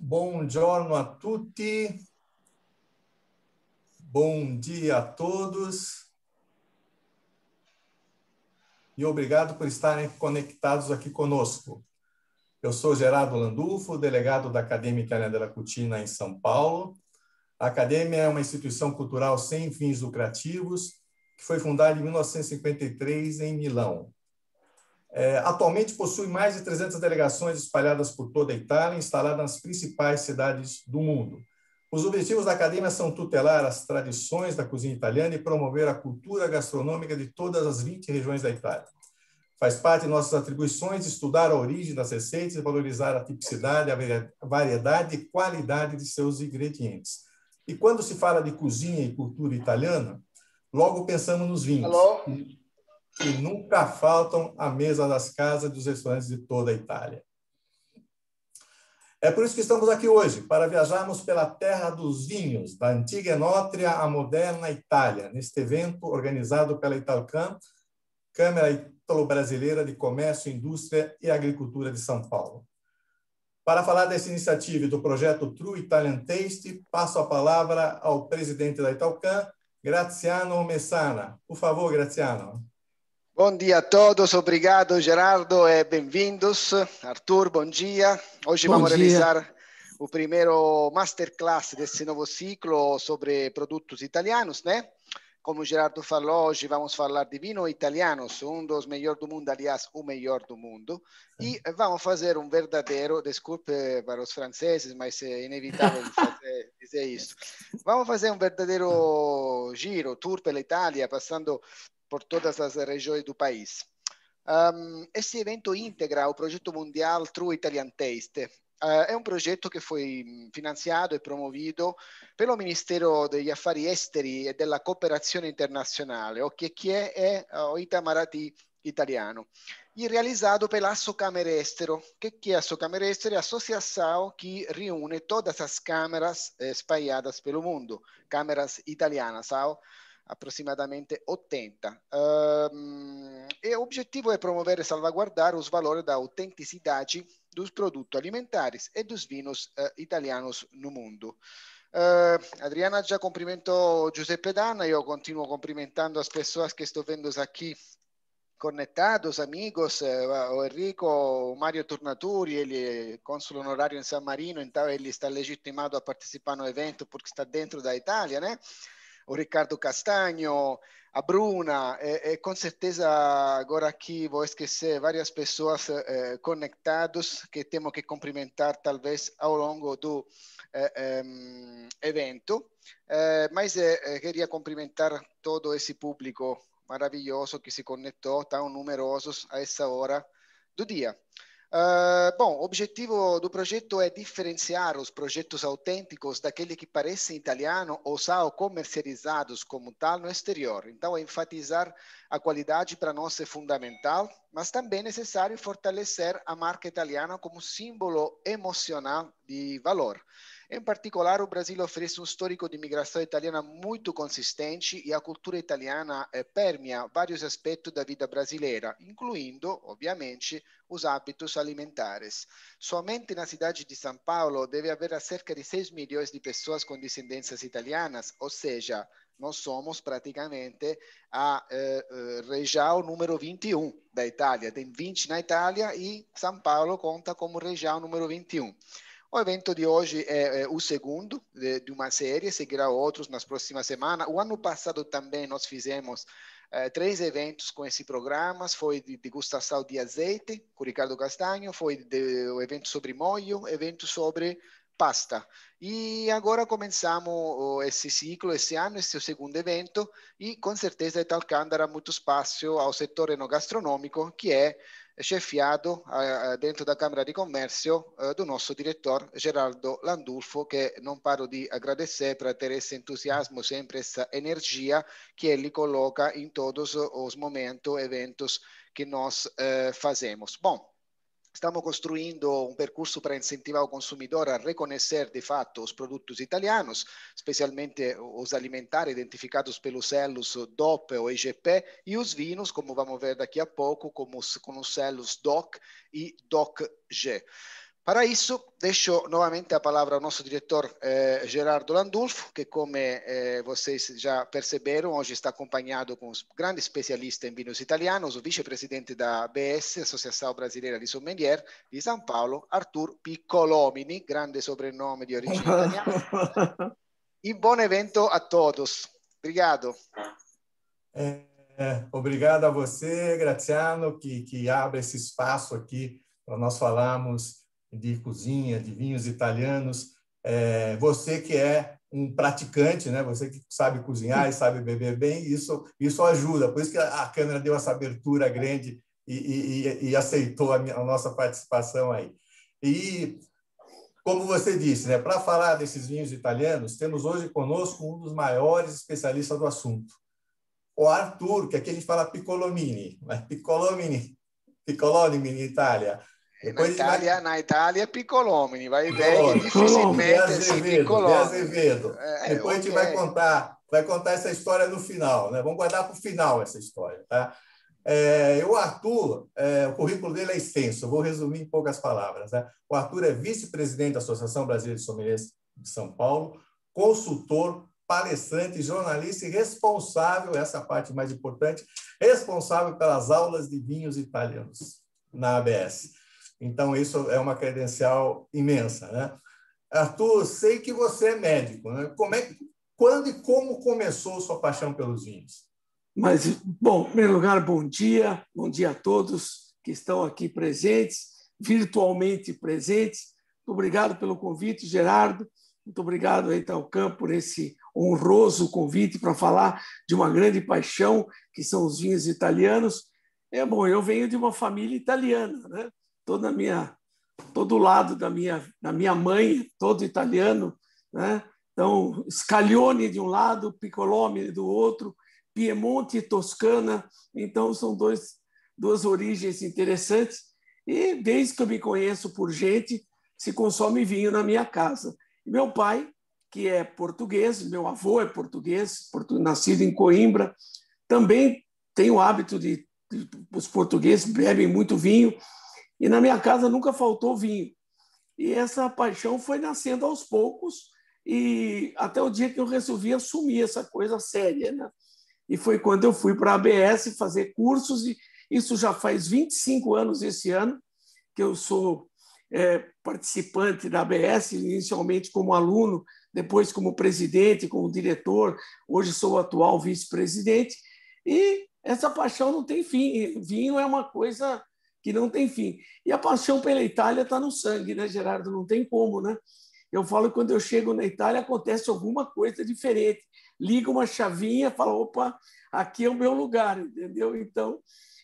Buongiorno a tutti, bom dia a todos e obrigado por estarem conectados aqui conosco. Eu sou Gerardo Landulfo, delegado da Academia Italiana della Cucina em São Paulo. A Academia é uma instituição cultural sem fins lucrativos que foi fundada em 1953 em Milão. Atualmente possui mais de 300 delegações espalhadas por toda a Itália, instaladas nas principais cidades do mundo. Os objetivos da Academia são tutelar as tradições da cozinha italiana e promover a cultura gastronômica de todas as 20 regiões da Itália. Faz parte de nossas atribuições estudar a origem das receitas e valorizar a tipicidade, a variedade e qualidade de seus ingredientes. E quando se fala de cozinha e cultura italiana, logo pensamos nos vinhos. Alô? Que nunca faltam à mesa das casas e dos restaurantes de toda a Itália. É por isso que estamos aqui hoje, para viajarmos pela terra dos vinhos, da antiga Enótria à moderna Itália, neste evento organizado pela Italcam, Câmara Italo-Brasileira de Comércio, Indústria e Agricultura de São Paulo. Para falar dessa iniciativa e do projeto True Italian Taste, passo a palavra ao presidente da Italcam, Graziano Messana. Por favor, Graziano. Bom dia a todos, obrigado Gerardo e bem-vindos. Arthur, bom dia. Hoje vamos realizar o primeiro masterclass desse novo ciclo sobre produtos italianos, né? Como o Gerardo falou, hoje vamos falar de vinho italianos, um dos melhores do mundo, aliás, o melhor do mundo. E vamos fazer um verdadeiro, desculpe para os franceses, mas é inevitável dizer isso. Vamos fazer um verdadeiro giro, tour pela Itália, passando por todas as regiões do país. Esse evento integra o projeto mundial True Italian Taste. É um projeto que foi financiado e promovido pelo Ministero degli Affari Esteri e della Cooperazione Internazionale, o che è o Itamaraty italiano, e realizado pela Assocamere Estero, que é a Assocamere Estero? É a associação que reúne todas as câmaras espalhadas pelo mundo, câmaras italianas, sabe? Aproximadamente 80. E o objetivo é promover e salvaguardar os valores da autenticidade dos produtos alimentares e dos vinhos italianos no mundo. Adriana já cumprimentou Giuseppe Danna, eu continuo cumprimentando as pessoas que estou vendo aqui conectados, amigos, o Enrico, o Mario Tornaturi, ele é cônsul honorário em San Marino, então ele está legitimado a participar no evento porque está dentro da Itália, né? O Ricardo Castagno, a Bruna, e com certeza agora aqui vou esquecer várias pessoas conectadas que temos que cumprimentar talvez ao longo do evento, mas queria cumprimentar todo esse público maravilhoso que se conectou, tão numerosos a essa hora do dia. Bom, o objetivo do projeto é diferenciar os projetos autênticos daqueles que parecem italianos ou são comercializados como tal no exterior. Então, enfatizar a qualidade para nós é fundamental, mas também é necessário fortalecer a marca italiana como símbolo emocional de valor. Em particolare, o Brasil oferece um histórico de imigração italiana muito consistente e a cultura italiana permeia vários aspectos da vida brasileira, incluindo, obviamente, os hábitos alimentares. Somente na cidade de São Paulo deve haver cerca de 6 milhões de pessoas com descendências italianas, ou seja, nós somos praticamente a região número 21 da Itália. Tem 20 na Itália e São Paulo conta como região número 21. O evento de hoje é o segundo de uma série, seguirá outros nas próximas semanas. O ano passado também nós fizemos 3 eventos com esse programa, foi de degustação de azeite, com Ricardo Castagno, foi o evento sobre molho, evento sobre pasta. E agora começamos esse ciclo, esse ano, esse é o segundo evento, e com certeza a Italcam dará muito espaço ao setor enogastronomico, que é chefiado dentro da Câmara de Comércio do nosso diretor Gerardo Landulfo, que não paro de agradecer por ter esse entusiasmo, sempre essa energia que ele coloca em todos os momentos, eventos que nós fazemos. Bom, estamos construindo um percurso para incentivar o consumidor a reconhecer de fato os produtos italianos, especialmente os alimentares identificados pelos selos DOP ou IGP e os vinhos, como vamos ver daqui a pouco, com os selos DOC e DOC-G. Para isso, deixo novamente a palavra ao nosso diretor Gerardo Landulfo, que, como vocês já perceberam, hoje está acompanhado com os grandes especialistas em vinhos italianos, o vice-presidente da ABS, Associação Brasileira di Sommelier, di São Paulo, Arthur Piccolomini, grande sobrenome di origine italiana. E bom evento a todos. Obrigado. Obrigado a você, Graziano, que abre esse espaço aqui para nós falarmos de cozinha, de vinhos italianos. Você que é um praticante, né? Você que sabe cozinhar e sabe beber bem, isso ajuda. Por isso que a câmera deu essa abertura grande e aceitou a nossa participação aí. E, como você disse, né, para falar desses vinhos italianos, temos hoje conosco um dos maiores especialistas do assunto, o Arthur, que aqui a gente fala Piccolomini, mas Piccolomini em Itália. Na Itália é Piccolomini, vai ver que dificilmente si Piccolomini. Depois a gente vai contar essa história no final, né? Vamos guardar para o final essa história, tá? O Arthur, o currículo dele é extenso, eu vou resumir em poucas palavras, né? O Arthur é vice-presidente da Associação Brasileira de Sommeliers de São Paulo, consultor, palestrante, jornalista e responsável, essa é a parte mais importante, responsável pelas aulas de vinhos italianos na ABS. Então, isso é uma credencial imensa, né? Arthur, sei que você é médico, né? Quando e como começou sua paixão pelos vinhos? Mas, bom, em primeiro lugar, bom dia a todos que estão aqui presentes, virtualmente presentes. Muito obrigado pelo convite, Gerardo. Muito obrigado, Italcam, por esse honroso convite para falar de uma grande paixão, que são os vinhos italianos. Bom, eu venho de uma família italiana, né? Todo lado da minha mãe, todo italiano, né? Então, Scaglione de um lado, Piccolomini do outro, Piemonte e Toscana. Então, são duas origens interessantes. E, desde que eu me conheço por gente, se consome vinho na minha casa. E meu pai, que é português, meu avô é português, nascido em Coimbra, também tem o hábito os portugueses bebem muito vinho, e na minha casa nunca faltou vinho. E essa paixão foi nascendo aos poucos, e até o dia que eu resolvi assumir essa coisa séria, né? E foi quando eu fui para a ABS fazer cursos, e isso já faz 25 anos esse ano, que eu sou participante da ABS, inicialmente como aluno, depois como presidente, como diretor, hoje sou o atual vice-presidente, e essa paixão não tem fim. Vinho é uma coisa que não tem fim. E a paixão pela Itália está no sangue, né, Gerardo? Não tem como, né? Eu falo que quando eu chego na Itália acontece alguma coisa diferente. Liga uma chavinha, fala, opa, aqui é o meu lugar, entendeu? Então,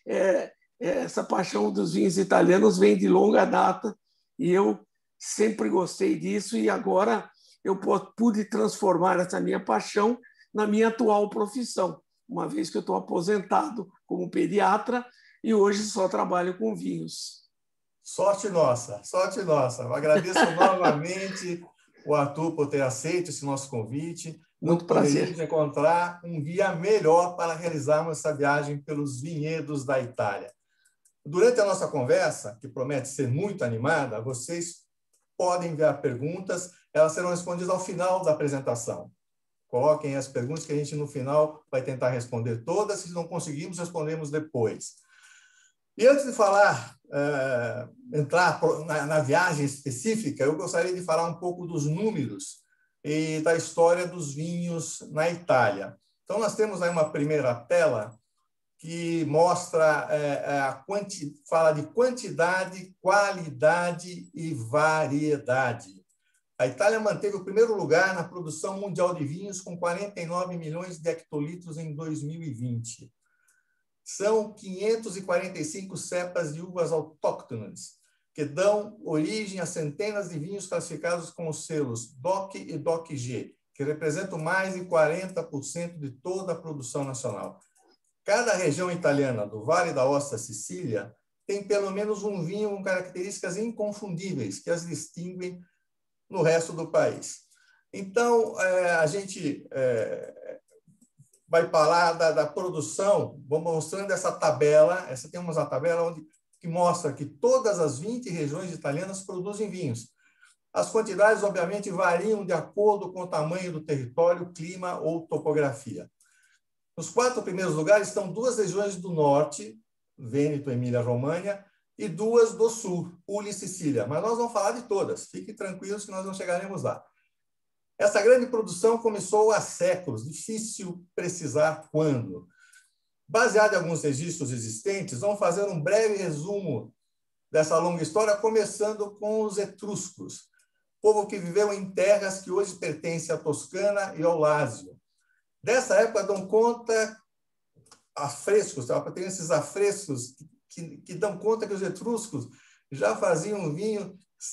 essa paixão dos vinhos italianos vem de longa data, e eu sempre gostei disso, e agora eu pude transformar essa minha paixão na minha atual profissão, uma vez que eu estou aposentado como pediatra e hoje só trabalho com vinhos. Sorte nossa, sorte nossa. Eu agradeço novamente o Arthur por ter aceito esse nosso convite. Muito prazer. Poderíamos encontrar um guia melhor para realizarmos essa viagem pelos vinhedos da Itália. Durante a nossa conversa, que promete ser muito animada, vocês podem enviar perguntas, elas serão respondidas ao final da apresentação. Coloquem as perguntas que a gente, no final, vai tentar responder todas. Se não conseguirmos, respondemos depois. E antes de entrar na viagem específica, eu gostaria de falar um pouco dos números e da história dos vinhos na Itália. Então, nós temos aí uma primeira tela que mostra, fala de quantidade, qualidade e variedade. A Itália manteve o primeiro lugar na produção mundial de vinhos, com 49 milhões de hectolitros em 2020. São 545 cepas de uvas autóctones, que dão origem a centenas de vinhos classificados com os selos DOC e DOC-G, que representam mais de 40% de toda a produção nacional. Cada região italiana do Vale da Aosta, Sicília, tem pelo menos um vinho com características inconfundíveis que as distinguem no resto do país. Então, a gente vai falar da produção, vou mostrando essa tabela. Essa tem uma tabela onde que mostra que todas as 20 regiões italianas produzem vinhos. As quantidades, obviamente, variam de acordo com o tamanho do território, clima ou topografia. Nos 4 primeiros lugares estão 2 regiões do norte, Vêneto, Emília-Romagna, e 2 do sul, Puglia e Sicília. Mas nós vamos falar de todas. Fiquem tranquilos que nós não chegaremos lá. Essa grande produção começou há séculos, difícil precisar quando. Baseado em alguns registros existentes, vamos fazer um breve resumo dessa longa história, começando com os etruscos, povo que viveu em terras que hoje pertencem à Toscana e ao Lácio. Dessa época dão conta afrescos, tem esses afrescos que dão conta que os etruscos já faziam vinho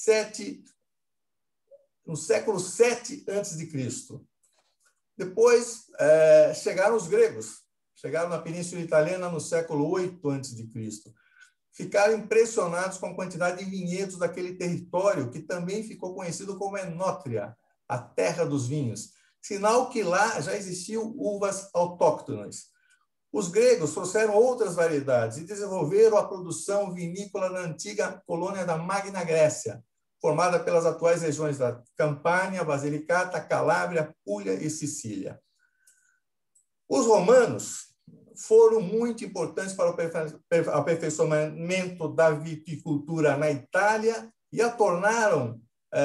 no século VII a.C. Depois chegaram os gregos, chegaram na Península Italiana no século VIII a.C. Ficaram impressionados com a quantidade de vinhedos daquele território, que também ficou conhecido como Enótria, a terra dos vinhos, sinal que lá já existiam uvas autóctonas. Os gregos trouxeram outras variedades e desenvolveram a produção vinícola na antiga colônia da Magna Grécia, formada pelas atuais regiões da Campânia, Basilicata, Calábria, Puglia e Sicília. Os romanos foram muito importantes para o aperfeiçoamento da viticultura na Itália e tornaram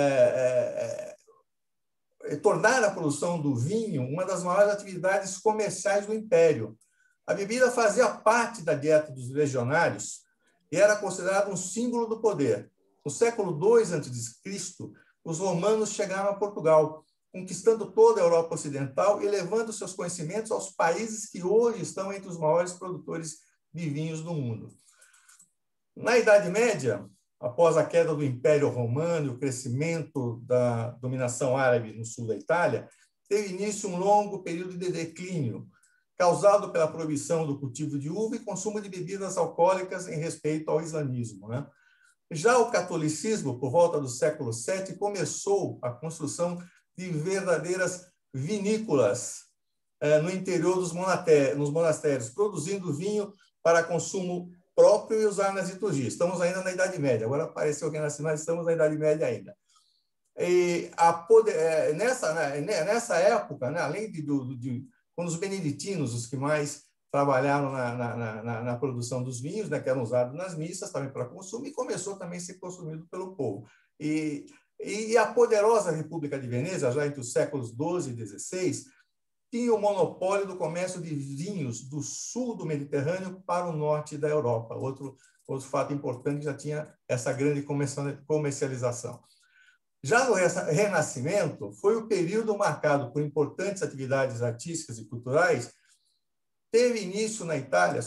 a produção do vinho uma das maiores atividades comerciais do Império. A bebida fazia parte da dieta dos legionários e era considerada um símbolo do poder. No século II a.C., os romanos chegaram a Portugal, conquistando toda a Europa Ocidental e levando seus conhecimentos aos países que hoje estão entre os maiores produtores de vinhos do mundo. Na Idade Média, após a queda do Império Romano e o crescimento da dominação árabe no sul da Itália, teve início um longo período de declínio, causado pela proibição do cultivo de uva e consumo de bebidas alcoólicas em respeito ao islamismo, né? Já o catolicismo, por volta do século VII, começou a construção de verdadeiras vinícolas no interior dos monastérios, produzindo vinho para consumo próprio e usar nas liturgias. Estamos ainda na Idade Média, agora apareceu o Renascimento, estamos na Idade Média ainda. E nessa época, né, além de quando os beneditinos, os que mais trabalharam na produção dos vinhos, né, que eram usados nas missas também para consumo, e começou também a ser consumido pelo povo. E a poderosa República de Veneza, já entre os séculos XII e XVI, tinha o monopólio do comércio de vinhos do sul do Mediterrâneo para o norte da Europa. Outro fato importante, já tinha essa grande comercialização. Já no Renascimento, foi o período marcado por importantes atividades artísticas e culturais, teve início na Itália,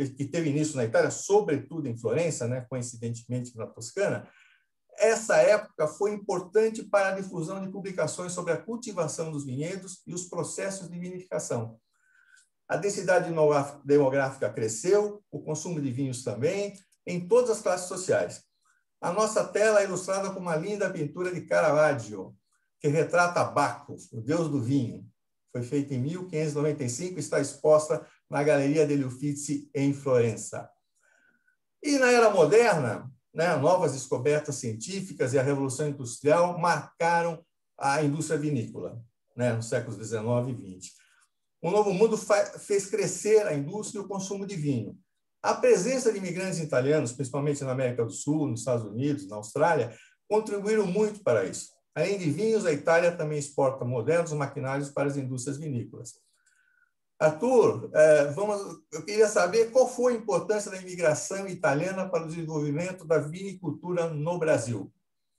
sobretudo em Florença, né, coincidentemente na Toscana. Essa época foi importante para a difusão de publicações sobre a cultivação dos vinhedos e os processos de vinificação. A densidade demográfica cresceu, o consumo de vinhos também, em todas as classes sociais. A nossa tela é ilustrada com uma linda pintura de Caravaggio, que retrata Baco, o deus do vinho. Foi feita em 1595 e está exposta na Galeria degli Uffizi, em Florença. E na Era Moderna, né, novas descobertas científicas e a Revolução Industrial marcaram a indústria vinícola, né, nos séculos XIX e XX. O Novo Mundo fez crescer a indústria e o consumo de vinho. A presença de imigrantes italianos, principalmente na América do Sul, nos Estados Unidos, na Austrália, contribuíram muito para isso. Além de vinhos, a Itália também exporta modernos maquinários para as indústrias vinícolas. Arthur, eu queria saber qual foi a importância da imigração italiana para o desenvolvimento da vinicultura no Brasil.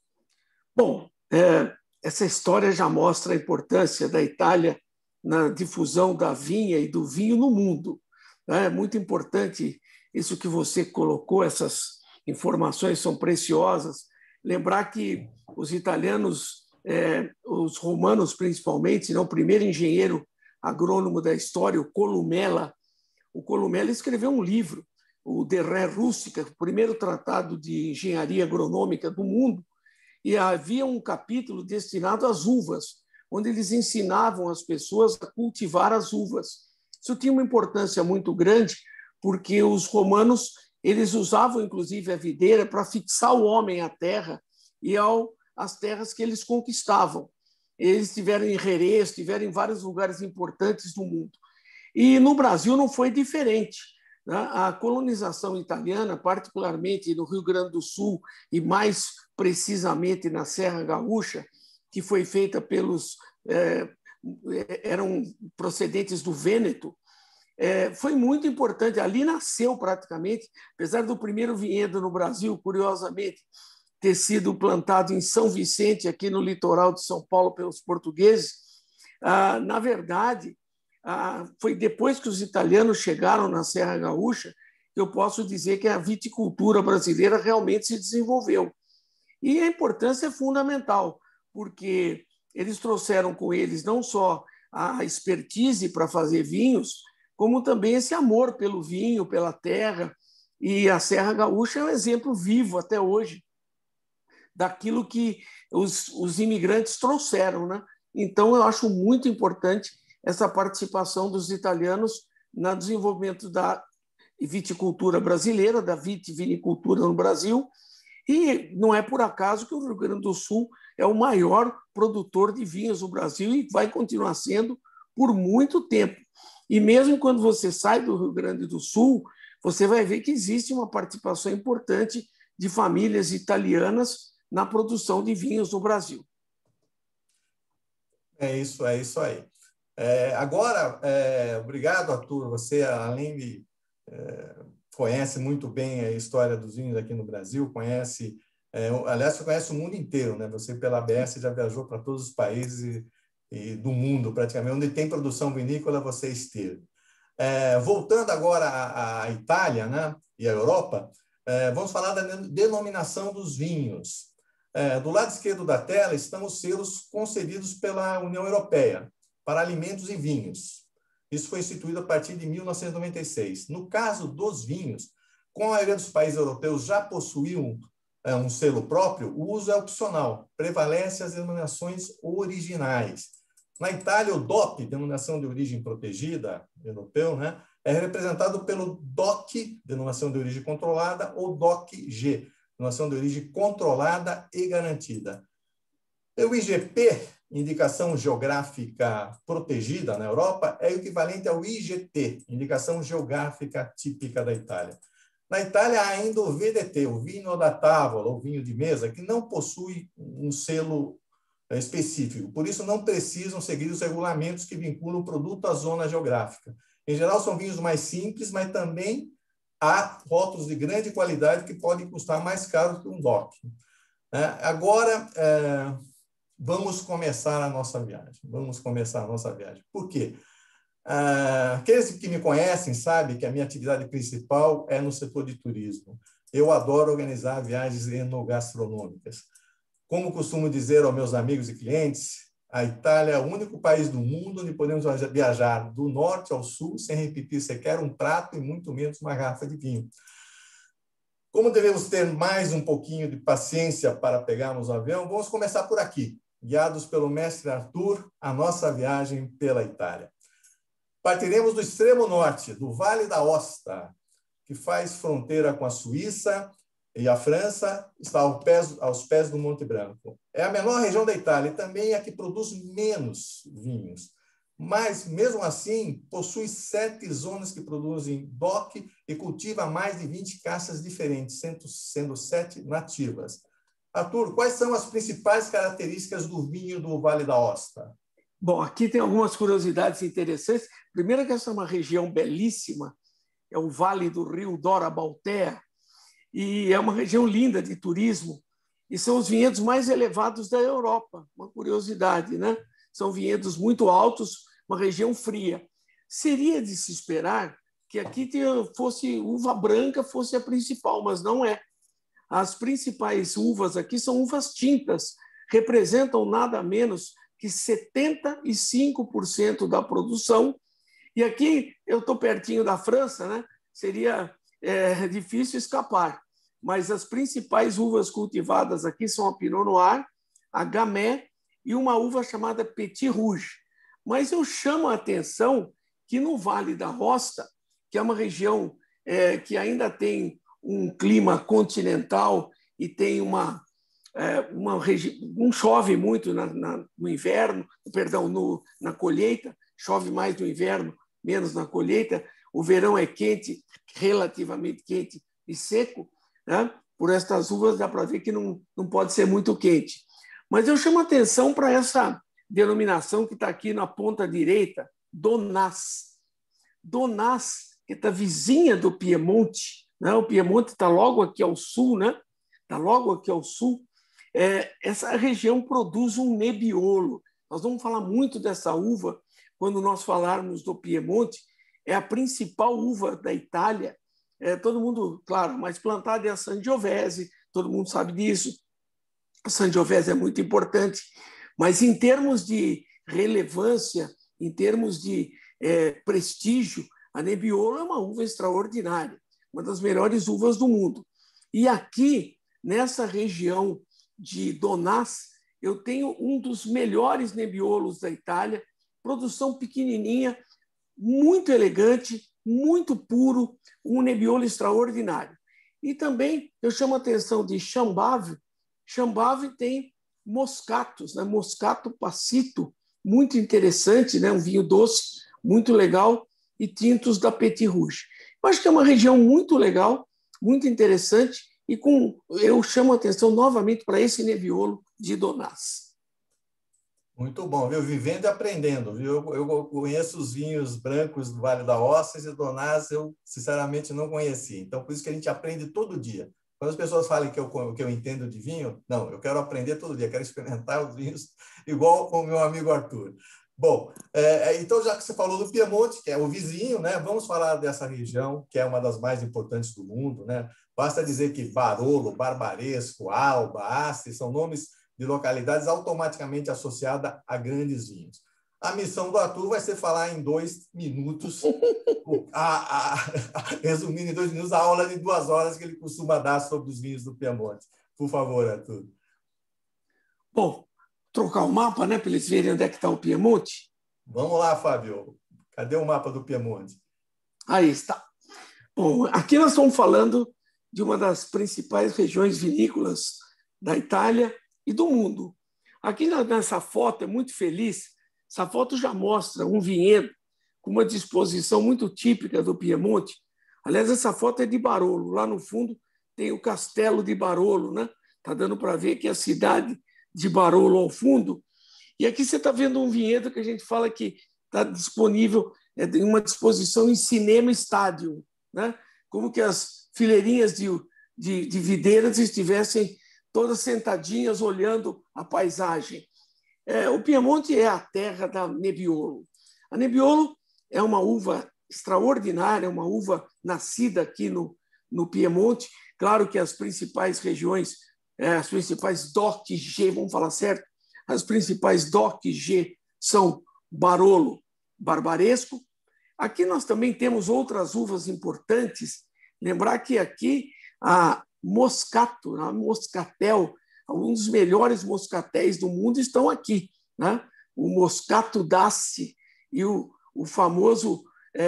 Bom, essa história já mostra a importância da Itália na difusão da vinha e do vinho no mundo. É muito importante isso que você colocou, essas informações são preciosas. Lembrar que os italianos, os romanos principalmente, o primeiro engenheiro agrônomo da história, o Columella escreveu um livro, o De Re Rustica, o primeiro tratado de engenharia agronômica do mundo, e havia um capítulo destinado às uvas, onde eles ensinavam as pessoas a cultivar as uvas. Isso tinha uma importância muito grande, porque os romanos eles usavam, inclusive, a videira para fixar o homem à terra e às terras que eles conquistavam. Eles tiveram em Jerez, tiveram em vários lugares importantes do mundo. E no Brasil não foi diferente. A colonização italiana, particularmente no Rio Grande do Sul e mais precisamente na Serra Gaúcha, que foi feita pelos... eram procedentes do Vêneto, foi muito importante. Ali nasceu praticamente, apesar do primeiro vinhedo no Brasil, curiosamente, ter sido plantado em São Vicente, aqui no litoral de São Paulo, pelos portugueses. Na verdade, foi depois que os italianos chegaram na Serra Gaúcha que eu posso dizer que a viticultura brasileira realmente se desenvolveu. E a importância é fundamental, porque eles trouxeram com eles não só a expertise para fazer vinhos, como também esse amor pelo vinho, pela terra. E a Serra Gaúcha é um exemplo vivo até hoje daquilo que os imigrantes trouxeram, né? Então, eu acho muito importante essa participação dos italianos no desenvolvimento da viticultura brasileira, da vitivinicultura no Brasil. E não é por acaso que o Rio Grande do Sul é o maior produtor de vinhos do Brasil e vai continuar sendo por muito tempo. E mesmo quando você sai do Rio Grande do Sul, você vai ver que existe uma participação importante de famílias italianas na produção de vinhos no Brasil. É isso aí. Agora, obrigado, Arthur. Você, além de conhece muito bem a história dos vinhos aqui no Brasil, aliás, você conhece o mundo inteiro, né? Você, pela ABS, já viajou para todos os países e do mundo, praticamente. Onde tem produção vinícola, você esteve. Voltando agora à Itália, né? E à Europa, vamos falar da denominação dos vinhos. Do lado esquerdo da tela estão os selos concedidos pela União Europeia para alimentos e vinhos. Isso foi instituído a partir de 1996. No caso dos vinhos, como a maioria dos países europeus já possuíam um selo próprio, o uso é opcional, prevalece as denominações originais. Na Itália, o DOP, denominação de origem protegida, europeu, né, é representado pelo DOC, denominação de origem controlada, ou DOC-G, denominação de origem controlada e garantida. O IGP, indicação geográfica protegida na Europa, é equivalente ao IGT, indicação geográfica típica da Itália. Na Itália, há ainda o VDT, o vinho da távola, ou vinho de mesa, que não possui um selo específico. Por isso, não precisam seguir os regulamentos que vinculam o produto à zona geográfica. Em geral, são vinhos mais simples, mas também há rótulos de grande qualidade que podem custar mais caro que um DOC. Agora, vamos começar a nossa viagem. Por quê? Aqueles que me conhecem sabem que a minha atividade principal é no setor de turismo. Eu adoro organizar viagens enogastronômicas. Como costumo dizer aos meus amigos e clientes, a Itália é o único país do mundo onde podemos viajar do norte ao sul sem repetir sequer um prato e muito menos uma garrafa de vinho. Como devemos ter mais um pouquinho de paciência para pegarmos o avião, vamos começar por aqui, guiados pelo mestre Arthur, a nossa viagem pela Itália. Partiremos do extremo norte, do Vale d'Aosta, que faz fronteira com a Suíça e a França, está aos pés do Monte Branco. É a menor região da Itália e também a que produz menos vinhos. Mas, mesmo assim, possui 7 zonas que produzem DOC e cultiva mais de 20 castas diferentes, sendo 7 nativas. Arthur, quais são as principais características do vinho do Vale d'Aosta? Bom, aqui tem algumas curiosidades interessantes. Primeiro, que essa é uma região belíssima, é o Vale do Rio Dora Baltea, e é uma região linda de turismo, e são os vinhedos mais elevados da Europa. Uma curiosidade, né? São vinhedos muito altos, uma região fria. Seria de se esperar que aqui fosse uva branca, fosse a principal, mas não é. As principais uvas aqui são uvas tintas, representam nada menos que 75% da produção. E aqui eu estou pertinho da França, né? Seria difícil escapar. Mas as principais uvas cultivadas aqui são a Pinot Noir, a Gamay e uma uva chamada Petit Rouge. Mas eu chamo a atenção que no Vale d'Aosta, que é uma região que ainda tem um clima continental e tem não chove muito no inverno, perdão, na colheita, chove mais no inverno, menos na colheita. O verão é quente, relativamente quente e seco, né? Por estas uvas dá para ver que não pode ser muito quente. Mas eu chamo a atenção para essa denominação que está aqui na ponta direita, Donás. Donás, que está vizinha do Piemonte, né? O Piemonte está logo aqui ao sul, né? Está logo aqui ao sul. Essa região produz um Nebbiolo. Nós vamos falar muito dessa uva quando nós falarmos do Piemonte. É a principal uva da Itália. Todo mundo, claro, mas plantada é a Sangiovese, todo mundo sabe disso. A Sangiovese é muito importante, mas em termos de relevância, em termos de prestígio, a Nebbiolo é uma uva extraordinária, uma das melhores uvas do mundo. E aqui, nessa região de Donás, eu tenho um dos melhores Nebbiolos da Itália, produção pequenininha, muito elegante, muito puro, um Nebbiolo extraordinário. E também eu chamo a atenção de Chambave. Chambave tem moscatos, né? Moscato Passito, muito interessante, né? Um vinho doce, muito legal, e tintos da Petit Rouge. Eu acho que é uma região muito legal, muito interessante, e eu chamo a atenção novamente para esse Nebbiolo de Donás. Muito bom, viu? Vivendo e aprendendo, viu? Eu conheço os vinhos brancos do Vale da Osses e Donás eu, sinceramente, não conheci. Então, por isso que a gente aprende todo dia. Quando as pessoas falam que eu entendo de vinho, não, eu quero aprender todo dia, quero experimentar os vinhos igual o meu amigo Arthur. Bom, então, já que você falou do Piemonte, que é o vizinho, né? Vamos falar dessa região, que é uma das mais importantes do mundo, né? Basta dizer que Barolo, Barbaresco, Alba, Asti são nomes de localidades automaticamente associada a grandes vinhos. A missão do Arthur vai ser falar em 2 minutos, resumindo em 2 minutos, a aula de 2 horas que ele costuma dar sobre os vinhos do Piemonte. Por favor, Arthur. Bom, trocar o mapa, né, para eles verem onde é que está o Piemonte. Vamos lá, Fábio. Cadê o mapa do Piemonte? Aí está. Bom, aqui nós estamos falando de uma das principais regiões vinícolas da Itália e do mundo. Aqui nessa foto é muito feliz. Essa foto já mostra um vinhedo com uma disposição muito típica do Piemonte. Aliás, essa foto é de Barolo. Lá no fundo tem o castelo de Barolo, né? Está dando para ver que a cidade de Barolo ao fundo. E aqui você está vendo um vinhedo que a gente fala que está disponível em uma disposição em cinema estádio, né? Como que as fileirinhas de videiras estivessem todas sentadinhas olhando a paisagem. O Piemonte é a terra da Nebbiolo. A Nebbiolo é uma uva extraordinária, uma uva nascida aqui no Piemonte. Claro que as principais regiões, as principais DOC-G, vamos falar certo, as principais DOC-G são Barolo, Barbaresco. Aqui nós também temos outras uvas importantes. Lembrar que aqui a Moscato, a Moscatel, um dos melhores moscatéis do mundo estão aqui, né? O Moscato d'Asti e o famoso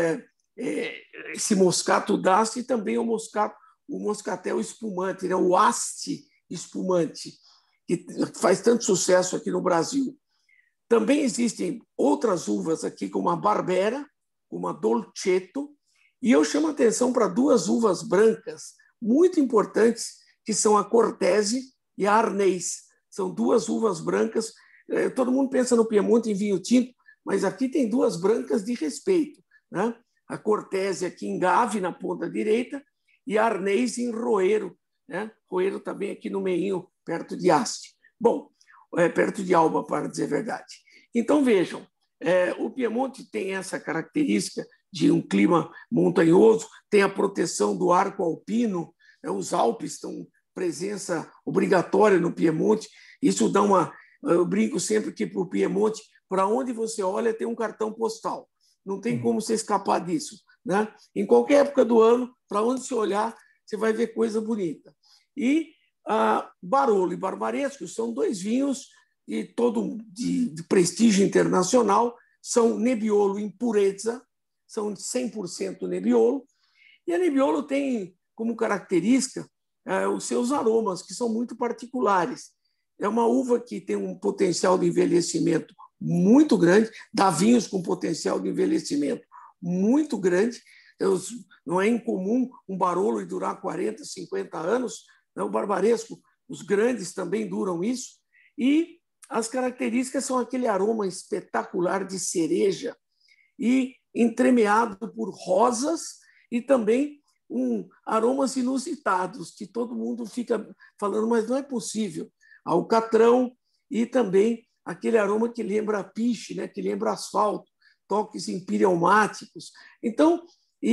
esse Moscato d'Asti também é o Moscatel espumante, né? O Asti espumante, que faz tanto sucesso aqui no Brasil. Também existem outras uvas aqui, como a Barbera, como a Dolcetto, e eu chamo a atenção para 2 uvas brancas muito importantes, que são a Cortese e a Arnês. São 2 uvas brancas. Todo mundo pensa no Piemonte em vinho tinto, mas aqui tem 2 brancas de respeito, né? A Cortese aqui em Gave, na ponta direita, e a Arnês em Roero, né? Roero também aqui no meinho, perto de Asti. Bom, perto de Alba, para dizer a verdade. Então, vejam, o Piemonte tem essa característica de um clima montanhoso, tem a proteção do arco alpino, os Alpes estão presença obrigatória no Piemonte. Isso dá eu brinco sempre que para o Piemonte, para onde você olha, tem um cartão postal. Não tem como você escapar disso, né? Em qualquer época do ano, para onde você olhar, você vai ver coisa bonita. E Barolo e Barbaresco são 2 vinhos de prestígio internacional, são Nebbiolo in purezza, são 100% Nebbiolo, e a Nebbiolo tem como característica os seus aromas, que são muito particulares. É uma uva que tem um potencial de envelhecimento muito grande, dá vinhos com potencial de envelhecimento muito grande. Não é incomum um Barolo durar 40, 50 anos. O Barbaresco, os grandes também duram isso. E as características são aquele aroma espetacular de cereja e entremeado por rosas e também aromas inusitados, que todo mundo fica falando, mas não é possível. Alcatrão e também aquele aroma que lembra piche, né? Que lembra asfalto, toques empireumáticos. Então,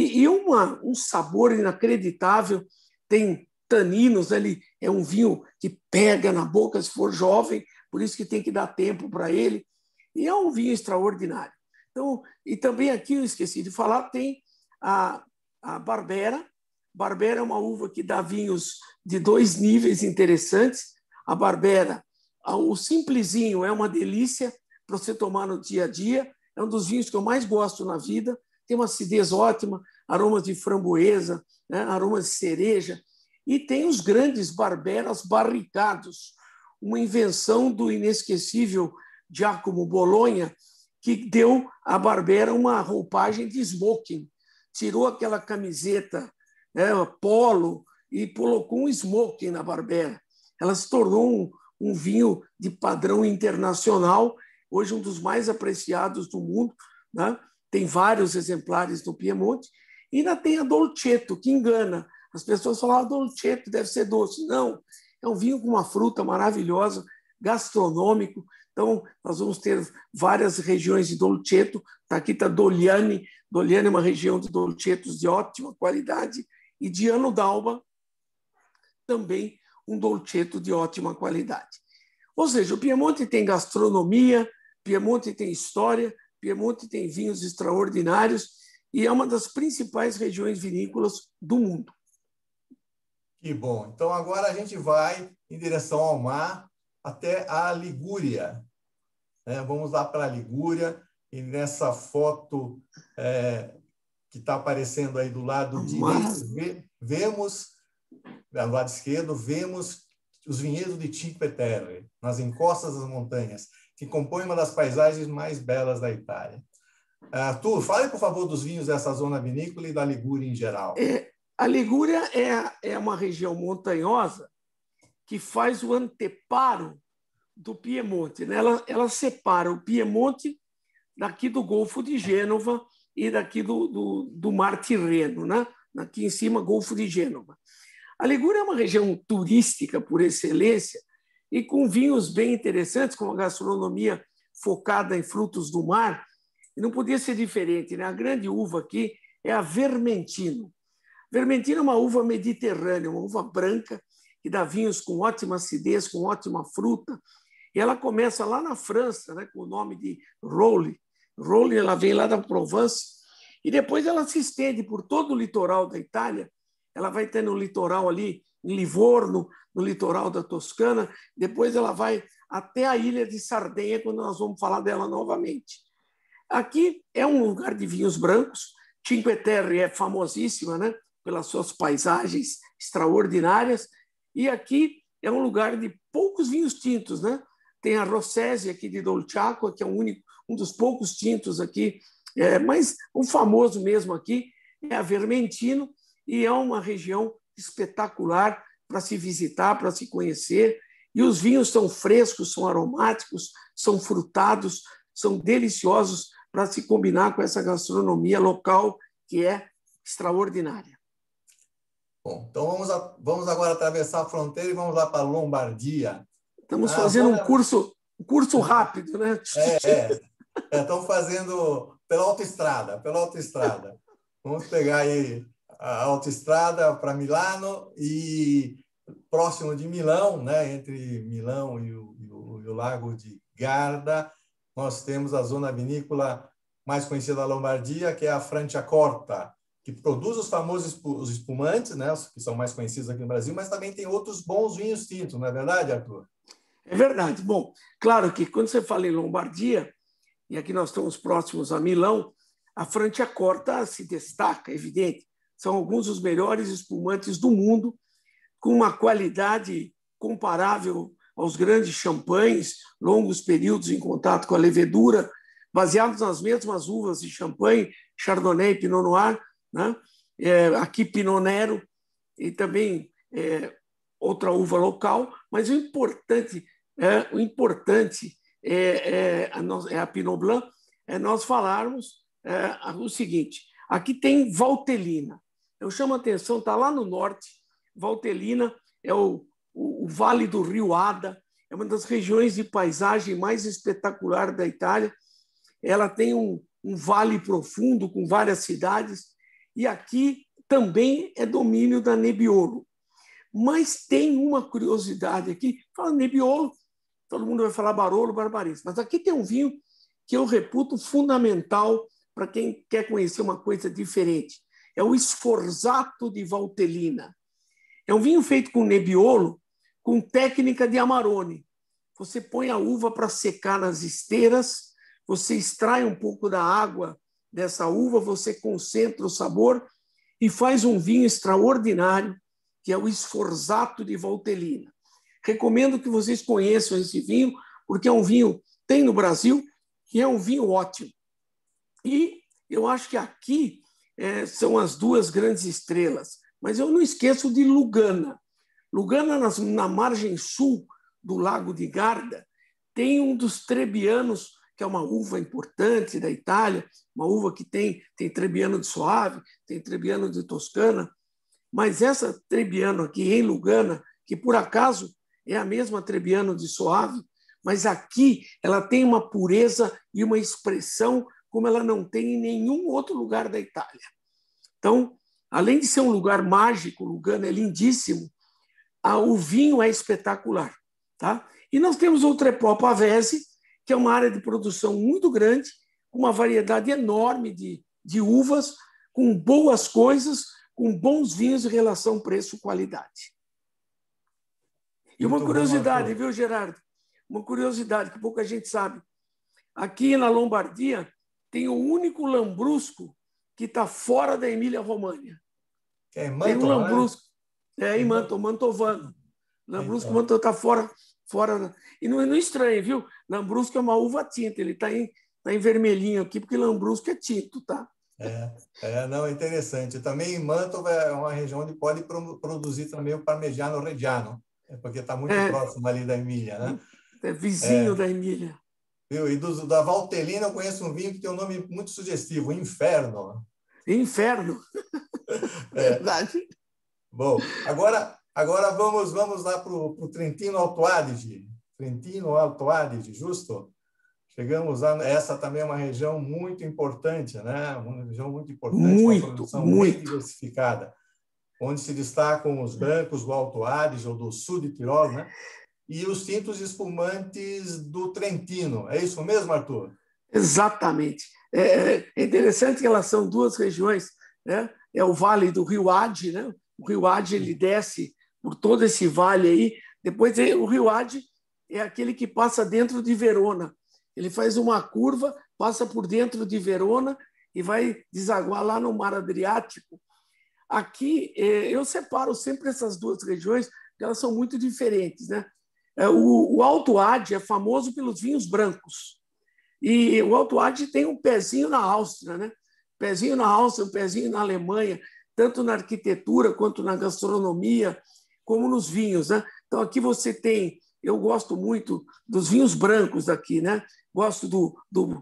um sabor inacreditável, tem taninos, ele é um vinho que pega na boca se for jovem, por isso que tem que dar tempo para ele, e é um vinho extraordinário. Então, e também aqui, eu esqueci de falar, tem a Barbera. Barbera é uma uva que dá vinhos de 2 níveis interessantes. A Barbera, o simplesinho é uma delícia para você tomar no dia a dia, é um dos vinhos que eu mais gosto na vida, tem uma acidez ótima, aromas de framboesa, né, aromas de cereja, e tem os grandes Barberas barricados, uma invenção do inesquecível Giacomo Bologna, que deu à Barbera uma roupagem de smoking, tirou aquela camiseta polo e colocou um smoking na Barbera. Ela se tornou um vinho de padrão internacional, hoje um dos mais apreciados do mundo, né? Tem vários exemplares no Piemonte, e ainda tem a Dolcetto, que engana. As pessoas falam, Dolcetto deve ser doce. Não, é um vinho com uma fruta maravilhosa, gastronômico. Então, nós vamos ter várias regiões de Dolcetto. Aqui está Dogliani. Dogliani é uma região de Dolcettos de ótima qualidade. E Diano d'Alba, também um Dolcetto de ótima qualidade. Ou seja, o Piemonte tem gastronomia, Piemonte tem história, Piemonte tem vinhos extraordinários e é uma das principais regiões vinícolas do mundo. Que bom. Então, agora a gente vai em direção ao mar até a Ligúria. Vamos lá para a Ligúria e nessa foto que está aparecendo aí do lado direito, vemos, do lado esquerdo, vemos os vinhedos de Cinque Terre, nas encostas das montanhas, que compõem uma das paisagens mais belas da Itália. Arthur, fale, por favor, dos vinhos dessa zona vinícola e da Ligúria em geral. A Ligúria é uma região montanhosa que faz o anteparo do Piemonte, né? Ela separa o Piemonte daqui do Golfo de Gênova e daqui do Mar Tirreno, né? Aqui em cima, Golfo de Gênova. A Ligúria é uma região turística por excelência e com vinhos bem interessantes, com uma gastronomia focada em frutos do mar. E não podia ser diferente, né? A grande uva aqui é a Vermentino. Vermentino é uma uva mediterrânea, uma uva branca, que dá vinhos com ótima acidez, com ótima fruta. E ela começa lá na França, né, com o nome de Rolle. Rolle, ela vem lá da Provence. E depois ela se estende por todo o litoral da Itália. Ela vai ter no litoral ali, em Livorno, no litoral da Toscana. Depois ela vai até a ilha de Sardenha, quando nós vamos falar dela novamente. Aqui é um lugar de vinhos brancos. Cinque Terre é famosíssima, né, pelas suas paisagens extraordinárias. E aqui é um lugar de poucos vinhos tintos, né? Tem a Rossesi aqui de Dolciacqua, que é um dos poucos tintos aqui, mas o famoso mesmo aqui é a Vermentino, e é uma região espetacular para se visitar, para se conhecer. E os vinhos são frescos, são aromáticos, são frutados, são deliciosos para se combinar com essa gastronomia local que é extraordinária. Bom, então vamos agora atravessar a fronteira e vamos lá para a Lombardia. Estamos fazendo um curso rápido, né? Estamos fazendo pela autoestrada. Vamos pegar aí a autoestrada para Milano e próximo de Milão, né, entre Milão e o Lago de Garda, nós temos a zona vinícola mais conhecida da Lombardia, que é a Franciacorta, que produz os famosos os espumantes, né, que são mais conhecidos aqui no Brasil, mas também tem outros bons vinhos tintos, não é verdade, Arthur? É verdade. Bom, claro que quando você fala em Lombardia, e aqui nós estamos próximos a Milão, a Franciacorta se destaca, é evidente, são alguns dos melhores espumantes do mundo, com uma qualidade comparável aos grandes champanhes, longos períodos em contato com a levedura, baseados nas mesmas uvas de champanhe, Chardonnay e Pinot Noir, né? Aqui Pinot Nero, e também outra uva local, mas o importante é a Pinot Blanc, é nós falarmos o seguinte: aqui tem Valtellina. Eu chamo a atenção, está lá no norte. Valtellina é o Vale do Rio Ada, é uma das regiões de paisagem mais espetacular da Itália. Ela tem um vale profundo com várias cidades, e aqui também é domínio da Nebbiolo. Mas tem uma curiosidade aqui, fala Nebbiolo, todo mundo vai falar Barolo, Barbarense, mas aqui tem um vinho que eu reputo fundamental para quem quer conhecer uma coisa diferente. É o Sforzato di Valtellina. É um vinho feito com Nebbiolo, com técnica de Amarone. Você põe a uva para secar nas esteiras, você extrai um pouco da água dessa uva, você concentra o sabor e faz um vinho extraordinário, que é o Sforzato di Valtellina. Recomendo que vocês conheçam esse vinho, porque é um vinho, tem no Brasil, e é um vinho ótimo. E eu acho que aqui são as duas grandes estrelas, mas eu não esqueço de Lugana. Lugana, na margem sul do Lago de Garda, tem um dos Trebbianos, que é uma uva importante da Itália, uma uva que tem Trebbiano de Soave, tem Trebbiano de Toscana, mas essa Trebbiano aqui em Lugana, que por acaso é a mesma Trebbiano de Soave, mas aqui ela tem uma pureza e uma expressão como ela não tem em nenhum outro lugar da Itália. Então, além de ser um lugar mágico, Lugana é lindíssimo, o vinho é espetacular. Tá? E nós temos o Trepò Pavese, que é uma área de produção muito grande, com uma variedade enorme de uvas, com boas coisas, com bons vinhos em relação preço-qualidade. E uma curiosidade, viu, Gerardo? Uma curiosidade que pouca gente sabe. Aqui na Lombardia tem o único Lambrusco que está fora da Emília-Romagna. É em Mantova, tem um Lambrusco, em Mantova, Mantovano. Lambrusco então. Está fora. E não estranho, viu? Lambrusco é uma uva tinta, ele está em vermelhinho aqui, porque Lambrusco é tinto, tá? Não, é interessante. Também em Mantova é uma região onde pode produzir também o Parmigiano Reggiano, porque está muito próximo ali da Emília, né? É vizinho da Emília. E da Valtellina eu conheço um vinho que tem um nome muito sugestivo, Inferno. Inferno. Verdade. Bom, agora vamos lá para o Trentino Alto Adige. Trentino Alto Adige, justo? Chegamos lá. Essa também é uma região muito importante, né? Uma região muito importante, com uma produção bem diversificada, onde se destacam os brancos do Alto Adige ou do sul de Tirol, né? E os tintos espumantes do Trentino. É isso mesmo, Arthur? Exatamente. É interessante que elas são duas regiões, né? É o Vale do Rio Adi, né? O Rio Adi ele desce por todo esse vale aí. Depois o Rio Adi é aquele que passa dentro de Verona. Ele faz uma curva, passa por dentro de Verona e vai desaguar lá no Mar Adriático. Aqui eu separo sempre essas duas regiões, porque elas são muito diferentes, né? O Alto Adige é famoso pelos vinhos brancos. E o Alto Adige tem um pezinho na Áustria, né? Pezinho na Áustria, um pezinho na Alemanha, tanto na arquitetura quanto na gastronomia, como nos vinhos, né? Então aqui você tem, eu gosto muito dos vinhos brancos daqui, né? Gosto do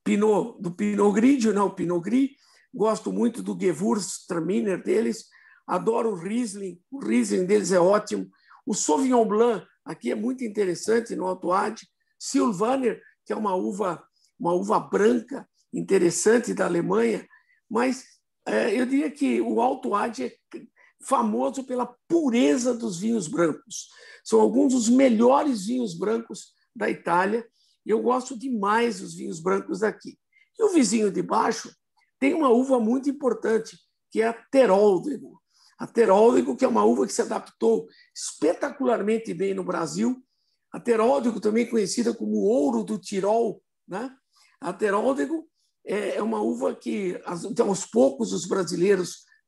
Pinot Grigio, né? O Pinot Gris, gosto muito do Gewürztraminer deles, adoro o Riesling deles é ótimo. O Sauvignon Blanc aqui é muito interessante no Alto Adige. Sylvaner, que é uma uva branca interessante da Alemanha, mas eu diria que o Alto Adige é famoso pela pureza dos vinhos brancos. São alguns dos melhores vinhos brancos da Itália e eu gosto demais dos vinhos brancos daqui. E o vizinho de baixo tem uma uva muito importante, que é a Teroldego. A Teroldego, que é uma uva que se adaptou espetacularmente bem no Brasil. A Teroldego, também conhecida como ouro do Tirol, né? A Teroldego é uma uva que, aos poucos, os brasileiros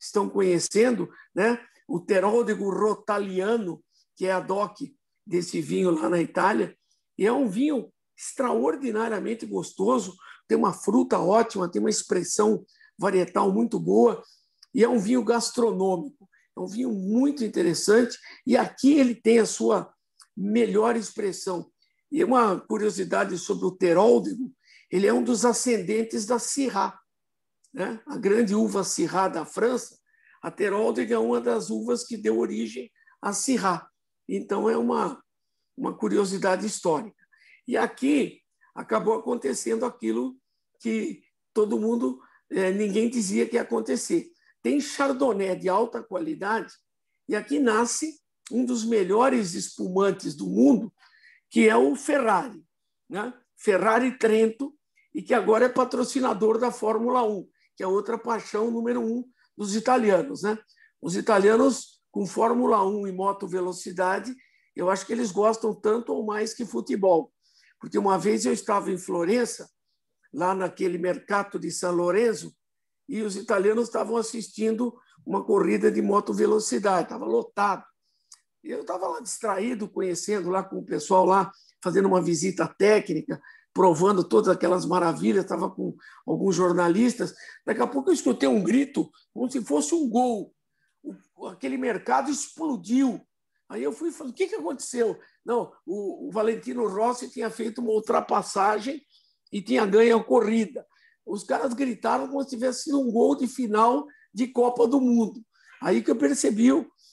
estão conhecendo, né? O Teroldego Rotaliano, que é a DOC desse vinho lá na Itália, e é um vinho extraordinariamente gostoso, tem uma fruta ótima, tem uma expressão varietal muito boa, e é um vinho gastronômico, é um vinho muito interessante, e aqui ele tem a sua melhor expressão. E uma curiosidade sobre o Teroldego, ele é um dos ascendentes da Syrah, né? A grande uva Syrah da França, a Teroldego é uma das uvas que deu origem à Syrah. Então, é uma curiosidade histórica. E aqui acabou acontecendo aquilo que todo mundo, ninguém dizia que ia acontecer. Tem Chardonnay de alta qualidade, e aqui nasce um dos melhores espumantes do mundo, que é o Ferrari, né? Ferrari Trento, e que agora é patrocinador da Fórmula 1, que é outra paixão número 1 dos italianos, né? Os italianos, com Fórmula 1 e moto velocidade, eu acho que eles gostam tanto ou mais que futebol. Porque uma vez eu estava em Florença, lá naquele mercado de São Lourenço, e os italianos estavam assistindo uma corrida de moto velocidade, estava lotado. E eu estava lá distraído, conhecendo lá com o pessoal lá, fazendo uma visita técnica, provando todas aquelas maravilhas, estava com alguns jornalistas. Daqui a pouco eu escutei um grito, como se fosse um gol. Aquele mercado explodiu. Aí eu fui e falei, o que aconteceu? Não, o Valentino Rossi tinha feito uma ultrapassagem e tinha ganho a corrida. Os caras gritaram como se tivesse sido um gol de final de Copa do Mundo. Aí que eu percebi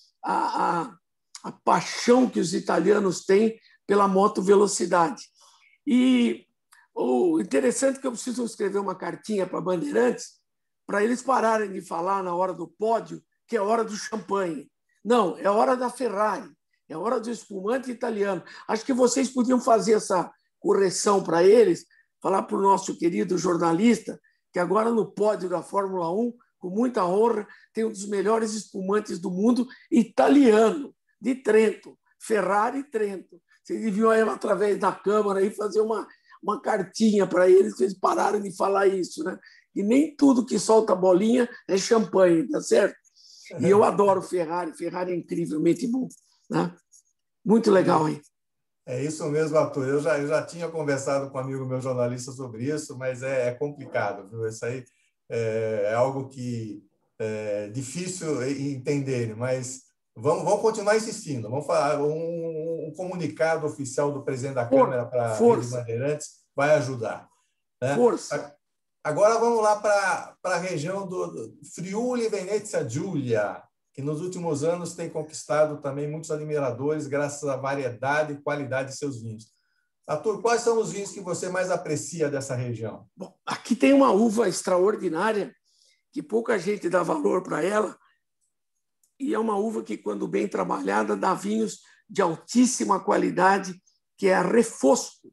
a paixão que os italianos têm pela moto velocidade. E o interessante é que eu preciso escrever uma cartinha para Bandeirantes para eles pararem de falar na hora do pódio que é hora do champanhe. Não, é hora da Ferrari, é hora do espumante italiano. Acho que vocês podiam fazer essa correção para eles, falar para o nosso querido jornalista que agora no pódio da Fórmula 1, com muita honra, tem um dos melhores espumantes do mundo italiano, de Trento, Ferrari Trento. Vocês deviam ir através da Câmara e fazer uma cartinha para eles, que eles pararam de falar isso, né? E nem tudo que solta bolinha é champanhe, tá certo? E eu adoro Ferrari é incrivelmente bom, né? Muito legal, hein? É isso mesmo, Arthur. Eu já tinha conversado com um amigo meu jornalista sobre isso, mas é complicado, viu? Isso aí é algo que é difícil entender, mas vamos continuar insistindo. Vamos falar um comunicado oficial do presidente da Câmara para a Rede Bandeirantes vai ajudar, né? Força! Agora vamos lá para a região do Friuli Venezia Giulia, que nos últimos anos tem conquistado também muitos admiradores graças à variedade e qualidade de seus vinhos. Arthur, quais são os vinhos que você mais aprecia dessa região? Bom, aqui tem uma uva extraordinária, que pouca gente dá valor para ela, e é uma uva que, quando bem trabalhada, dá vinhos de altíssima qualidade, que é a Refosco.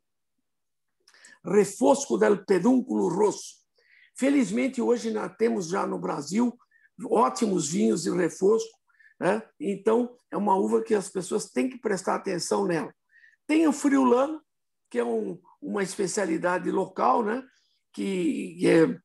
Refosco del Pedúnculo Rosso. Felizmente, hoje nós temos já no Brasil ótimos vinhos de Refosco, né? Então, é uma uva que as pessoas têm que prestar atenção nela. Tem o Friulano, que é uma especialidade local, né? Que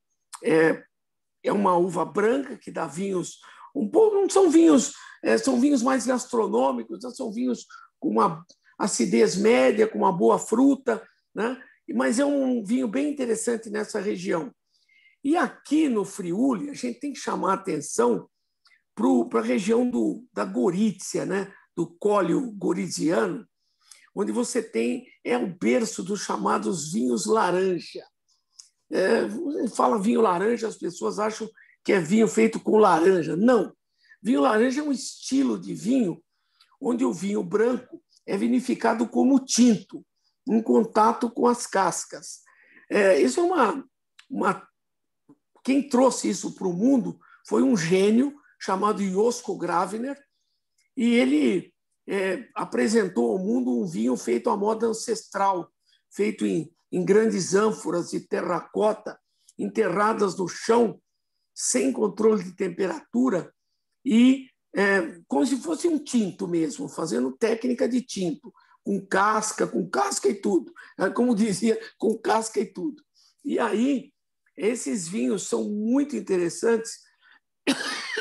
é uma uva branca que dá vinhos um pouco, não são vinhos, são vinhos mais gastronômicos, são vinhos com uma acidez média, com uma boa fruta, né? Mas é um vinho bem interessante nessa região. E aqui no Friuli, a gente tem que chamar a atenção para a região da Gorizia, né? Do Collio Goriziano, onde você tem o berço dos chamados vinhos laranja. Fala vinho laranja, as pessoas acham que é vinho feito com laranja. Não. Vinho laranja é um estilo de vinho onde o vinho branco é vinificado como tinto, em contato com as cascas. Isso é Quem trouxe isso para o mundo foi um gênio chamado Josko Gravner, e ele apresentou ao mundo um vinho feito à moda ancestral, feito em grandes ânforas de terracota, enterradas no chão, sem controle de temperatura, e como se fosse um tinto mesmo, fazendo técnica de tinto, com casca e tudo. Como dizia, com casca e tudo. E aí, esses vinhos são muito interessantes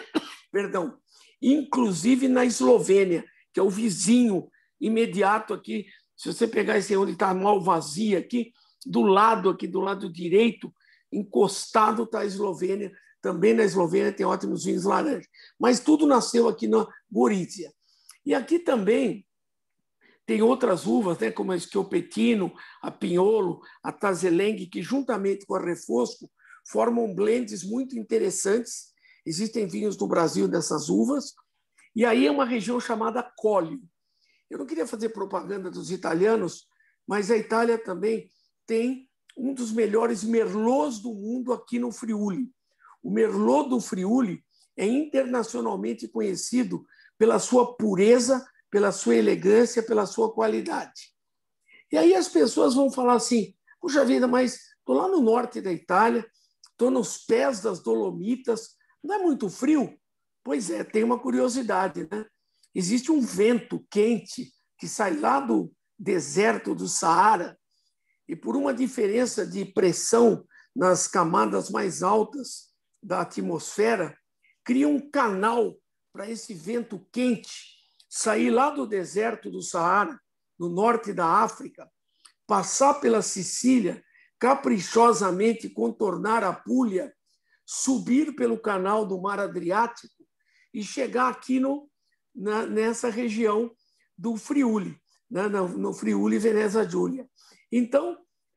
perdão, inclusive na Eslovênia, que é o vizinho imediato aqui. Se você pegar esse onde está Malvasia aqui, do lado direito, encostado está a Eslovênia. Também na Eslovênia tem ótimos vinhos laranjas. Mas tudo nasceu aqui na Gorizia. E aqui também tem outras uvas, né, como a Schioppettino, a Pinholo, a Tazeleng, que juntamente com a Refosco formam blends muito interessantes. Existem vinhos no Brasil dessas uvas. E aí é uma região chamada Collio. Eu não queria fazer propaganda dos italianos, mas a Itália também tem um dos melhores merlots do mundo aqui no Friuli. O Merlot do Friuli é internacionalmente conhecido pela sua pureza, pela sua elegância, pela sua qualidade. E aí as pessoas vão falar assim, puxa vida, mas estou lá no norte da Itália, estou nos pés das Dolomitas, não é muito frio? Pois é, tem uma curiosidade, né? Existe um vento quente que sai lá do deserto do Saara e por uma diferença de pressão nas camadas mais altas da atmosfera, cria um canal para esse vento quente sair lá do deserto do Saara, no norte da África, passar pela Sicília, caprichosamente contornar a Puglia, subir pelo canal do Mar Adriático e chegar aqui nessa região do Friuli, né? No Friuli Venezia Giulia. Então,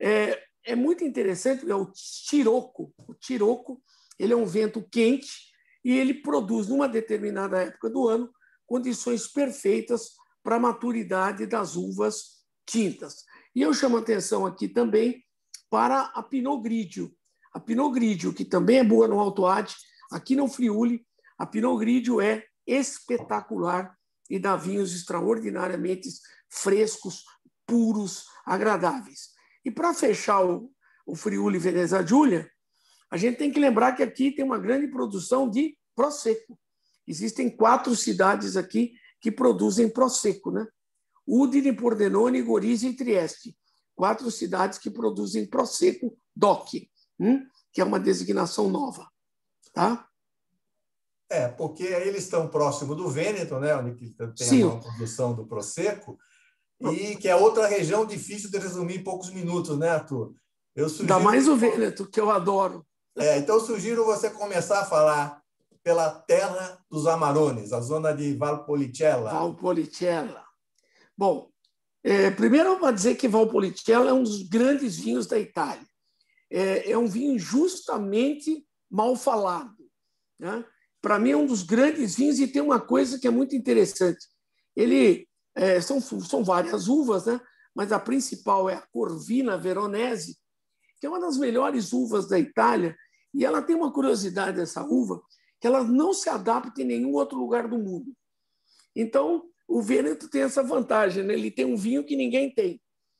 é muito interessante, é o Scirocco. O Scirocco, ele é um vento quente e ele produz, numa determinada época do ano, condições perfeitas para a maturidade das uvas tintas. E eu chamo a atenção aqui também para a Pinot Grigio. A Pinot Grigio, que também é boa no Alto Adige, aqui no Friuli, a Pinot Grigio é espetacular e dá vinhos extraordinariamente frescos, puros, agradáveis. E para fechar o Friuli Venezia Giulia, a gente tem que lembrar que aqui tem uma grande produção de Prosecco. Existem 4 cidades aqui que produzem Prosecco, né? Udine, Pordenone, Gorizia e Trieste. 4 cidades que produzem Prosecco DOC, que é uma designação nova. Tá? Porque aí eles estão próximo do Vêneto, né? Onde tem Sim. a produção do Prosecco, e que é outra região difícil de resumir em poucos minutos, né, Arthur? Ainda mais o Vêneto, que eu adoro. Então, eu sugiro você começar a falar pela terra dos Amarones, a zona de Valpolicella. Valpolicella. Bom, primeiro eu vou dizer que Valpolicella é um dos grandes vinhos da Itália. É um vinho justamente mal falado, né? Para mim, é um dos grandes vinhos e tem uma coisa que é muito interessante. Ele são várias uvas, né? Mas a principal é a Corvina Veronese, que é uma das melhores uvas da Itália, e ela tem uma curiosidade dessa uva, que ela não se adapta em nenhum outro lugar do mundo. Então, o Vêneto tem essa vantagem, né? Ele tem um vinho que ninguém tem.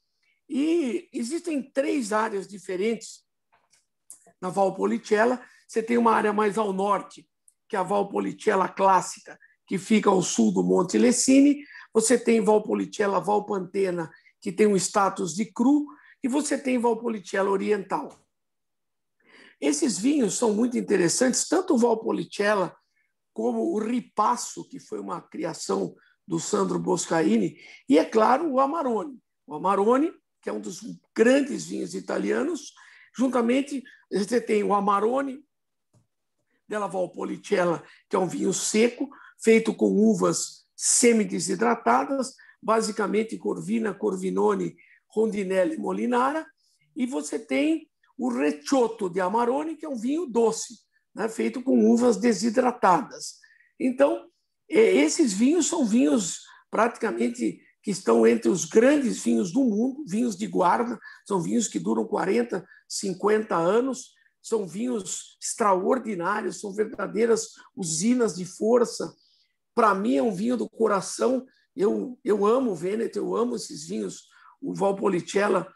E existem 3 áreas diferentes na Valpolicella. Você tem uma área mais ao norte, que é a Valpolicella clássica, que fica ao sul do Monte Lessini. Você tem Valpolicella Valpantena, que tem um status de cru, e você tem Valpolicella oriental. Esses vinhos são muito interessantes, tanto o Valpolicella como o Ripasso, que foi uma criação do Sandro Boscaini, e, é claro, o Amarone. O Amarone, que é um dos grandes vinhos italianos, juntamente você tem o Amarone della Valpolicella, que é um vinho seco, feito com uvas semi-desidratadas, basicamente Corvina, Corvinone, Rondinelli e Molinara, e você tem o Recioto de Amarone, que é um vinho doce, né, feito com uvas desidratadas. Então, esses vinhos são vinhos praticamente que estão entre os grandes vinhos do mundo, vinhos de guarda, são vinhos que duram 40, 50 anos, são vinhos extraordinários, são verdadeiras usinas de força. Para mim, é um vinho do coração. Eu amo o Vêneto, eu amo esses vinhos. O Valpolicella,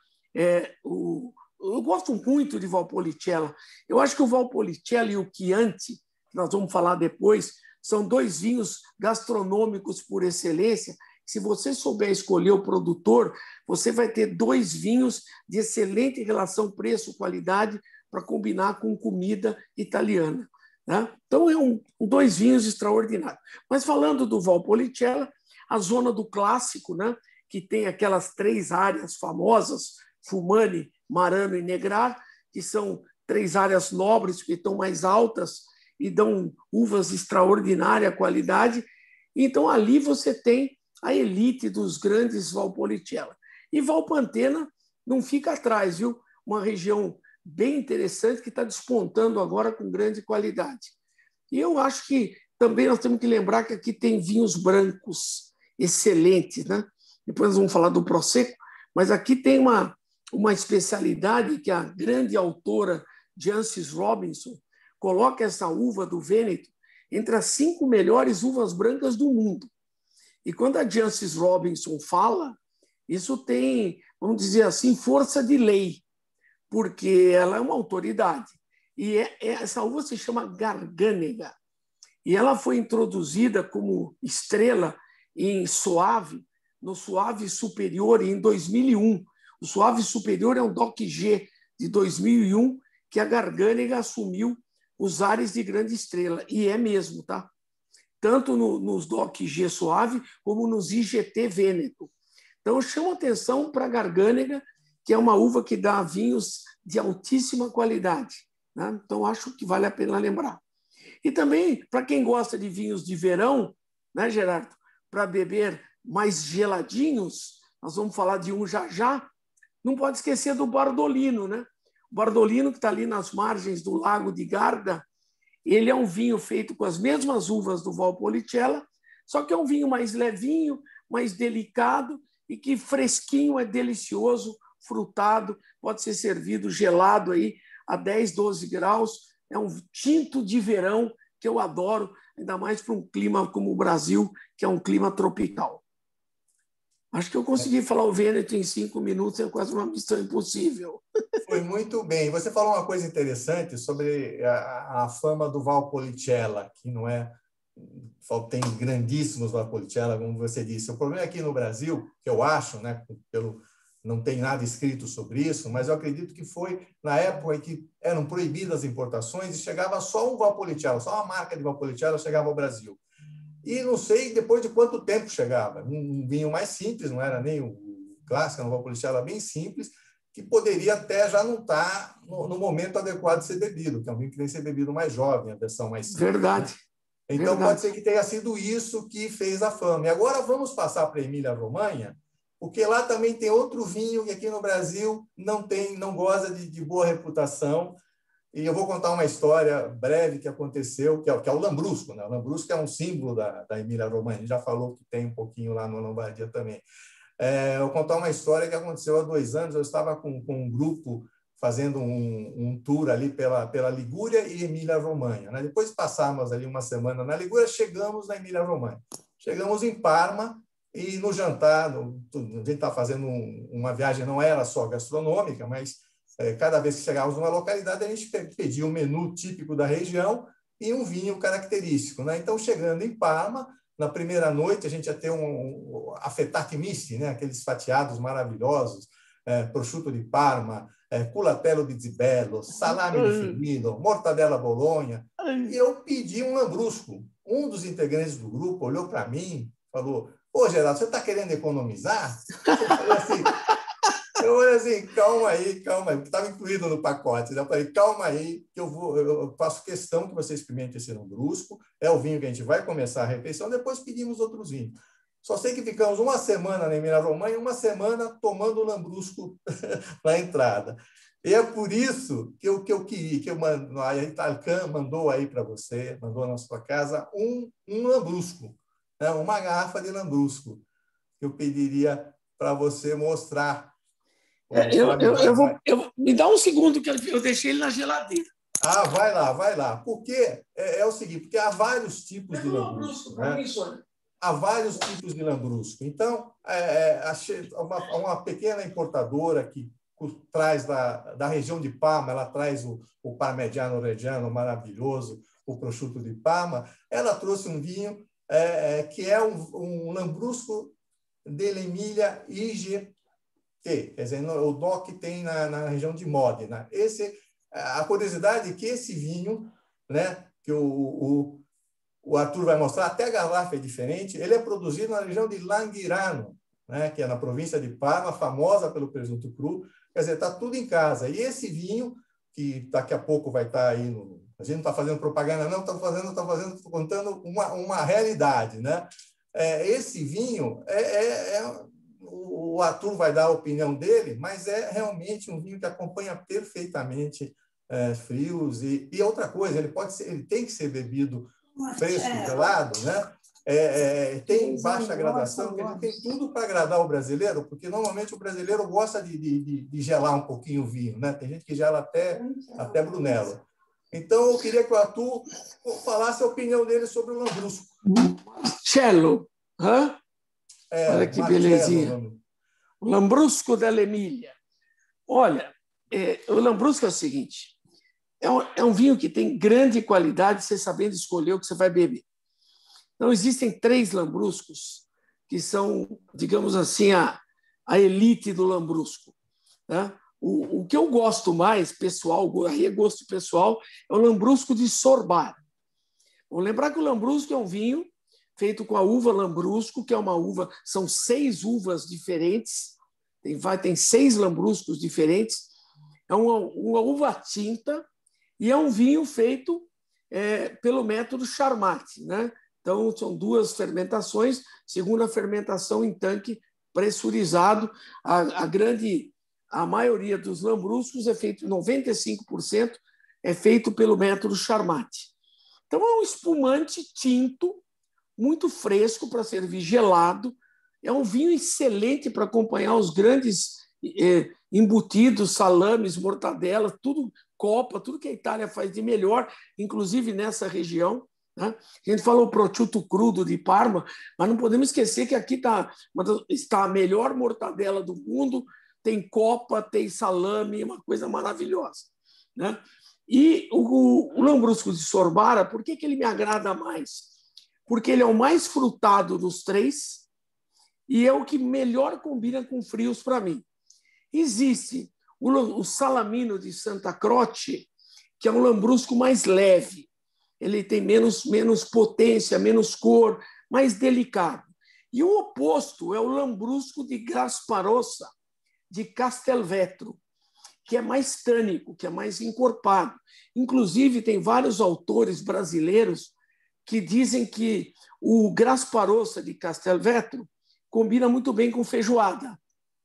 eu gosto muito de Valpolicella. Eu acho que o Valpolicella e o Chianti, que nós vamos falar depois, são 2 vinhos gastronômicos por excelência. Se você souber escolher o produtor, você vai ter 2 vinhos de excelente relação preço-qualidade para combinar com comida italiana. né? Então, dois vinhos extraordinários. Mas falando do Valpolicella, a zona do clássico, né, que tem aquelas 3 áreas famosas, Fumani, Marano e Negrar, que são 3 áreas nobres, que estão mais altas e dão uvas de extraordinária qualidade. Então, ali você tem a elite dos grandes Valpolicella. E Valpantena não fica atrás, viu? Uma região bem interessante que está despontando agora com grande qualidade. E eu acho que também nós temos que lembrar que aqui tem vinhos brancos excelentes, né? Depois nós vamos falar do Prosecco, mas aqui tem uma especialidade que a grande autora Jancis Robinson coloca essa uva do Vêneto entre as 5 melhores uvas brancas do mundo. E quando a Jancis Robinson fala, isso tem, vamos dizer assim, força de lei, porque ela é uma autoridade. E essa uva se chama Garganega. E ela foi introduzida como estrela em Soave, no Soave Superior, em 2001. O Soave Superior é um DOC G de 2001, que a Garganega assumiu os ares de grande estrela. E é mesmo, tá? Tanto nos DOC G Soave, como nos IGT Vêneto. Então, eu chamo atenção para a Garganega, que é uma uva que dá vinhos de altíssima qualidade, né? Então, acho que vale a pena lembrar. E também, para quem gosta de vinhos de verão, né, Gerardo? Para beber mais geladinhos, nós vamos falar de um já, não pode esquecer do Bardolino, né? O Bardolino, que está ali nas margens do Lago de Garda, ele é um vinho feito com as mesmas uvas do Valpolicella, só que é um vinho mais levinho, mais delicado e que fresquinho, é delicioso, frutado, pode ser servido gelado aí a 10, 12 graus. É um tinto de verão que eu adoro, ainda mais para um clima como o Brasil, que é um clima tropical. Acho que eu consegui falar o Vêneto em 5 minutos, é quase uma missão impossível. Foi muito bem. Você falou uma coisa interessante sobre a fama do Valpolicella, que não é... Tem grandíssimos Valpolicella, como você disse. O problema aqui no Brasil, que eu acho, né, não tem nada escrito sobre isso, mas eu acredito que foi na época em que eram proibidas as importações e chegava só um Valpolicella, só uma marca de Valpolicella chegava ao Brasil. E não sei depois de quanto tempo chegava. Um vinho mais simples, não era nem o clássico, era um Valpolicella bem simples, que poderia até já não estar no momento adequado de ser bebido, que é um vinho que tem que ser bebido mais jovem, a versão mais simples. Verdade. Então, Verdade. pode ser que tenha sido isso que fez a fama. E agora vamos passar para a Emília-Romanha, porque lá também tem outro vinho que aqui no Brasil não goza de boa reputação. E eu vou contar uma história breve que aconteceu, que é o Lambrusco, né? O Lambrusco é um símbolo da Emília-Romanha. A gente já falou que tem um pouquinho lá no Lombardia também. Eu vou contar uma história que aconteceu há 2 anos. Eu estava com um grupo fazendo um tour ali pela Ligúria e Emília-Romanha, né? Depois de passarmos ali uma semana na Ligúria, chegamos na Emília-Romanha. Chegamos em Parma e no jantar, a gente está fazendo uma viagem, não era só gastronômica, mas cada vez que chegávamos numa localidade, a gente pedia um menu típico da região e um vinho característico, né? Então, chegando em Parma, na primeira noite, a gente ia ter um affettati misti, né? Aqueles fatiados maravilhosos, prosciutto di Parma, culatello di Zibello, salame di Firmino, mortadela bolonha. E eu pedi um lambrusco. Um dos integrantes do grupo olhou para mim e falou: "Ô, Geraldo, você está querendo economizar?" Eu falei assim, calma aí, porque estava incluído no pacote. Eu falei, calma aí, que eu faço questão que você experimente esse lambrusco. É o vinho que a gente vai começar a refeição, depois pedimos outros vinhos. Só sei que ficamos uma semana na Emília-Romanha e uma semana tomando lambrusco na entrada. E é por isso que eu queria, a Italcam mandou aí para você, mandou na sua casa um lambrusco, né? Uma garrafa de lambrusco, que eu pediria para você mostrar. Me dá um segundo que eu deixei ele na geladeira. Ah, vai lá. Porque é o seguinte, porque há vários tipos de lambrusco, né? Há vários tipos de lambrusco. Então, uma pequena importadora que traz da região de Parma, ela traz o Parmigiano Reggiano maravilhoso, o prosciutto di Parma. Ela trouxe um vinho que é um lambrusco dell'Emilia IGT. Quer dizer, o DOC tem na região de Modena. A curiosidade é que esse vinho, né, que o Arthur vai mostrar, até a garrafa é diferente. Ele é produzido na região de Langhirano, né, que é na província de Parma, famosa pelo presunto cru. Quer dizer, está tudo em casa. E esse vinho, que daqui a pouco vai estar aí no... A gente não está fazendo propaganda, não, estou contando uma realidade, né? Esse vinho, o Arthur vai dar a opinião dele, mas é realmente um vinho que acompanha perfeitamente frios. E outra coisa, ele tem que ser bebido fresco, gelado, né? Tem baixa gradação, que ele tem tudo para agradar o brasileiro, porque normalmente o brasileiro gosta de gelar um pouquinho o vinho, né? Tem gente que gela até Brunello. Então, eu queria que o Arthur falasse a opinião dele sobre o Lambrusco. Marcello, olha que belezinha. O Lambrusco dell'Emilia. Olha, o Lambrusco é o seguinte, é um vinho que tem grande qualidade, você sabendo escolher o que você vai beber. Então, existem 3 lambruscos que são, digamos assim, a elite do lambrusco, né? O que eu gosto mais, pessoal, aí é gosto pessoal, é o Lambrusco de Sorbara. Vou lembrar que o Lambrusco é um vinho feito com a uva Lambrusco, que é uma uva, são 6 uvas diferentes, tem 6 lambruscos diferentes, é uma uva tinta e é um vinho feito pelo método Charmat, né? Então, são 2 fermentações, segunda fermentação em tanque pressurizado. A maioria dos lambruscos é feito, 95%, é feito pelo método Charmat. Então, é um espumante tinto, muito fresco para servir gelado. É um vinho excelente para acompanhar os grandes embutidos, salames, mortadela, tudo copa, tudo que a Itália faz de melhor, inclusive nessa região. A gente falou prosciutto crudo de Parma, mas não podemos esquecer que aqui está a melhor mortadela do mundo, tem copa, tem salame, uma coisa maravilhosa, né? E o Lambrusco de Sorbara, por que ele me agrada mais? Porque ele é o mais frutado dos 3 e é o que melhor combina com frios para mim. Existe o Salamino de Santa Croce, que é um lambrusco mais leve. Ele tem menos potência, menos cor, mais delicado. E o oposto é o Lambrusco de Grasparossa, de Castelvetro, que é mais tânico, que é mais encorpado. Inclusive, tem vários autores brasileiros que dizem que o Grasparossa de Castelvetro combina muito bem com feijoada.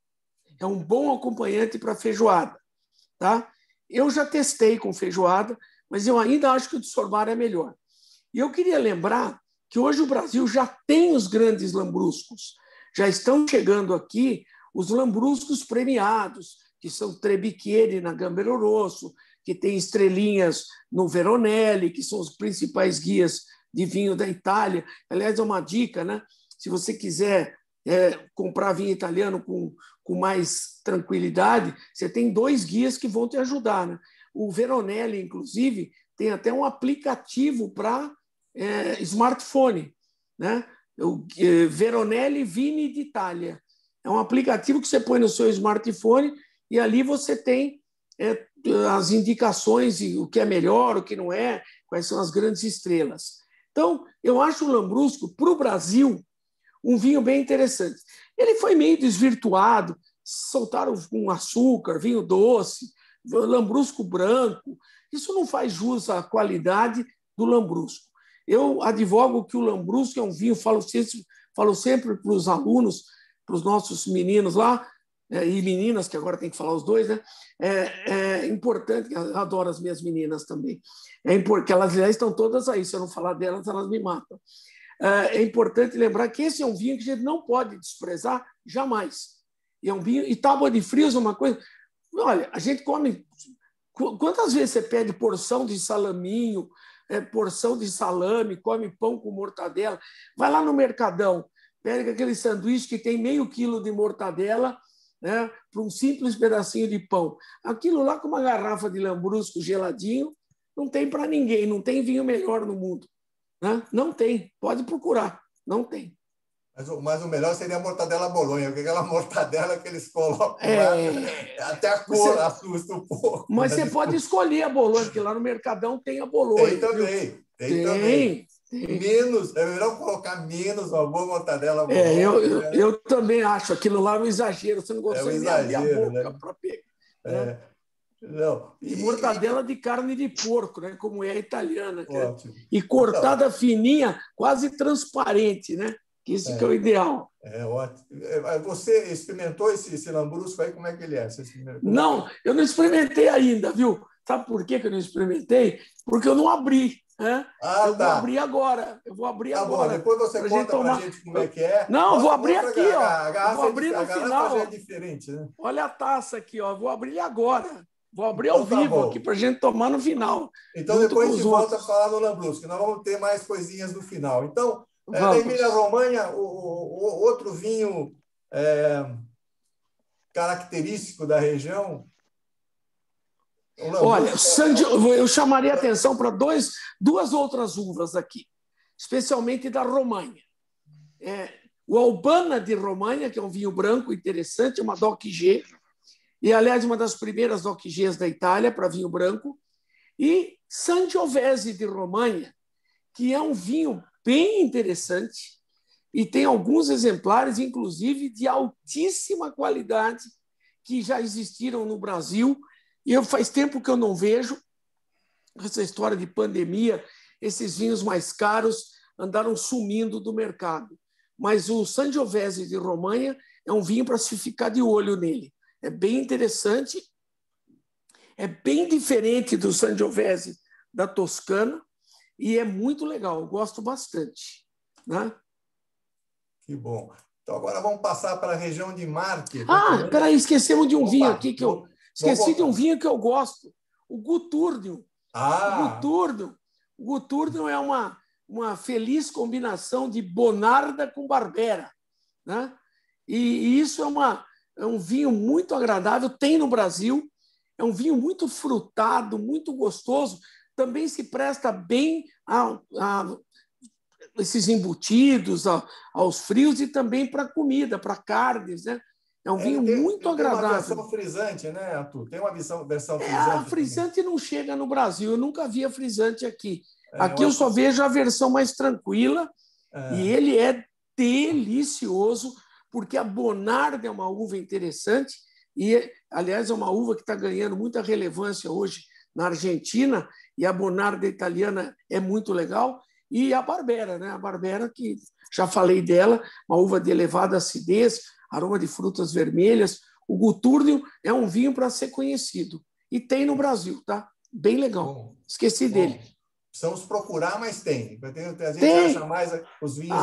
É um bom acompanhante para feijoada, tá? Eu já testei com feijoada, mas eu ainda acho que o de Sorbara é melhor. E eu queria lembrar que hoje o Brasil já tem os grandes lambruscos. Já estão chegando aqui os lambruscos premiados, que são Trebicchieri na Gambero Rosso, que tem estrelinhas no Veronelli, que são os principais guias de vinho da Itália. Aliás, é uma dica, né? Se você quiser comprar vinho italiano com mais tranquilidade, você tem 2 guias que vão te ajudar, né? O Veronelli, inclusive, tem até um aplicativo para smartphone, né? O Veronelli Vini d'Italia. É um aplicativo que você põe no seu smartphone e ali você tem as indicações de o que é melhor, o que não é, quais são as grandes estrelas. Então, eu acho o Lambrusco, para o Brasil, um vinho bem interessante. Ele foi meio desvirtuado, soltaram com açúcar, vinho doce, Lambrusco branco. Isso não faz jus à qualidade do Lambrusco. Eu advogo que o Lambrusco é um vinho, falo sempre para os alunos, para os nossos meninos lá, e meninas, que agora tem que falar os 2, né? É importante, eu adoro as minhas meninas também, porque elas já estão todas aí, se eu não falar delas, elas me matam. É importante lembrar que esse é um vinho que a gente não pode desprezar jamais. E é um vinho, e tábua de frios é uma coisa... Olha, a gente come... Quantas vezes você pede porção de salaminho, porção de salame, come pão com mortadela? Vai lá no Mercadão, pega aquele sanduíche que tem meio quilo de mortadela, né, para um simples pedacinho de pão. Aquilo lá com uma garrafa de Lambrusco geladinho, não tem para ninguém, não tem vinho melhor no mundo. Né? Não tem, pode procurar, não tem. Mas o melhor seria a mortadela Bolonha, porque aquela mortadela que eles colocam lá, até a cor assusta um pouco. Mas você pode escolher a Bolonha, porque lá no Mercadão tem a Bolonha. Tem também. Tem também. Menos, é melhor colocar menos uma boa mortadela. Eu também acho aquilo lá um exagero. Você não consegue nem abrir a boca, né? Para pegar. Né? Não. E mortadela de carne de porco, né? Como é a italiana. E cortada fininha, quase transparente, né? Isso que é o ideal. Ótimo. Você experimentou esse lambrusco aí? Como é que ele é? Não, eu não experimentei ainda, viu? Sabe por que eu não experimentei? Porque eu não abri. Né? Vou abrir agora. Eu vou abrir agora. Bom, depois você conta pra gente como é que é. Não, eu vou abrir aqui, ó. A garrafa vou abrir no final. Já é diferente, né? Olha a taça aqui, ó. Vou abrir agora. Vou abrir ao vivo aqui para a gente tomar no final. Então, depois a gente volta a falar no lambrusco. Nós vamos ter mais coisinhas no final. Então, da Emília-Romanha, o outro vinho característico da região. Olha, eu chamaria a atenção para duas outras uvas aqui, especialmente da Romanha. O Albana de Romanha, que é um vinho branco interessante, uma DOC G, e, aliás, uma das primeiras DOC Gs da Itália para vinho branco, e Sangiovese de Romanha, que é um vinho bem interessante e tem alguns exemplares, inclusive, de altíssima qualidade que já existiram no Brasil. E faz tempo que eu não vejo essa história de pandemia, esses vinhos mais caros andaram sumindo do mercado. Mas o Sangiovese de Romanha é um vinho para se ficar de olho nele. É bem interessante, é bem diferente do Sangiovese da Toscana e é muito legal, eu gosto bastante. Né? Que bom. Então, agora vamos passar para a região de Marche. Peraí, esquecemos de um vinho aqui que eu... Esqueci de um vinho que eu gosto, o Gutturno. O Gutturno é uma feliz combinação de Bonarda com Barbera. Né? E isso é um vinho muito agradável, tem no Brasil, é um vinho muito frutado, muito gostoso, também se presta bem a esses embutidos, aos frios e também para comida, para carnes, né? É um vinho muito agradável. Tem uma versão frisante, né, Arthur? Tem uma versão frisante. A frisante não chega no Brasil. Eu nunca vi a frisante aqui. Aqui eu só vejo a versão mais tranquila e ele é delicioso, porque a Bonarda é uma uva interessante e, aliás, é uma uva que está ganhando muita relevância hoje na Argentina, e a Bonarda italiana é muito legal. E a Barbera, né? A Barbera, que já falei dela, uma uva de elevada acidez, aroma de frutas vermelhas. O Gutturno é um vinho para ser conhecido. E tem no Brasil, tá? Bem legal. Esqueci dele. Precisamos procurar, mas tem. A gente acha mais os vinhos...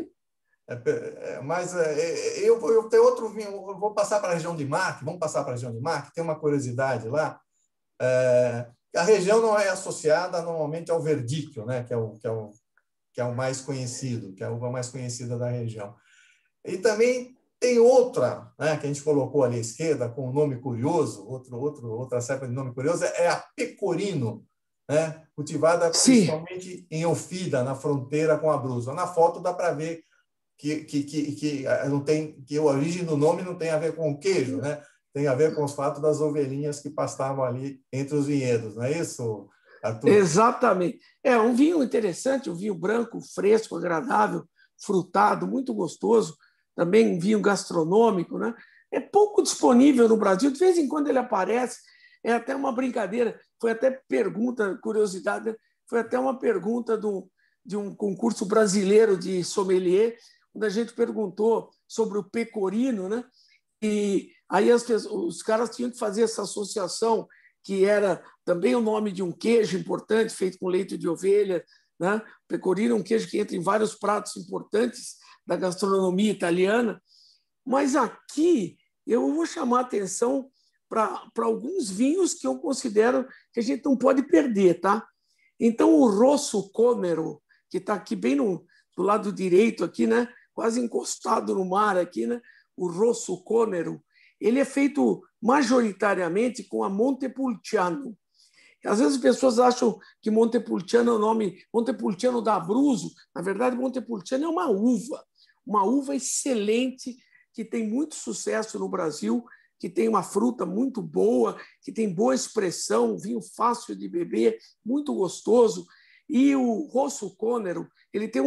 Mas eu tenho outro vinho. Eu vou passar para a região de Marche. Vamos passar para a região de Marche. Tem uma curiosidade lá. A região não é associada normalmente ao verdicchio, né? que é o mais conhecido, que é a uva mais conhecida da região. E também tem outra, né, que a gente colocou ali à esquerda, com um nome curioso, outra cepa de nome curioso, é a Pecorino, né, cultivada principalmente em Ofida, na fronteira com Abruzzo. Na foto dá para ver que a origem do nome não tem a ver com o queijo, né? Tem a ver com os fatos das ovelhinhas que pastavam ali entre os vinhedos, não é isso, Arthur? Exatamente. É um vinho interessante, um vinho branco, fresco, agradável, frutado, muito gostoso. Também um vinho gastronômico, né? É pouco disponível no Brasil, de vez em quando ele aparece, é até uma brincadeira, foi até pergunta, curiosidade, foi até uma pergunta de um concurso brasileiro de sommelier, onde a gente perguntou sobre o pecorino, né? E aí os caras tinham que fazer essa associação, que era também o nome de um queijo importante, feito com leite de ovelha, né? O pecorino é um queijo que entra em vários pratos importantes da gastronomia italiana. Mas aqui eu vou chamar a atenção para alguns vinhos que eu considero que a gente não pode perder, tá? Então, o Rosso Conero, que está aqui bem do lado direito, aqui, né? Quase encostado no mar, aqui, né? O Rosso Conero, ele é feito majoritariamente com a Montepulciano. Às vezes as pessoas acham que Montepulciano é o nome Montepulciano da Abruzzo. Na verdade, Montepulciano é uma uva excelente, que tem muito sucesso no Brasil, que tem uma fruta muito boa, que tem boa expressão, um vinho fácil de beber, muito gostoso. E o Rosso Conero, ele tem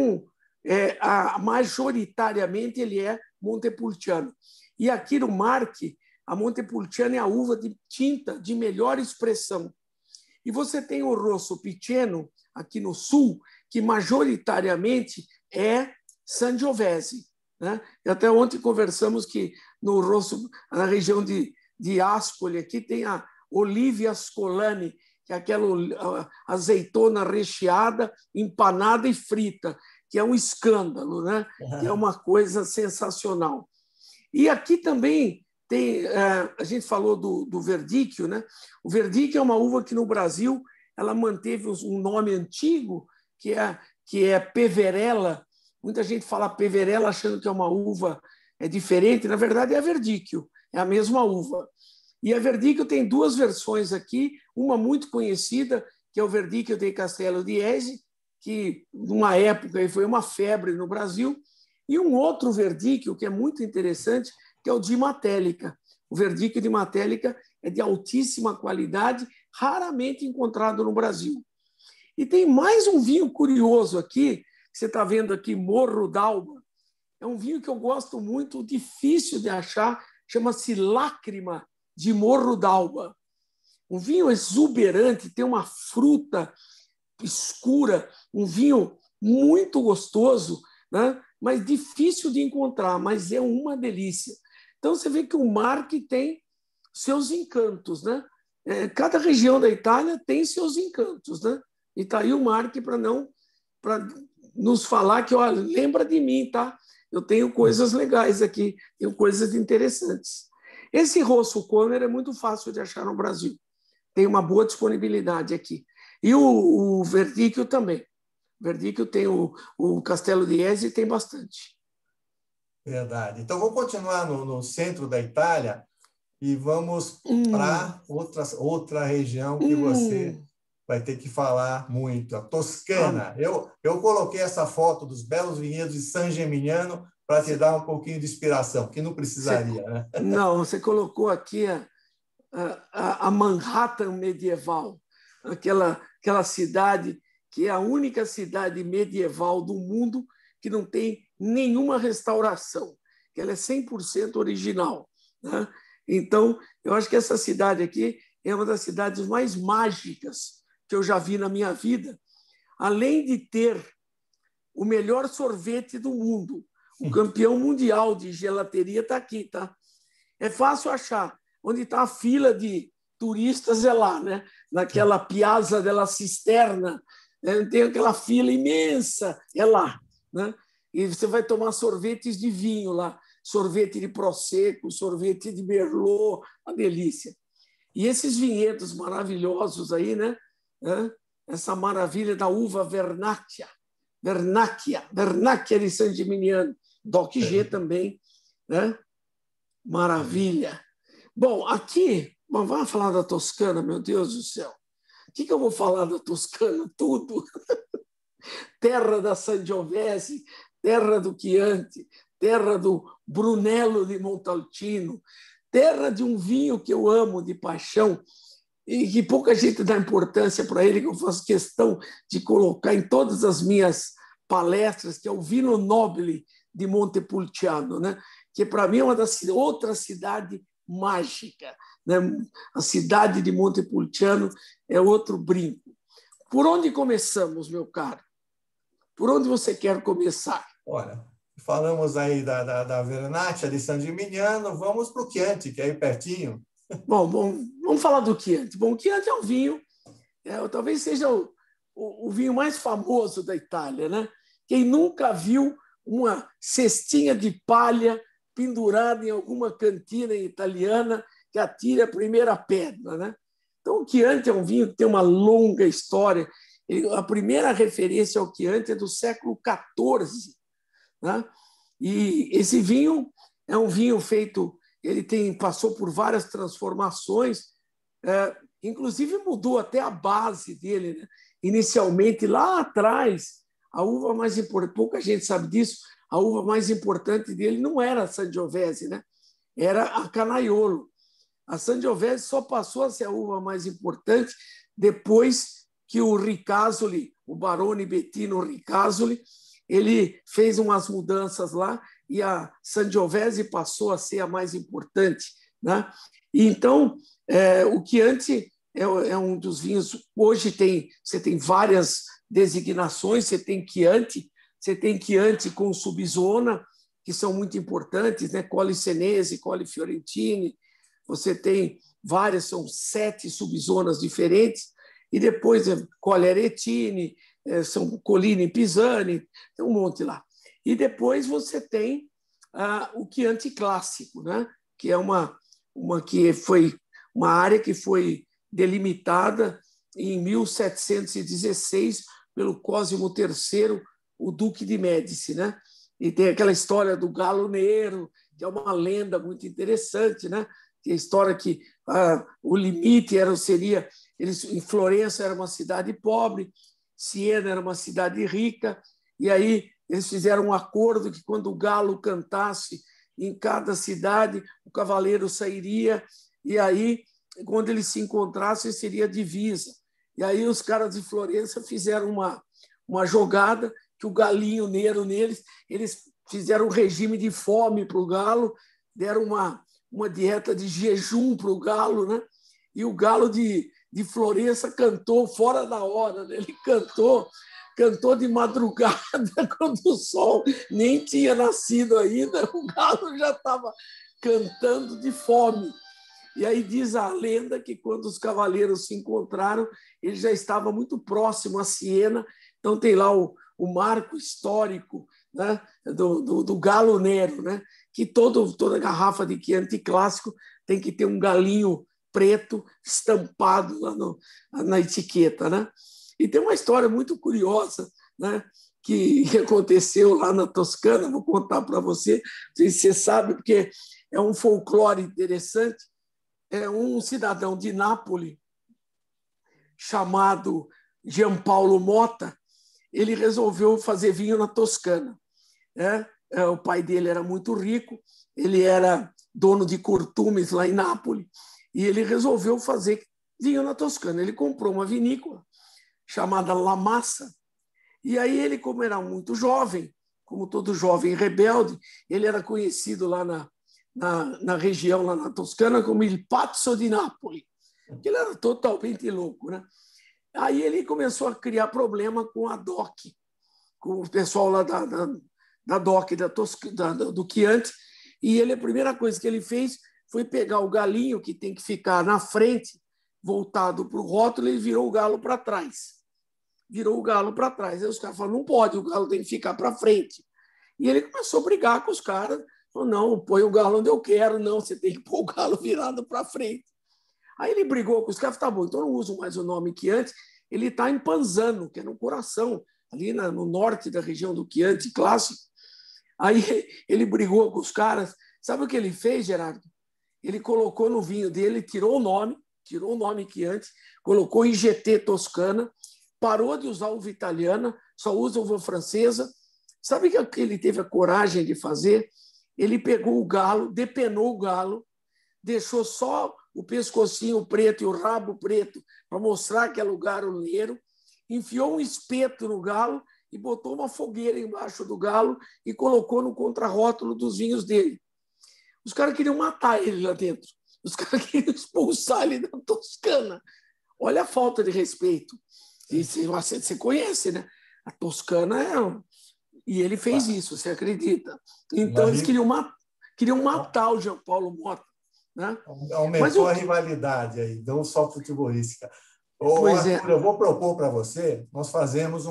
majoritariamente ele é Montepulciano. E aqui no Marche, a Montepulciano é a uva de tinta de melhor expressão. E você tem o Rosso Piceno, aqui no sul, que majoritariamente é Sangiovese, né? E até ontem conversamos que no Rosso, na região de Ascoli, aqui tem a Olivia Ascolani, que é aquela azeitona recheada, empanada e frita, que é um escândalo, né? Que é uma coisa sensacional. E aqui também tem, a gente falou do Verdicchio, né? O Verdicchio é uma uva que no Brasil ela manteve um nome antigo, que é Peverella. Muita gente fala Peverella achando que é uma uva diferente, na verdade é a Verdicchio, é a mesma uva. E a Verdicchio tem duas versões aqui, uma muito conhecida, que é o Verdicchio de Castello di Esi, que numa época foi uma febre no Brasil, e um outro Verdicchio que é muito interessante, que é o de Matélica. O Verdicchio de Matélica é de altíssima qualidade, raramente encontrado no Brasil. E tem mais um vinho curioso aqui, que você está vendo aqui, Morro d'Alba. É um vinho que eu gosto muito, difícil de achar, chama-se Lágrima de Morro d'Alba. Um vinho exuberante, tem uma fruta escura, um vinho muito gostoso, né? Mas difícil de encontrar, mas é uma delícia. Então você vê que o Marche tem seus encantos, né? Cada região da Itália tem seus encantos, né? E está aí o Marche para nos falar que, olha, lembra de mim, tá? Eu tenho coisas legais aqui, tenho coisas interessantes. Esse Rosso Conero é muito fácil de achar no Brasil. Tem uma boa disponibilidade aqui. E o Verdicchio também. O Verdicchio tem o Castello di Esi, tem bastante. Verdade. Então, vamos continuar no centro da Itália e vamos para outra região que você vai ter que falar muito, a Toscana. Eu coloquei essa foto dos belos vinhedos de San Gemignano para te dar um pouquinho de inspiração, que não precisaria, né? Não, você colocou aqui a Manhattan medieval, aquela cidade que é a única cidade medieval do mundo que não tem nenhuma restauração, que ela é 100% original, né? Então, eu acho que essa cidade aqui é uma das cidades mais mágicas que eu já vi na minha vida, além de ter o melhor sorvete do mundo. O campeão mundial de gelateria está aqui, tá? É fácil achar. Onde está a fila de turistas é lá, né? Naquela Piazza della Cisterna, né? Tem aquela fila imensa, é lá, né? E você vai tomar sorvetes de vinho lá, sorvete de Prosecco, sorvete de Merlot, uma delícia. E esses vinhedos maravilhosos aí, né? Essa maravilha da uva Vernacchia de San Gimignano, Doc G também, né? Maravilha. Bom, aqui, vamos falar da Toscana, meu Deus do céu. O que eu vou falar da Toscana? Tudo. Terra da Sangiovese, terra do Chianti, terra do Brunello di Montalcino, terra de um vinho que eu amo de paixão e que pouca gente dá importância para ele, que eu faço questão de colocar em todas as minhas palestras, que é o Vino Nobile de Montepulciano, né? Que para mim é outra cidade mágica, né? A cidade de Montepulciano é outro brinco. Por onde começamos, meu caro? Por onde você quer começar? Olha, falamos aí da Vernaccia de San Gimignano, vamos para o Chianti, que é aí pertinho. Bom, vamos falar do Chianti. Bom, o Chianti é um vinho, talvez seja o vinho mais famoso da Itália, né? Quem nunca viu uma cestinha de palha pendurada em alguma cantina italiana que atira a primeira pedra, né? Então, o Chianti é um vinho que tem uma longa história. A primeira referência ao Chianti é do século XIV, né? E esse vinho é um vinho feito, passou por várias transformações, inclusive mudou até a base dele, né? Inicialmente, lá atrás, a uva mais importante, pouca gente sabe disso, a uva mais importante dele não era a Sangiovese, né? Era a Canaiolo. A Sangiovese só passou a ser a uva mais importante depois que o Ricasoli, o Barone Bettino Ricasoli, ele fez umas mudanças lá e a Sangiovese passou a ser a mais importante, né? E então, o Chianti é um dos vinhos. Hoje você tem várias designações, você tem Chianti com subzona, que são muito importantes, né? Colli Senesi, Colli Fiorentini, você tem várias, são 7 subzonas diferentes, e depois Colli Aretini, são Colline Pisani, tem um monte lá. E depois você tem o Chianti clássico, né? Que é uma área que foi delimitada em 1716 pelo Cosimo III, o Duque de Médici, né? E tem aquela história do Galo Nero, que é uma lenda muito interessante, né? Que a história que o limite seria em Florença era uma cidade pobre, Siena era uma cidade rica, e aí eles fizeram um acordo que quando o galo cantasse em cada cidade, o cavaleiro sairia, e aí, quando eles se encontrassem, seria divisa. E aí os caras de Florença fizeram uma jogada que o galinho Nero neles, eles fizeram um regime de fome para o galo, deram uma dieta de jejum para o galo, né? E o galo de Florença cantou fora da hora, né? Ele cantou de madrugada, quando o sol nem tinha nascido ainda, o galo já estava cantando de fome. E aí diz a lenda que quando os cavaleiros se encontraram, ele já estava muito próximo a Siena, então tem lá o marco histórico, né, do Galo Nero, né, que toda garrafa de Chianti clássico tem que ter um galinho preto estampado lá na etiqueta, né? E tem uma história muito curiosa, né, que aconteceu lá na Toscana, vou contar para você, não sei se você sabe, porque é um folclore interessante. Um cidadão de Nápoles, chamado Giampaolo Motta, ele resolveu fazer vinho na Toscana. O pai dele era muito rico, ele era dono de cortumes lá em Nápoles, e ele resolveu fazer vinho na Toscana. Ele comprou uma vinícola chamada La Massa, e aí ele, como era muito jovem, como todo jovem rebelde, ele era conhecido lá na região, lá na Toscana, como Il Pazzo di Napoli, que ele era totalmente louco, né? Aí ele começou a criar problema com a DOC, com o pessoal lá da DOC, do Chianti, e a primeira coisa que ele fez foi pegar o galinho, que tem que ficar na frente, voltado para o rótulo, e virou o galo para trás. Virou o galo para trás. Aí os caras falaram, não pode, o galo tem que ficar para frente. E ele começou a brigar com os caras, falou, não, põe o galo onde eu quero, não, você tem que pôr o galo virado para frente. Aí ele brigou com os caras, tá bom, então eu não uso mais o nome Chianti, ele está em Panzano, que é no coração, ali no norte da região do Chianti clássico. Aí ele brigou com os caras, sabe o que ele fez, Gerardo? Ele colocou no vinho dele, tirou o nome Chianti, colocou IGT Toscana, parou de usar uva italiana, só usa uva francesa. Sabe o que ele teve a coragem de fazer? Ele pegou o galo, depenou o galo, deixou só o pescocinho preto e o rabo preto para mostrar que é lugar Nero, enfiou um espeto no galo e botou uma fogueira embaixo do galo e colocou no contrarótulo dos vinhos dele. Os caras queriam matar ele lá dentro. Os caras queriam expulsar ele da Toscana. Olha a falta de respeito. E você conhece, né? A Toscana E ele fez isso, você acredita? Então, eles queriam matar o Giampaolo Motta. Né? Aumentou a rivalidade aí, não só futebolística. Arthur, eu vou propor para você, nós fazemos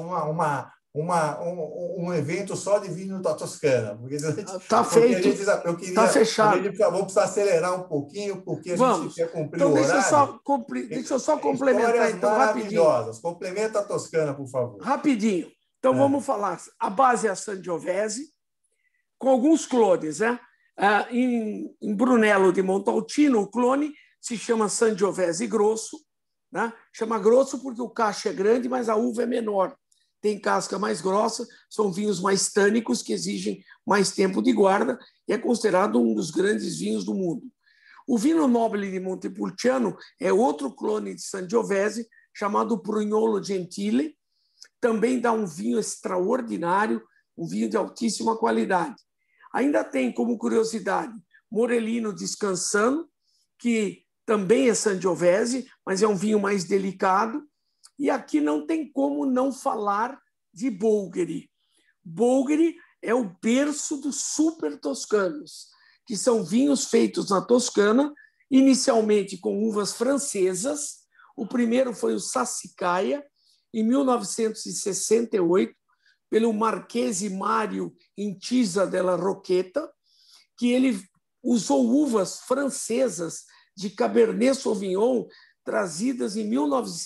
um evento só de vinho da Toscana. Está feito, está fechado. Vou precisar acelerar um pouquinho, porque a gente quer cumprir o horário. Deixa eu só complementar, então, rapidinho. Complementa a Toscana, por favor. Rapidinho. Então, vamos falar. A base é a Sangiovese, com alguns clones, né? Em Brunello de Montalcino, o clone se chama Sangiovese Grosso, né? Chama grosso porque o cacho é grande, mas a uva é menor. Tem casca mais grossa, são vinhos mais tânicos que exigem mais tempo de guarda e é considerado um dos grandes vinhos do mundo. O Vinho Nobile de Montepulciano é outro clone de Sangiovese, chamado Prugnolo Gentile, também dá um vinho extraordinário, um vinho de altíssima qualidade. Ainda tem, como curiosidade, Morellino Descansando, que também é Sangiovese, mas é um vinho mais delicado. E aqui não tem como não falar de Bolgheri. Bolgheri é o berço dos super toscanos, que são vinhos feitos na Toscana, inicialmente com uvas francesas. O primeiro foi o Sassicaia, em 1968, pelo Marchese Mario Intisa della Rocchetta, que ele usou uvas francesas de Cabernet Sauvignon trazidas em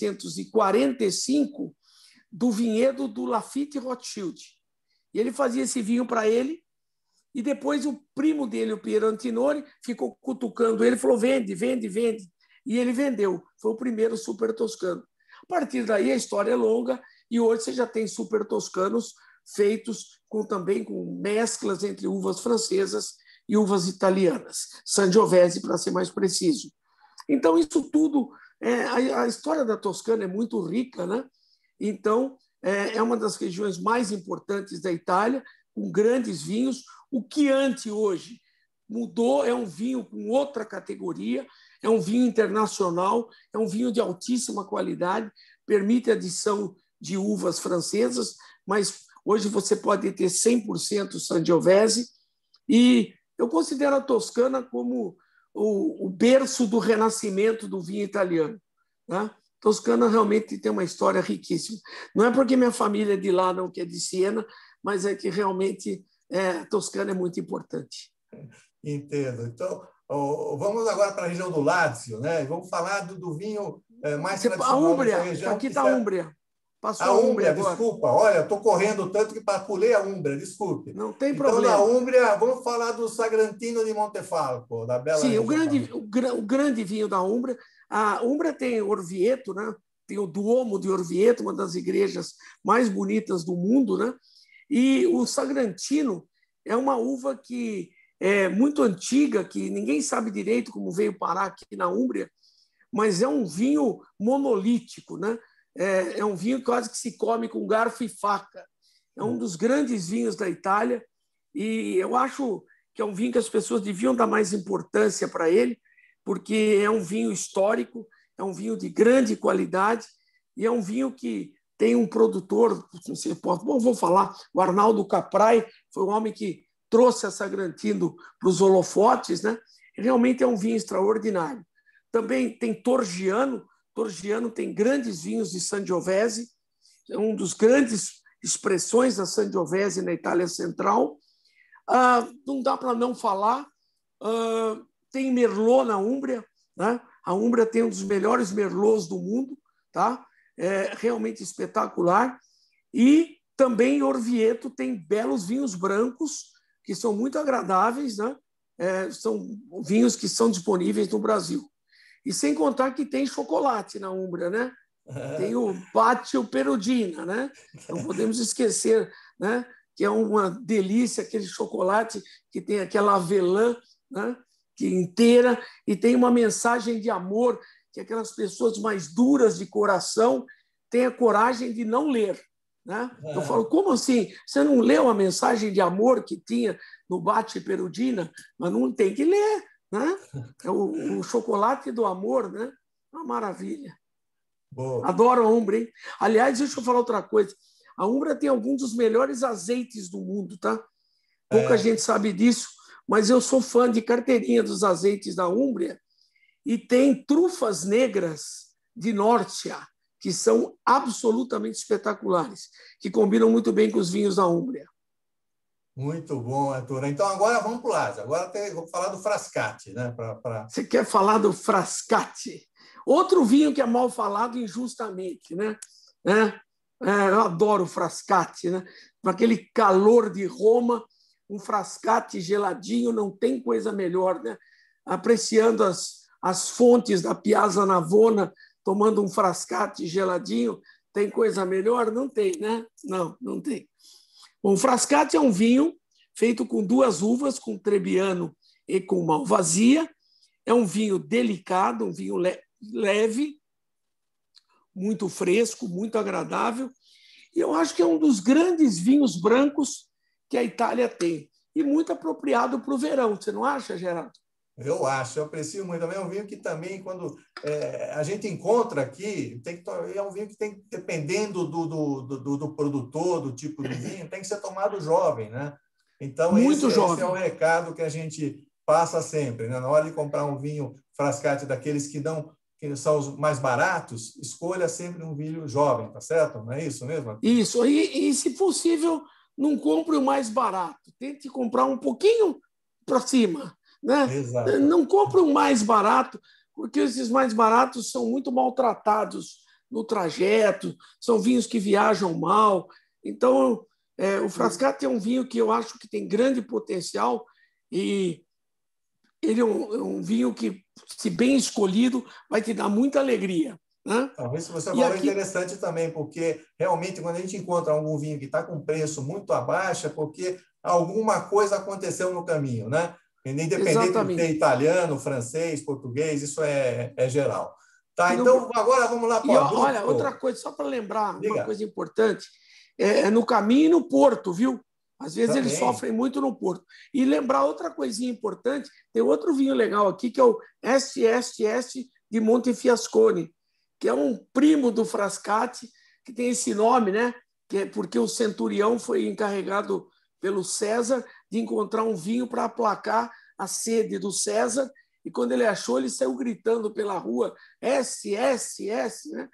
1945 do vinhedo do Lafite Rothschild. E ele fazia esse vinho para ele, e depois o primo dele, o Piero Antinori, ficou cutucando ele e falou: vende, vende, vende. E ele vendeu. Foi o primeiro super toscano. A partir daí a história é longa, e hoje você já tem super toscanos feitos também com mesclas entre uvas francesas e uvas italianas, Sangiovese, para ser mais preciso. Então, isso tudo, a história da Toscana é muito rica, né? Então, é uma das regiões mais importantes da Itália, com grandes vinhos. O Chianti hoje mudou, é um vinho com outra categoria, é um vinho internacional, é um vinho de altíssima qualidade, permite a adição de uvas francesas, mas hoje você pode ter 100% Sangiovese, e eu considero a Toscana como o berço do renascimento do vinho italiano, né? Toscana realmente tem uma história riquíssima. Não é porque minha família é de lá, não, que é de Siena, mas é que realmente Toscana é muito importante. Entendo. Então, vamos agora para a região do Lácio, né? Vamos falar do vinho mais tradicional a Úmbria, dessa região. Aqui está a Úmbria. Passou a Úmbria, agora. Desculpa. Olha, estou correndo tanto que pulei a Úmbria, desculpe. Não tem então, problema. Na Úmbria, vamos falar do Sagrantino de Montefalco, da bela Sim, região. o grande vinho da Úmbria. A Úmbria tem Orvieto, né? Tem o Duomo de Orvieto, uma das igrejas mais bonitas do mundo, né? E o Sagrantino é uma uva que é muito antiga, que ninguém sabe direito como veio parar aqui na Úmbria, mas é um vinho monolítico, né? É um vinho quase que se come com garfo e faca. É um dos grandes vinhos da Itália, e eu acho que é um vinho que as pessoas deviam dar mais importância para ele, porque é um vinho histórico, é um vinho de grande qualidade, e é um vinho que tem um produtor, vou falar, o Arnaldo Caprai, foi o homem que trouxe a Sagrantino para os holofotes, né? Realmente é um vinho extraordinário. Também tem Torgiano. Torgiano tem grandes vinhos de Sangiovese, é um dos grandes expressões da Sangiovese na Itália Central. Não dá para não falar. Tem Merlot na Úmbria, né? A Úmbria tem um dos melhores Merlots do mundo, tá? É realmente espetacular. E também Orvieto tem belos vinhos brancos, que são muito agradáveis, né? São vinhos que são disponíveis no Brasil. E sem contar que tem chocolate na Úmbria, né? Tem o Baccio Perugina, né? Não podemos esquecer, né? Que é uma delícia, aquele chocolate que tem aquela avelã, né? Que inteira, e tem uma mensagem de amor, que aquelas pessoas mais duras de coração têm a coragem de não ler, né? Eu falo, como assim? Você não leu a mensagem de amor que tinha no Baccio Perugina? Mas não tem que ler, né? É o chocolate do amor, né? Uma maravilha. Boa. Adoro a Umbra, hein? Aliás, deixa eu falar outra coisa. A Umbra tem alguns dos melhores azeites do mundo, tá? Pouca gente sabe disso, mas eu sou fã de carteirinha dos azeites da Úmbria, e tem trufas negras de Nórcia, que são absolutamente espetaculares, que combinam muito bem com os vinhos da Úmbria. Muito bom, Arthur. Então, agora vamos para o Lácio. Agora vou falar do Frascati, né? Você quer falar do Frascati? Outro vinho que é mal falado injustamente, né? Eu adoro o Frascati, né? Com aquele calor de Roma, um Frascati geladinho, não tem coisa melhor, né? Apreciando as fontes da Piazza Navona, tomando um Frascati geladinho, tem coisa melhor? Não tem, né? Não tem. Bom, o Frascati é um vinho feito com duas uvas, com Trebbiano e com Malvasia. É um vinho delicado, um vinho leve, muito fresco, muito agradável. E eu acho que é um dos grandes vinhos brancos que a Itália tem. E muito apropriado para o verão, você não acha, Gerardo? Eu acho, eu aprecio muito. Também é um vinho que também, quando a gente encontra aqui, é um vinho que tem, dependendo do produtor, do tipo de vinho, tem que ser tomado jovem, né? Então, muito esse é o jovem. recado que a gente passa sempre, né? Na hora de comprar um vinho Frascati daqueles que são os mais baratos, escolha sempre um vinho jovem, tá certo? Não é isso mesmo? Isso, e se possível, não compre o mais barato, tente comprar um pouquinho para cima, né? Exato. Não compre o mais barato, porque esses mais baratos são muito maltratados no trajeto, são vinhos que viajam mal. Então, o Frascati é um vinho que eu acho que tem grande potencial e ele é um vinho que, se bem escolhido, vai te dar muita alegria. Né? Isso que você E falou é aqui, interessante também, porque realmente quando a gente encontra algum vinho que está com preço muito abaixo, é porque alguma coisa aconteceu no caminho, né? Independente de ser exatamente. italiano, francês, português, isso é geral. Tá, E, então agora vamos lá para e o olha, outra Abruzzo. coisa, só para lembrar, uma Diga. coisa importante, é no caminho e no porto, viu? Às vezes eles Também. sofrem muito no porto. E lembrar outra coisinha importante, tem outro vinho legal aqui, que é o SSS de Montefiascone, que é um primo do Frascati, que tem esse nome, né? Que é porque o centurião foi encarregado pelo César de encontrar um vinho para aplacar a sede do César, e quando ele achou, ele saiu gritando pela rua, SSS, né?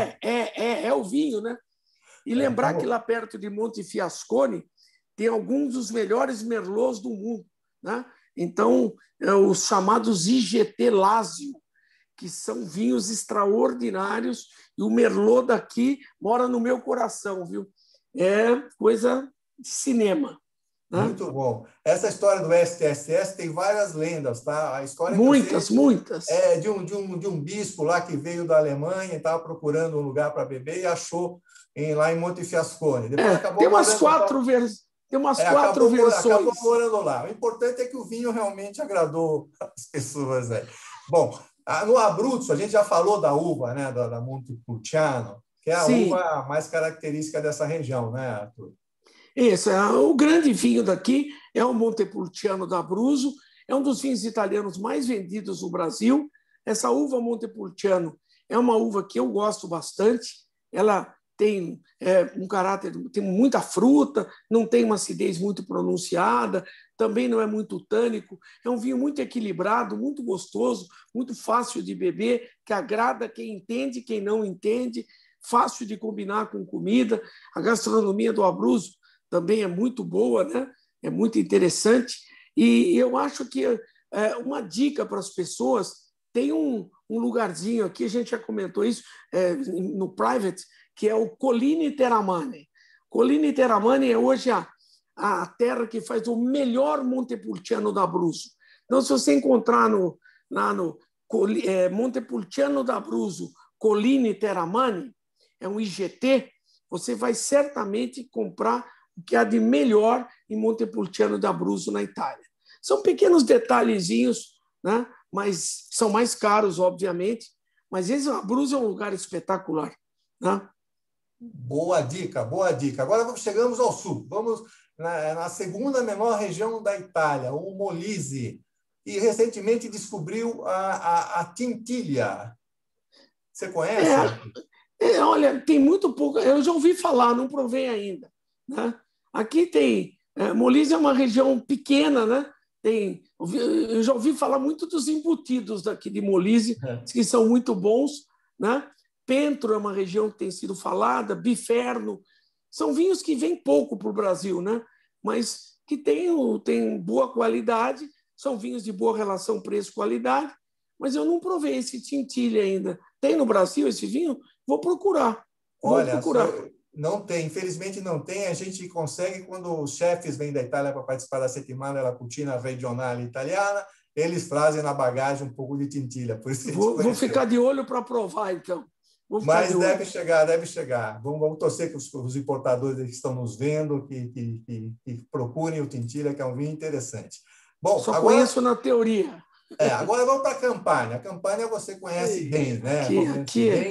É o vinho, né? E lembrar que lá perto de Montefiascone tem alguns dos melhores merlots do mundo, né? Então, os chamados IGT Lazio, que são vinhos extraordinários, e o merlot daqui mora no meu coração, viu? É coisa de cinema. Né? Muito bom. Essa história do STSS tem várias lendas, tá? A história que eu sei Muitas. é de um bispo lá que veio da Alemanha e estava procurando um lugar para beber e achou lá em Montefiascone. Depois acabou tem umas morando tem umas quatro acabou versões. morando lá. O importante é que o vinho realmente agradou as pessoas. Né? Bom, no Abruzzo, a gente já falou da uva, né? Da Montepulciano, que é a Sim. uva mais característica dessa região, né, Arthur? Isso, o grande vinho daqui é o Montepulciano da Abruzzo, é um dos vinhos italianos mais vendidos no Brasil. Essa uva Montepulciano é uma uva que eu gosto bastante, ela tem um caráter, tem muita fruta, não tem uma acidez muito pronunciada, também não é muito tânico, é um vinho muito equilibrado, muito gostoso, muito fácil de beber, que agrada quem entende, quem não entende, fácil de combinar com comida. A gastronomia do Abruzzo também é muito boa, né? É muito interessante. E eu acho que uma dica para as pessoas, tem um lugarzinho aqui, a gente já comentou isso no private, que é o Colline Terramane. Colline Terramane é hoje a terra que faz o melhor Montepulciano da Abruzzo. Então, se você encontrar no Montepulciano da Abruzzo, Colline Terramane, é um IGT, você vai certamente comprar o que há de melhor em Montepulciano da Abruzzo, na Itália. São pequenos detalhezinhos, né? Mas são mais caros, obviamente, mas esse Abruzzo é um lugar espetacular. Né? Boa dica, boa dica. Agora chegamos ao sul. Vamos na segunda menor região da Itália, o Molise, e recentemente descobriu a Tintilha. Você conhece? Olha, tem muito pouco. Eu já ouvi falar, não provei ainda. Né? Aqui tem. Molise é uma região pequena, né? Eu já ouvi falar muito dos embutidos daqui de Molise, que são muito bons. Né? Pentro é uma região que tem sido falada, Biferno. São vinhos que vêm pouco para o Brasil, né? Mas que têm boa qualidade, são vinhos de boa relação preço-qualidade, mas eu não provei esse Tintilha ainda. Tem no Brasil esse vinho? Vou procurar. Olha, não tem, infelizmente não tem. A gente consegue quando os chefes vêm da Itália para participar da Settimana della Cucina Regionale Italiana, eles trazem na bagagem um pouco de Tintilha. Por isso vou ficar de olho para provar, então. Mas deve chegar. Vamos torcer que os importadores que estão nos vendo que procurem o Tintilha, que é um vinho interessante. Bom, só conheço na teoria. Agora vamos para a Campania. A Campania você conhece bem, né? Aqui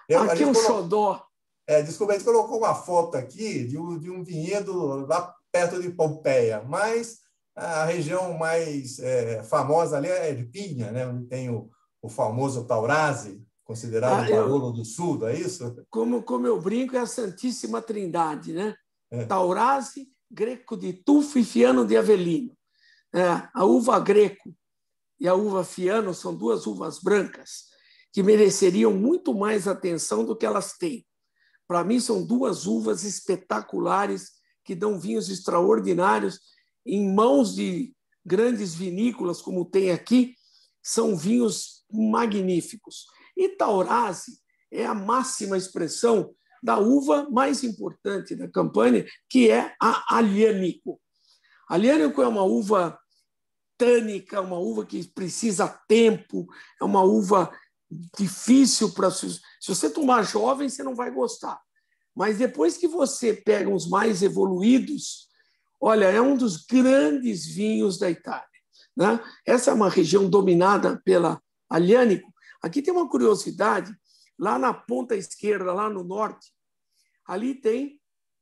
Aqui é um xodó. Desculpa, a gente colocou uma foto aqui de um vinhedo lá perto de Pompeia, mas a região mais famosa ali é Irpínia, né? Onde tem o famoso Taurasi, considerado o Barolo do Sul, não é isso? Como eu brinco, é a Santíssima Trindade, né? Taurasi, Greco de Tufo e Fiano de Avelino. A uva Greco e a uva Fiano são duas uvas brancas que mereceriam muito mais atenção do que elas têm. Para mim, são duas uvas espetaculares que dão vinhos extraordinários em mãos de grandes vinícolas, como tem aqui, são vinhos magníficos. E Taurasi é a máxima expressão da uva mais importante da Campânia, que é a Aglianico. A Aglianico é uma uva tânica, uma uva que precisa tempo, é uma uva difícil para... Se você tomar jovem, você não vai gostar. Mas depois que você pega os mais evoluídos, olha, é um dos grandes vinhos da Itália, né? Essa é uma região dominada pela Aglianico. Aqui tem uma curiosidade, lá na ponta esquerda, lá no norte, ali tem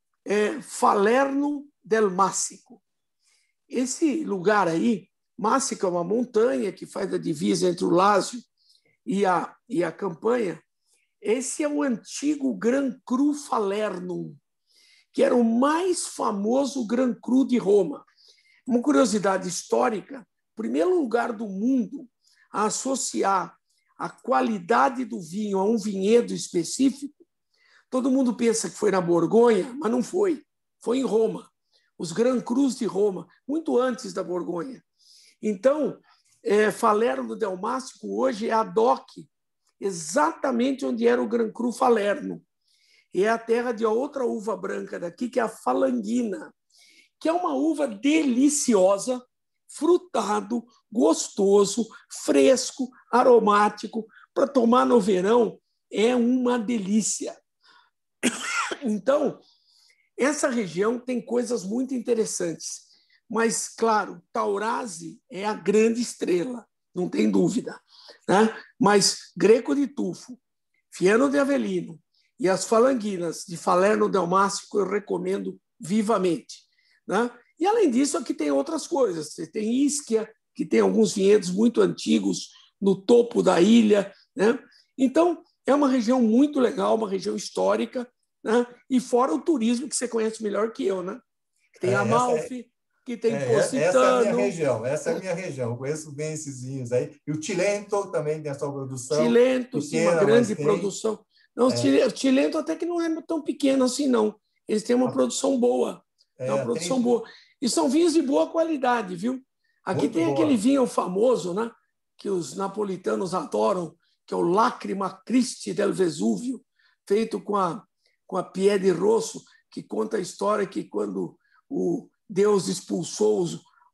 Falerno del Massico. Esse lugar aí, Massico é uma montanha que faz a divisa entre o Lácio e a Campânia. Esse é o antigo Gran Cru Falernum, que era o mais famoso Gran Cru de Roma. Uma curiosidade histórica, o primeiro lugar do mundo a associar a qualidade do vinho a um vinhedo específico, todo mundo pensa que foi na Borgonha, mas não foi. Foi em Roma, os Gran Crus de Roma, muito antes da Borgonha. Então, Falerno del Massico hoje é a DOC, exatamente onde era o Gran Cru Falerno. E é a terra de outra uva branca daqui, que é a Falanghina, que é uma uva deliciosa, frutado, gostoso, fresco, aromático. Para tomar no verão é uma delícia. Então, essa região tem coisas muito interessantes. Mas, claro, Taurasi é a grande estrela, não tem dúvida, né? Mas Greco de Tufo, Fiano de Avelino e as Falanghinas de Falerno del Massico eu recomendo vivamente, né? E, além disso, aqui tem outras coisas. Você tem Ischia, que tem alguns vinhedos muito antigos no topo da ilha, né? Então, é uma região muito legal, uma região histórica, né? E fora o turismo que você conhece melhor que eu, né? Tem Amalfi, que tem Positano. Essa é a minha região. Eu conheço bem esses vinhos aí. E o Cilento também tem a sua produção. Cilento, sim, uma grande produção. Não, o Cilento até que não é tão pequeno assim, não. Eles têm uma produção boa. Boa. E são vinhos de boa qualidade, viu? Aqui muito tem boa. Aquele vinho famoso, né? Que os napolitanos adoram, que é o Lacrima Christi del Vesúvio, feito com a Piede Rosso, que conta a história que quando o Deus expulsou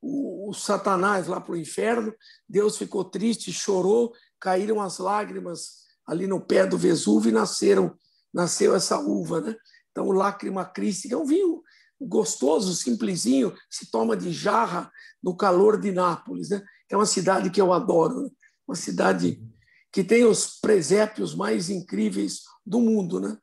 o Satanás lá para o inferno, Deus ficou triste, chorou, caíram as lágrimas ali no pé do Vesúvio e nasceu essa uva, né? Então, o Lacrima Christi, que é um vinho gostoso, simplesinho, se toma de jarra no calor de Nápoles, né? Que é uma cidade que eu adoro, né? Uma cidade que tem os presépios mais incríveis do mundo, né?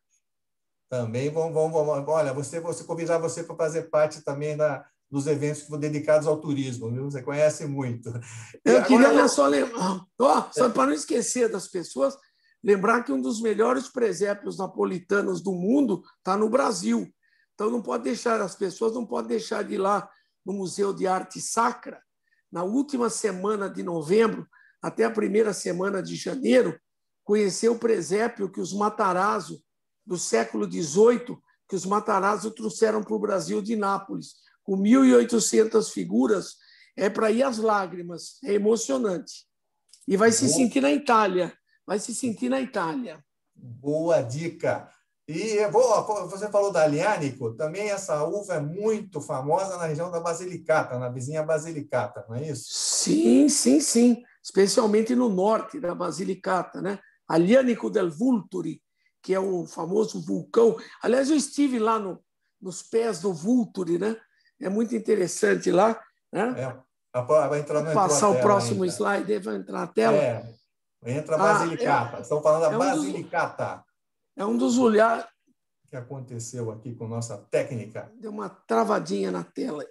Também vamos. Olha, você convidar você para fazer parte também dos eventos dedicados ao turismo, viu? Você conhece muito. Eu queria só lembrar, só para não esquecer das pessoas, lembrar que um dos melhores presépios napolitanos do mundo está no Brasil. Então as pessoas não podem deixar de ir lá no Museu de Arte Sacra, na última semana de novembro até a primeira semana de janeiro, conhecer o presépio que os Matarazzo do século XVIII, que os Matarazzo trouxeram para o Brasil de Nápoles, com 1.800 figuras, é para ir às lágrimas, é emocionante. E vai se sentir na Itália, Boa dica. E você falou da Aglianico, também essa uva é muito famosa na região da Basilicata, na vizinha Basilicata, não é isso? Sim, especialmente no norte da Basilicata, né? Aglianico del Vulturi, que é o famoso vulcão. Aliás, eu estive lá nos pés do Vulturi, né? É muito interessante lá, né? Vai entrar no passar o próximo slide, vai entrar na tela. Entra a Basilicata. Estão falando da Basilicata. É um dos olhares. O que aconteceu aqui com nossa técnica? Deu uma travadinha na tela.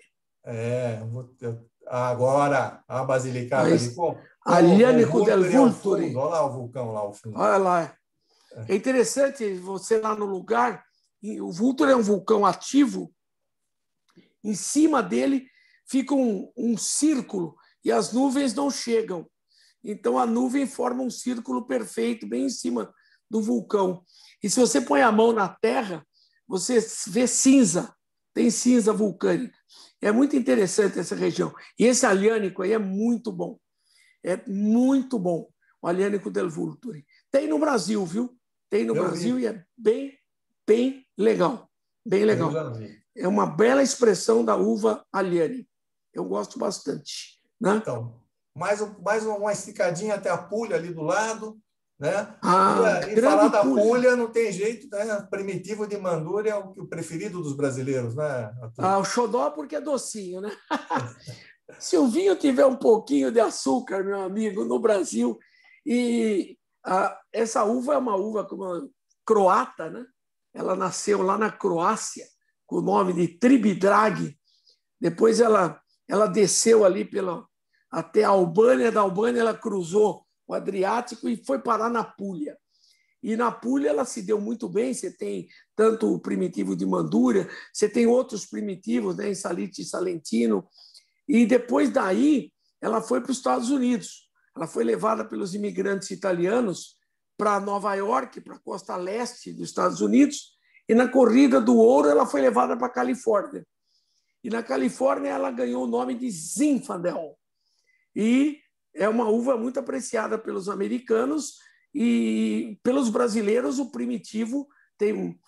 Agora, a Basilicata ali. Alianico del Vulturi. Olha lá o vulcão lá ao fundo. Olha lá. É interessante você lá no lugar. O Vulturi é um vulcão ativo. Em cima dele fica um círculo e as nuvens não chegam. Então, a nuvem forma um círculo perfeito bem em cima do vulcão. E se você põe a mão na terra, você vê cinza, tem cinza vulcânica. É muito interessante essa região. E esse aliânico aí é muito bom. É muito bom, o aliânico del Vulturi. Tem no Brasil, viu? Tem no Brasil e é bem, bem legal. Bem legal. É uma bela expressão da uva aliânica. Eu gosto bastante. Né? Então, mais uma esticadinha até a Puglia ali do lado. Né? E falar da Puglia não tem jeito, né? Primitivo de Manduria é o preferido dos brasileiros, né? O xodó porque é docinho, né? Se o vinho tiver um pouquinho de açúcar, meu amigo, no Brasil, e essa uva é uma uva como croata, né? Ela nasceu lá na Croácia com o nome de Tribidrag. Depois ela desceu ali até a Albânia, da Albânia ela cruzou o Adriático e foi parar na Puglia. E na Puglia ela se deu muito bem, você tem tanto o primitivo de Manduria, você tem outros primitivos, né, em Salite e Salentino, e depois daí ela foi para os Estados Unidos. Ela foi levada pelos imigrantes italianos para Nova York, para a costa leste dos Estados Unidos, e na corrida do ouro ela foi levada para a Califórnia. E na Califórnia ela ganhou o nome de Zinfandel. E é uma uva muito apreciada pelos americanos e pelos brasileiros. O primitivo tem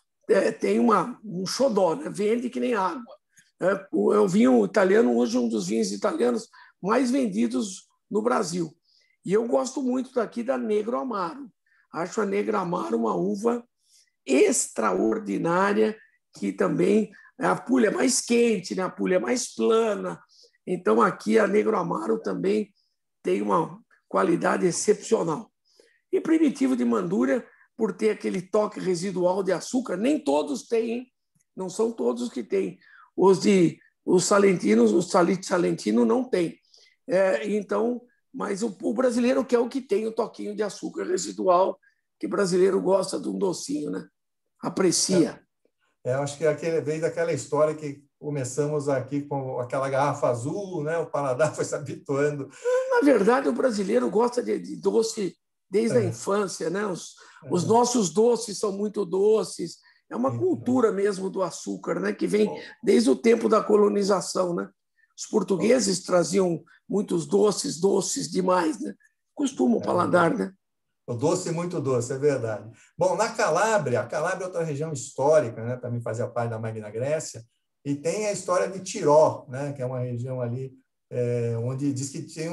um xodó, né? Vende que nem água. O vinho italiano hoje é um dos vinhos italianos mais vendidos no Brasil. E eu gosto muito daqui da Negro Amaro. Acho a Negro Amaro uma uva extraordinária, que também a Puglia é mais quente, né? A Puglia é mais plana. Então aqui a Negro Amaro também tem uma qualidade excepcional. E primitivo de Manduria, por ter aquele toque residual de açúcar, nem todos têm, hein? Não são todos que têm. Os salentinos, o Salite Salentino não tem. Então, mas o brasileiro quer o que tem o toquinho de açúcar residual, que o brasileiro gosta de um docinho, né? Aprecia. Eu acho que veio daquela história que começamos aqui com aquela garrafa azul, né? O paladar foi se habituando. Na verdade, o brasileiro gosta de doce desde a infância, né? Os nossos doces são muito doces. É uma cultura mesmo do açúcar, né? Que vem desde o tempo da colonização, né? Os portugueses traziam muitos doces demais, né? Costuma o paladar, né? O doce muito doce, é verdade. Bom, na Calábria, a Calábria é outra região histórica, né? Também fazia parte da Magna Grécia, e tem a história de Tiró, né? Que é uma região ali onde diz que tem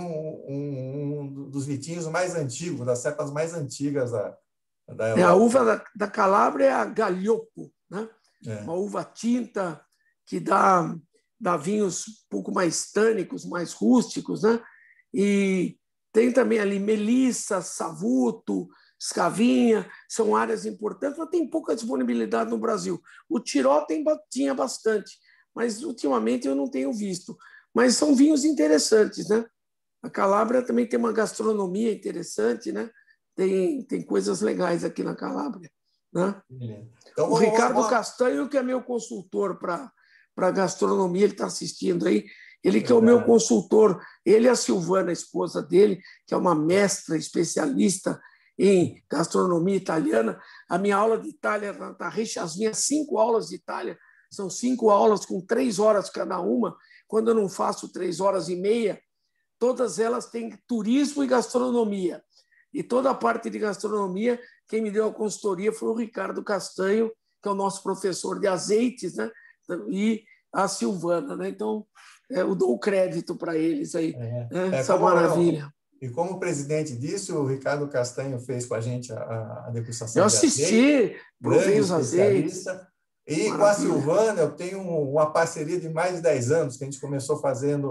um dos vitinhos mais antigos, das cepas mais antigas da Europa. A uva da Calábria é a Galhopo, né? Uma uva tinta que dá vinhos um pouco mais tânicos, mais rústicos, né? E tem também ali Melissa, Savuto, Escavinha, são áreas importantes, mas tem pouca disponibilidade no Brasil. O Tiró tinha bastante, mas ultimamente eu não tenho visto. Mas são vinhos interessantes, né? A Calábria também tem uma gastronomia interessante, né? Tem coisas legais aqui na Calábria, né? Então, o Ricardo Castanho, que é meu consultor para gastronomia, ele está assistindo aí. Ele que é o meu consultor, ele e a Silvana, a esposa dele, que é uma mestra especialista em gastronomia italiana. A minha aula de Itália está recheada, as minhas 5 aulas de Itália são 5 aulas com 3 horas cada uma. Quando eu não faço 3 horas e meia, todas elas têm turismo e gastronomia. E toda a parte de gastronomia, quem me deu a consultoria foi o Ricardo Castanho, que é o nosso professor de azeites, né? E a Silvana, né? Então, eu dou o crédito para eles aí, essa maravilha. E como presidente disso, o Ricardo Castanho fez com a gente a degustação. Eu assisti, provei os azeites. E com a Silvana, eu tenho uma parceria de mais de 10 anos, que a gente começou fazendo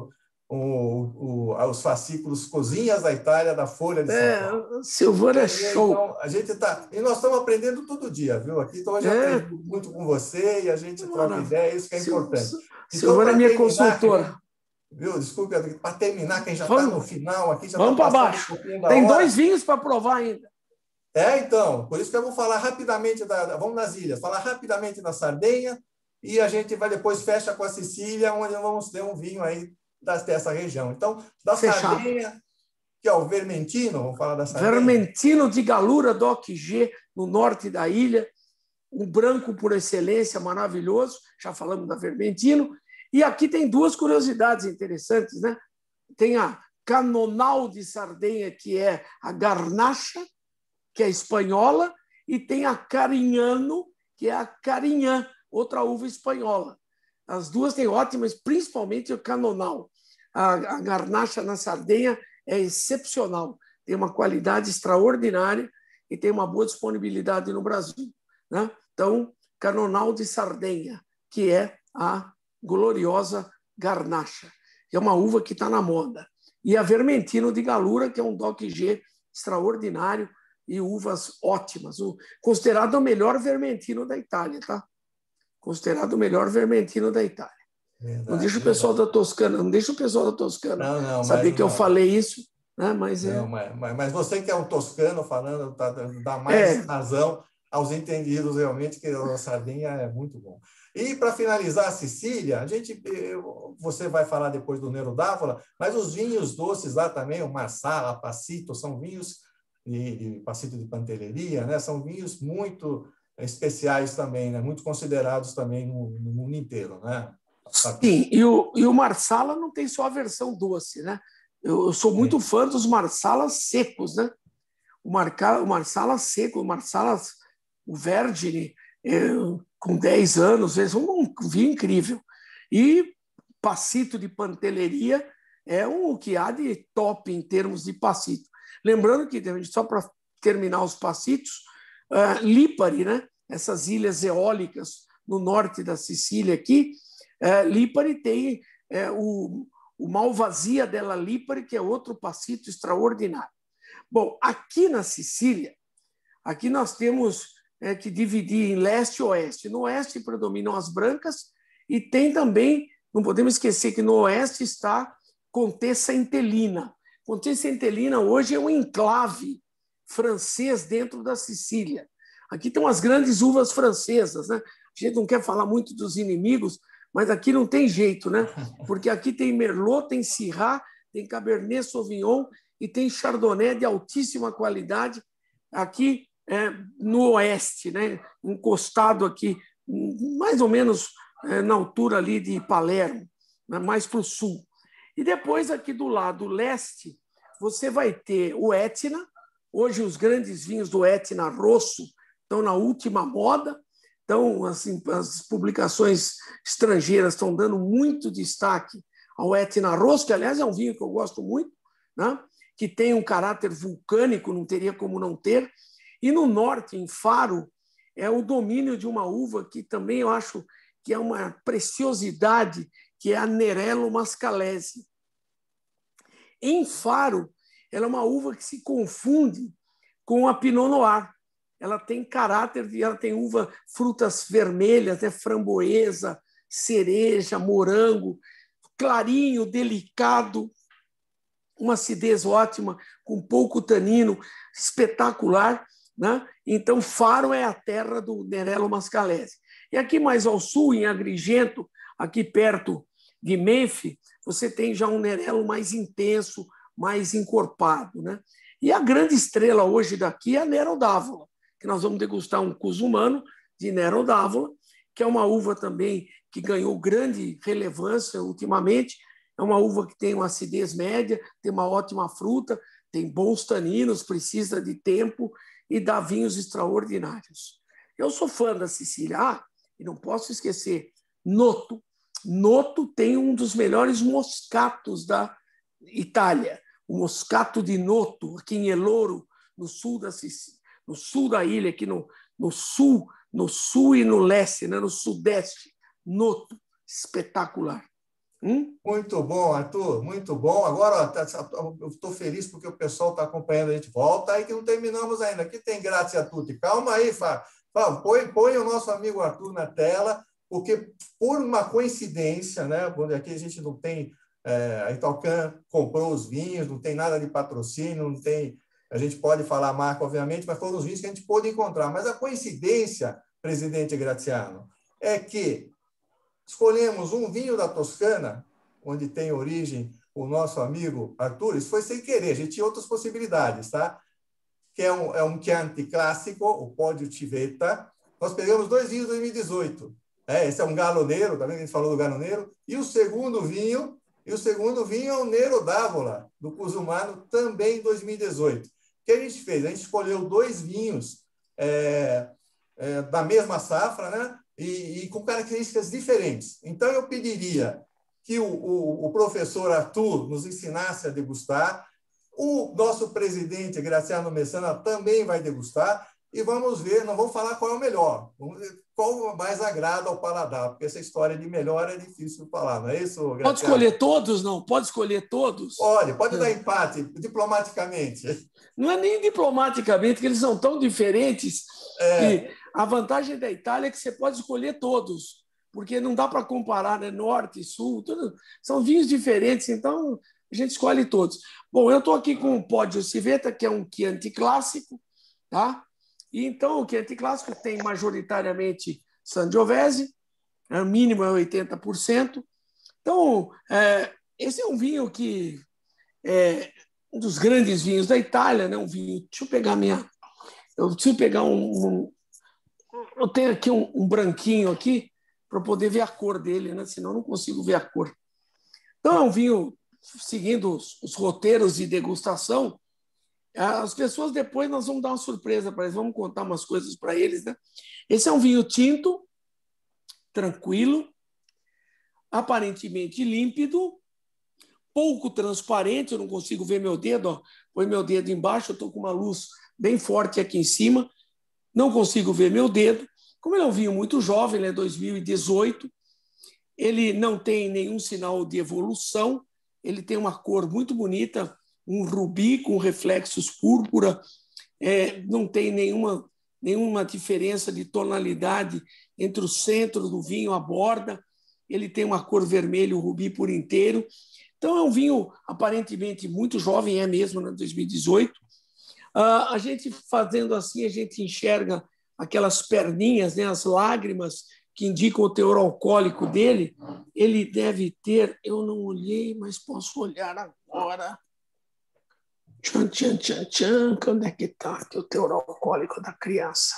os fascículos Cozinhas da Itália, da Folha de São Paulo. Silvano é show. Então, a gente tá, e nós estamos aprendendo todo dia, viu? Aqui, então, hoje eu aprendi muito com você e a gente troca ideia, isso que é importante. Silvano é minha consultora. Viu? Desculpe, para terminar, quem já está no final aqui, já vamos para baixo. Tem 2 vinhos para provar ainda. Então, por isso que eu vou falar rapidamente, vamos nas ilhas, falar rapidamente da Sardenha, e a gente vai depois fecha com a Sicília, onde vamos ter um vinho aí dessa região. Então, da Sardenha, que é o Vermentino, vamos falar da Sardenha. Vermentino di Gallura DOC G, no norte da ilha, um branco por excelência, maravilhoso, já falamos da Vermentino. E aqui tem 2 curiosidades interessantes, né? Tem a Canonal de Sardenha, que é a Garnacha, que é espanhola, e tem a Carignano, que é a Carignan, outra uva espanhola. As 2 têm ótimas, principalmente o Canonal. A Garnacha na Sardenha é excepcional, tem uma qualidade extraordinária e tem uma boa disponibilidade no Brasil, né? Então, Canonal de Sardenha, que é a gloriosa Garnacha, que é uma uva que está na moda. E a Vermentino di Gallura, que é um DOC G extraordinário e uvas ótimas. Considerado o melhor Vermentino da Itália, tá? Considerado o melhor Vermentino da Itália. Verdade, não deixa o pessoal da Toscana, saber que eu falei isso, né? Mas você que é um toscano falando, dá mais razão aos entendidos realmente que a Sardenha é muito bom. E para finalizar a Sicília, você vai falar depois do Nero d'Avola, mas os vinhos doces lá também, o Marsala, Passito, são vinhos de Passito de Pantelleria, né? São vinhos muito especiais também, né? Muito considerados também no mundo inteiro, né? Sim, e o Marsala não tem só a versão doce, né? Eu sou muito fã dos Marsalas secos, né? O Marsala seco, o Vergine, com 10 anos, é um vinho incrível. E Passito de Pantelleria é o que há de top em termos de Passito. Lembrando que, só para terminar os Passitos, Lipari, né? Essas ilhas eólicas no norte da Sicília aqui, Lipari tem o Malvasia della Lipari, que é outro Passito extraordinário. Bom, aqui na Sicília, aqui nós temos que dividir em leste e oeste. No oeste predominam as brancas e tem também, não podemos esquecer que no oeste está Contessa Entellina. Contessa Entellina hoje é um enclave francês dentro da Sicília. Aqui estão as grandes uvas francesas, né? A gente não quer falar muito dos inimigos, mas aqui não tem jeito, né? Porque aqui tem Merlot, tem Syrah, tem Cabernet Sauvignon e tem Chardonnay de altíssima qualidade aqui no oeste, né? Encostado aqui, mais ou menos na altura ali de Palermo, né? Mais para o sul. E depois, aqui do lado leste, você vai ter o Etna. Hoje, os grandes vinhos do Etna Rosso estão na última moda. Então, assim, as publicações estrangeiras estão dando muito destaque ao Etna Rosso, que, aliás, é um vinho que eu gosto muito, né? Que tem um caráter vulcânico, não teria como não ter. E no norte, em Faro, é o domínio de uma uva que também eu acho que é uma preciosidade, que é a Nerello Mascalese. Em Faro, ela é uma uva que se confunde com a Pinot Noir. Ela tem caráter, ela tem uva, frutas vermelhas, framboesa, cereja, morango, clarinho, delicado, uma acidez ótima, com pouco tanino, espetacular, né? Então, Faro é a terra do Nerello Mascalese. E aqui mais ao sul, em Agrigento, aqui perto de Menfi, você tem já um Nerello mais intenso, mais encorpado, né? E a grande estrela hoje daqui é a Nero d'Avola, que nós vamos degustar um Cusumano de Nero d'Avola, que é uma uva também que ganhou grande relevância ultimamente. É uma uva que tem uma acidez média, tem uma ótima fruta, tem bons taninos, precisa de tempo e dá vinhos extraordinários. Eu sou fã da Sicília. E não posso esquecer, Noto. Noto tem um dos melhores moscatos da Itália. O moscato de Noto, aqui em Eloro, no sul da Sicília, no sul da ilha, aqui no sul e no leste, né? No sudeste. Noto, espetacular. Muito bom, Arthur, muito bom. Agora, eu estou feliz porque o pessoal está acompanhando a gente. Volta aí que não terminamos ainda. Aqui tem Grazie a tutti. Calma aí, põe o nosso amigo Arthur na tela, porque por uma coincidência, né? Aqui a gente não tem... a Italcan comprou os vinhos, não tem nada de patrocínio, não tem... A gente pode falar a marca, obviamente, mas foram os vinhos que a gente pôde encontrar. Mas a coincidência, presidente Graziano, é que escolhemos um vinho da Toscana, onde tem origem o nosso amigo Arthur. Isso foi sem querer, a gente tinha outras possibilidades, tá? Que é um Chianti clássico, o Poggio Civetta. Nós pegamos 2 vinhos de 2018. Esse é um Gallo Nero, tá vendo? A gente falou do Gallo Nero. E o segundo vinho é o Nero d'Avola, do Cusumano, também em 2018. O que a gente fez? A gente escolheu 2 vinhos da mesma safra, né? E com características diferentes. Então, eu pediria que o professor Arthur nos ensinasse a degustar. O nosso presidente, Graziano Messana, também vai degustar. E vamos ver, não vamos falar qual é o melhor. Vamos ver qual mais agrada ao paladar, porque essa história de melhor é difícil falar, não é isso, Graziano? Pode escolher todos, não? Pode escolher todos? Pode dar empate, diplomaticamente. Não é nem diplomaticamente, que eles são tão diferentes que a vantagem da Itália é que você pode escolher todos, porque não dá para comparar, né? Norte e sul, são vinhos diferentes, então a gente escolhe todos. Bom, eu estou aqui com o Poggio Civetta, que é um Chianti clássico, tá? E então o Chianti clássico tem majoritariamente Sangiovese, o mínimo é 80%. Então, esse é um vinho que é um dos grandes vinhos da Itália, né? Um vinho. Deixa eu pegar eu preciso pegar eu tenho aqui um branquinho aqui para poder ver a cor dele, né? Senão eu não consigo ver a cor. Então, é um vinho seguindo os roteiros de degustação. As pessoas depois nós vamos dar uma surpresa para eles, vamos contar umas coisas para eles, né? Esse é um vinho tinto, tranquilo, aparentemente límpido, pouco transparente, eu não consigo ver meu dedo, ó. Põe meu dedo embaixo, eu estou com uma luz bem forte aqui em cima, não consigo ver meu dedo. Como ele é um vinho muito jovem, ele é 2018, ele não tem nenhum sinal de evolução, ele tem uma cor muito bonita, um rubi com reflexos púrpura, não tem nenhuma diferença de tonalidade entre o centro do vinho e a borda, ele tem uma cor vermelho, rubi por inteiro. Então, é um vinho aparentemente muito jovem, é mesmo, né, 2018. A gente fazendo assim, a gente enxerga aquelas perninhas, né, as lágrimas que indicam o teor alcoólico dele. Ele deve ter, eu não olhei, mas posso olhar agora. Onde é que está aqui o teor alcoólico da criança?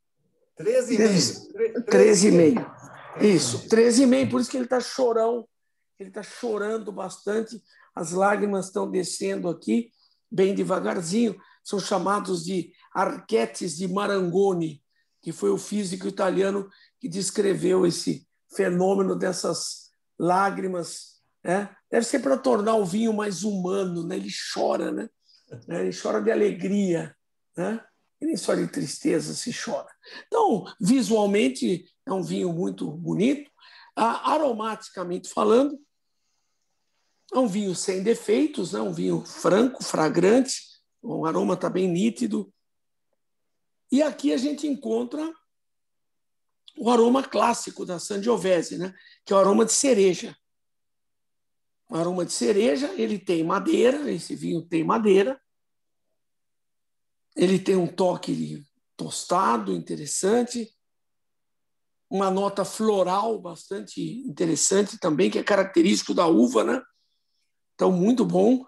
13,5. 13,5. Isso, 13,5, por isso que ele está chorão. Ele está chorando bastante, as lágrimas estão descendo aqui, bem devagarzinho. São chamados de arquetes de Marangoni, que foi o físico italiano que descreveu esse fenômeno dessas lágrimas, né? Deve ser para tornar o vinho mais humano, né? Ele chora, né? Ele chora de alegria, né? E nem só de tristeza se chora. Então, visualmente, é um vinho muito bonito. Aromaticamente falando, é um vinho sem defeitos, né? Um vinho franco, fragrante, o aroma está bem nítido. E aqui a gente encontra o aroma clássico da Sangiovese, né? Que é o aroma de cereja. O aroma de cereja, ele tem madeira, esse vinho tem madeira, ele tem um toque tostado, interessante, uma nota floral bastante interessante também, que é característico da uva, né? Então, muito bom.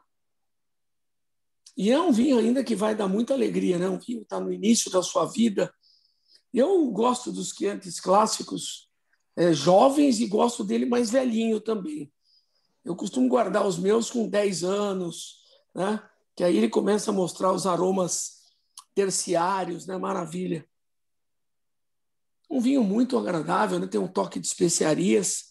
E é um vinho ainda que vai dar muita alegria, né? Um vinho que está no início da sua vida. Eu gosto dos Chiantis clássicos jovens e gosto dele mais velhinho também. Eu costumo guardar os meus com 10 anos, né? Que aí ele começa a mostrar os aromas terciários, né? Maravilha. Um vinho muito agradável, né? Tem um toque de especiarias.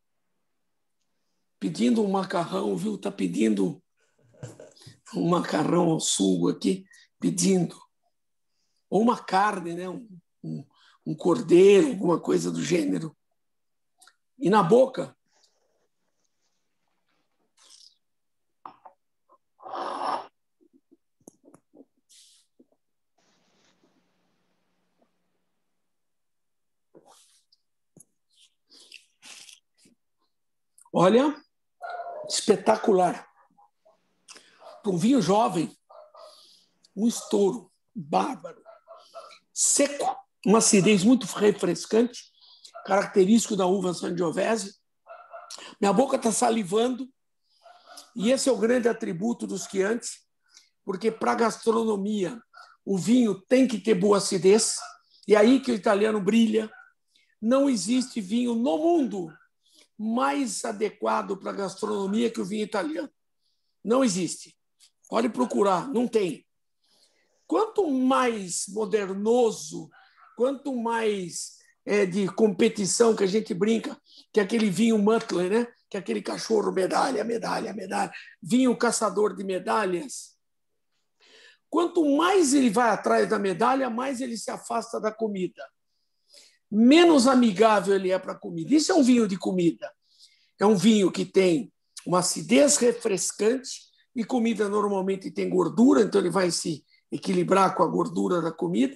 Pedindo um macarrão, viu? Está pedindo um macarrão ao sugo aqui, pedindo. Ou uma carne, né? Um cordeiro, alguma coisa do gênero. E na boca, Olha, espetacular. Um vinho jovem, um estouro bárbaro, seco, uma acidez muito refrescante, característico da uva Sangiovese. Minha boca está salivando, e esse é o grande atributo dos Chianti, porque para a gastronomia o vinho tem que ter boa acidez, e é aí que o italiano brilha. Não existe vinho no mundo mais adequado para a gastronomia que o vinho italiano. Não existe. Pode procurar, não tem. Quanto mais modernoso, quanto mais de competição que a gente brinca, que é aquele vinho Muttley, né? Que é aquele cachorro medalha, medalha, medalha, vinho caçador de medalhas. Quanto mais ele vai atrás da medalha, mais ele se afasta da comida. Menos amigável ele é para a comida. Isso é um vinho de comida. É um vinho que tem uma acidez refrescante, e comida normalmente tem gordura, então ele vai se equilibrar com a gordura da comida.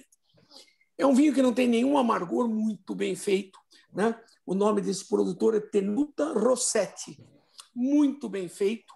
É um vinho que não tem nenhum amargor, muito bem feito, né? O nome desse produtor é Tenuta Rossetti. Muito bem feito,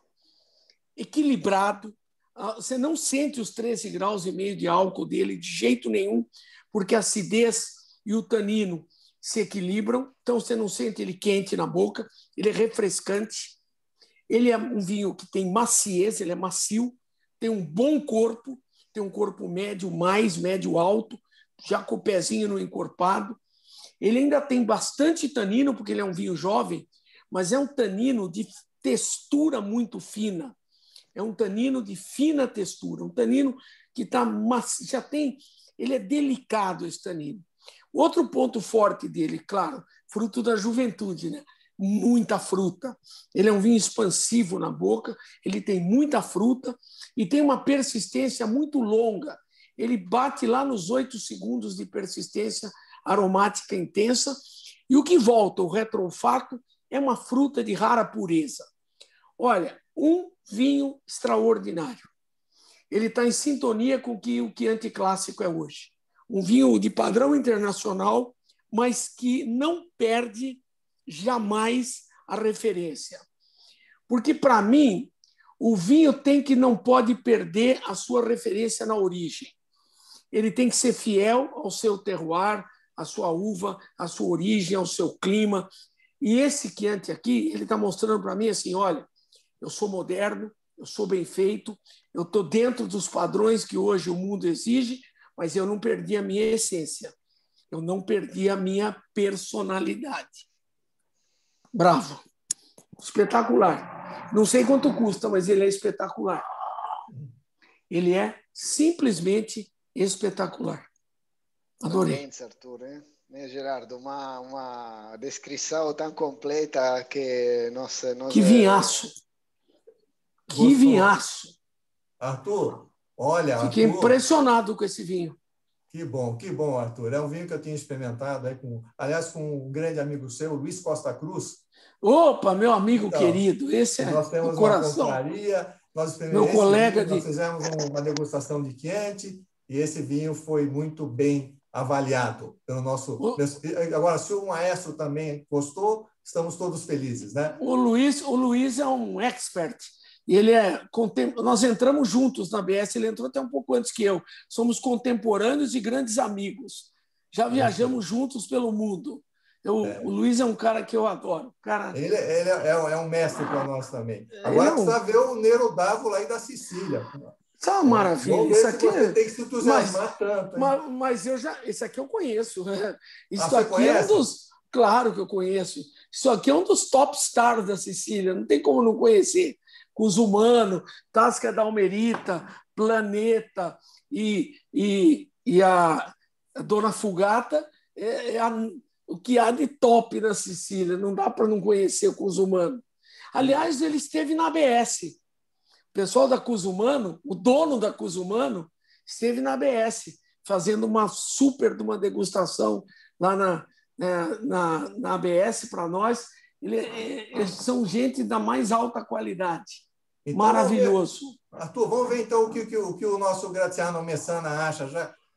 equilibrado. Você não sente os 13,5 graus de álcool dele de jeito nenhum, porque a acidez e o tanino se equilibram, então você não sente ele quente na boca, ele é refrescante. Ele é um vinho que tem maciez, ele é macio, tem um bom corpo, tem um corpo médio mais, médio alto, já com o pezinho no encorpado. Ele ainda tem bastante tanino, porque ele é um vinho jovem, mas é um tanino de textura muito fina. É um tanino de fina textura, um tanino que já tem... Ele é delicado, esse tanino. Outro ponto forte dele, claro, fruto da juventude, né? Muita fruta. Ele é um vinho expansivo na boca, ele tem muita fruta e tem uma persistência muito longa. Ele bate lá nos 8 segundos de persistência aromática intensa, e o que volta, o retroolfato, é uma fruta de rara pureza. Olha, um vinho extraordinário. Ele está em sintonia com o que o Chianti clássico é hoje. Um vinho de padrão internacional, mas que não perde jamais a referência. Porque, para mim, o vinho não pode perder a sua referência na origem. Ele tem que ser fiel ao seu terroir, à sua uva, à sua origem, ao seu clima. E esse Chianti aqui, ele está mostrando para mim assim, olha, eu sou moderno, eu sou bem feito, eu estou dentro dos padrões que hoje o mundo exige, mas eu não perdi a minha essência, eu não perdi a minha personalidade. Bravo, espetacular. Não sei quanto custa, mas ele é espetacular. Ele é simplesmente espetacular. Adorei. Parabéns, Arthur, Gerardo, uma descrição tão completa que nós... Que vinhaço! Que vinhaço! Arthur, olha... Fiquei impressionado com esse vinho. Que bom, Arthur. É um vinho que eu tinha experimentado, aí aliás, com um grande amigo seu, Luiz Costa Cruz. Opa, meu amigo querido, esse é nós temos o coração. Uma confraria, meu colega vinho, nós fizemos uma degustação de Chianti, e esse vinho foi muito bem avaliado pelo nosso... Agora, se o maestro também gostou, estamos todos felizes, né? O Luiz é um expert. Ele nós entramos juntos na ABS, ele entrou até um pouco antes que eu. Somos contemporâneos e grandes amigos. Já viajamos juntos pelo mundo. O Luiz é um cara que eu adoro. Ele é um mestre para nós também. Agora precisa ver o Nero D'Avola aí da Sicília. Isso é uma maravilha. Isso aqui você tem que se entusiasmar tanto. Mas esse aqui eu conheço. Isso você aqui conhece? É um dos... Claro que eu conheço. Isso aqui é um dos top stars da Sicília. Não tem como não conhecer. Cusumano, Tasca da Almerita, Planeta e a Dona Fugata o que há de top na Sicília. Não dá para não conhecer o Cusumano. Aliás, ele esteve na ABS. O pessoal da Cusumano, o dono da Cusumano, esteve na ABS, fazendo uma degustação lá na ABS para nós. Eles são gente da mais alta qualidade. Então, maravilhoso. Arthur, vamos ver então o que o nosso Graziano Messana acha.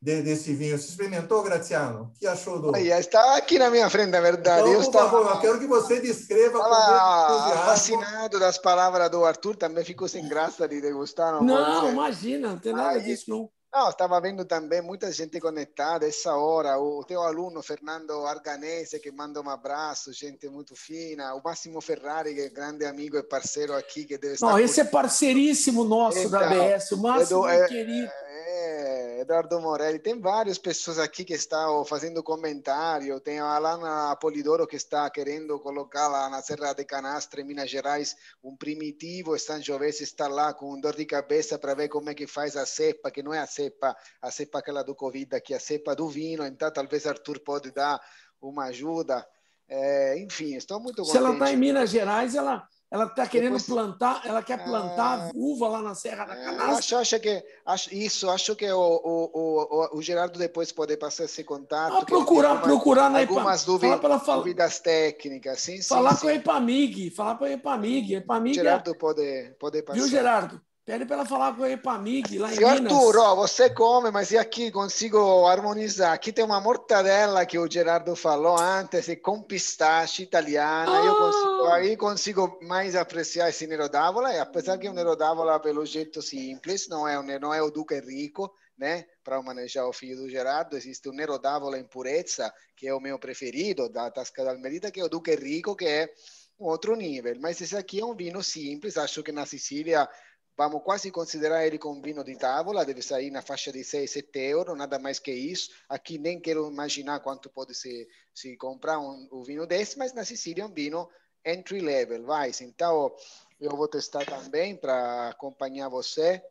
desse vinho. Você experimentou, Graziano? O que achou do... Está aqui na minha frente, na verdade. Então, por favor, eu quero que você descreva com muito entusiasmo. Fascinado das palavras do Arthur, também ficou sem graça de degustar. Não, imagina, não tem nada disso, não. Não, estava vendo também muita gente conectada essa hora. O teu aluno, Fernando Arganese, que manda um abraço, gente muito fina. O Máximo Ferrari, que é grande amigo e parceiro aqui, que deve estar... Não, esse é parceiríssimo nosso então, da ABS, o Máximo querido. Eduardo Morelli. Tem várias pessoas aqui que estão fazendo comentário. Tem a Alana Polidoro que está querendo colocar lá na Serra de Canastra, em Minas Gerais, um primitivo. Sangiovese está lá com dor de cabeça para ver como é que faz a cepa, que não é a cepa aquela do Covid, aqui a cepa do vinho. Então, talvez Arthur pode dar uma ajuda. Enfim, estou muito contente. Se ela está em Minas Gerais, ela está querendo plantar, ela quer plantar uva lá na Serra da Canastra. Acho que o Gerardo depois pode passar esse contato. Procurar na algumas dúvidas técnicas. Sim, falar com a Epamig, Gerardo pode passar. Viu, Gerardo? Pede para ela falar com a Epamig lá em Minas. Arthur, você come, mas e aqui consigo harmonizar. Aqui tem uma mortadela que o Gerardo falou antes, com pistache italiana. Eu consigo mais apreciar esse Nero d'Avola, e apesar que é um Nero d'Avola pelo jeito simples, não é o Duque Rico, né? Para manejar o filho do Gerardo, existe o Nero d'Avola in purezza, que é o meu preferido, da Tasca d'Almerita, que é o Duque Rico, que é um outro nível. Mas esse aqui é um vinho simples, acho que na Sicília vamos quase considerar ele como vinho de távola, deve sair na faixa de 6, 7 euros, nada mais que isso. Aqui nem quero imaginar quanto pode se comprar um vinho desse, mas na Sicília é um vinho entry level, vai. Então, eu vou testar também para acompanhar você.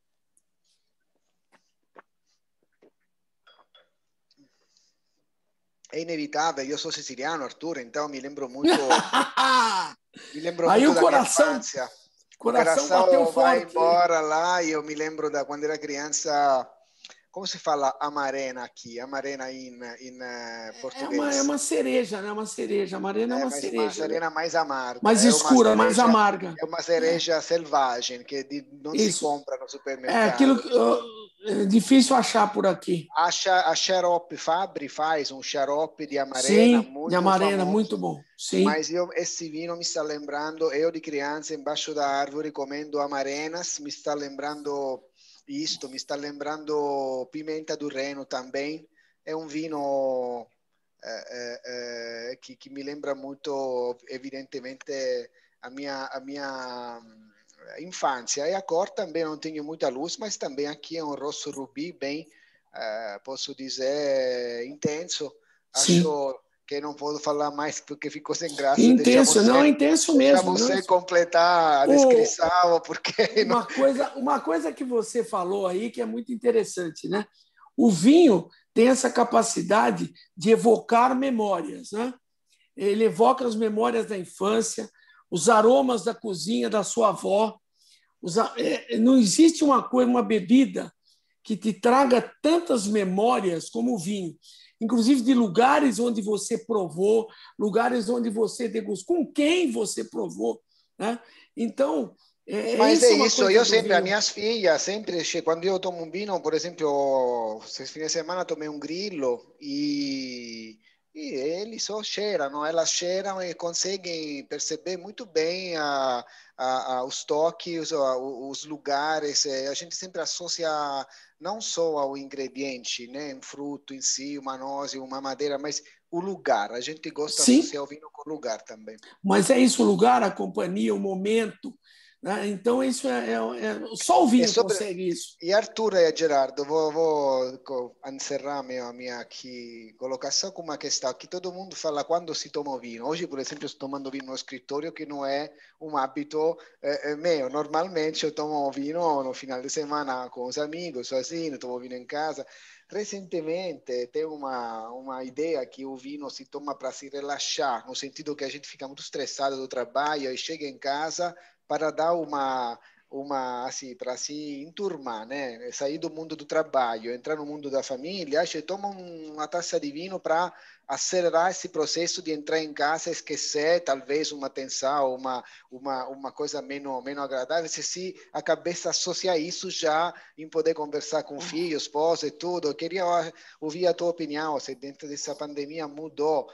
É inevitável, eu sou siciliano, Arthur, então me lembro muito... Aí muito o coração... O coração bateu vai forte. embora lá, e eu me lembro da quando era criança. Como se fala amarena aqui? Amarena em português. É uma cereja, né? Uma cereja. Amarena é uma cereja. Uma cereja mais amarga. Mais escura, mais amarga. É uma cereja selvagem, que não se compra no supermercado. É aquilo que é difícil achar por aqui. A Xarope Fabri faz um xarope de amarena. Sim, muito de amarena, famoso. muito bom. Sim. Mas esse vinho me está lembrando, eu de criança embaixo da árvore comendo amarenas, me está lembrando isto, me está lembrando Pimenta do Reno também. É um vinho que me lembra muito, evidentemente, a minha infância. E a cor também não tenho muita luz, mas também aqui é um rosso rubi bem, posso dizer, intenso. Sim. Acho que não posso falar mais porque ficou sem graça. Intenso, não, intenso mesmo. Deixa você completar a descrição, porque... Uma coisa que você falou aí que é muito interessante, né? O vinho tem essa capacidade de evocar memórias, né? Ele evoca as memórias da infância, os aromas da cozinha da sua avó. Não existe uma bebida que te traga tantas memórias como o vinho, inclusive de lugares onde você provou, lugares onde você degustou, com quem você provou, né? Então, mas é isso, eu sempre, as minhas filhas, sempre, quando eu tomo um vinho, por exemplo, esse fim de semana tomei um grillo e eles só cheiram, elas cheiram e conseguem perceber muito bem os toques, os lugares. A gente sempre associa não só ao ingrediente, né, um fruto em si, uma noz, uma madeira, mas o lugar. A gente gosta de associar o vinho com o lugar também. Mas é isso, o lugar, a companhia, o momento. Né? Então, isso só o vinho consegue isso. E Arthur e Gerardo, vou encerrar minha aqui colocação com uma questão que todo mundo fala quando se toma vinho. Hoje, por exemplo, estou tomando vinho no escritório, que não é um hábito meu. Normalmente, eu tomo vinho no final de semana com os amigos, sozinho, tomo vinho em casa. Recentemente, tem uma ideia que o vinho se toma para se relaxar, no sentido que a gente fica muito estressado do trabalho e chega em casa para dar uma assim, para se enturmar, né? Sair do mundo do trabalho, entrar no mundo da família, acho que toma uma taça de vinho para acelerar esse processo de entrar em casa, esquecer talvez uma tensão, uma coisa menos agradável, se a cabeça associa isso já em poder conversar com filho, esposa e tudo. Eu queria ouvir a tua opinião, se dentro dessa pandemia mudou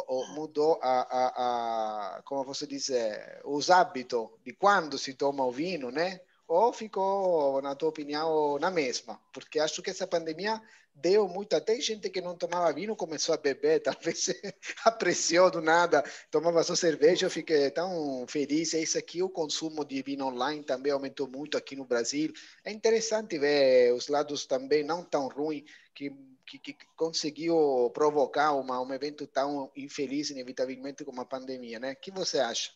como você diz, os hábitos de quando se toma o vinho, né? Ou ficou, na tua opinião, na mesma? Porque acho que essa pandemia deu muito, até gente que não tomava vinho começou a beber, talvez apreciou do nada, tomava só cerveja, eu fiquei tão feliz. É isso aqui, o consumo de vinho online também aumentou muito aqui no Brasil. É interessante ver os lados também não tão ruins que conseguiu provocar um evento tão infeliz, inevitavelmente, como a pandemia, né? O que você acha?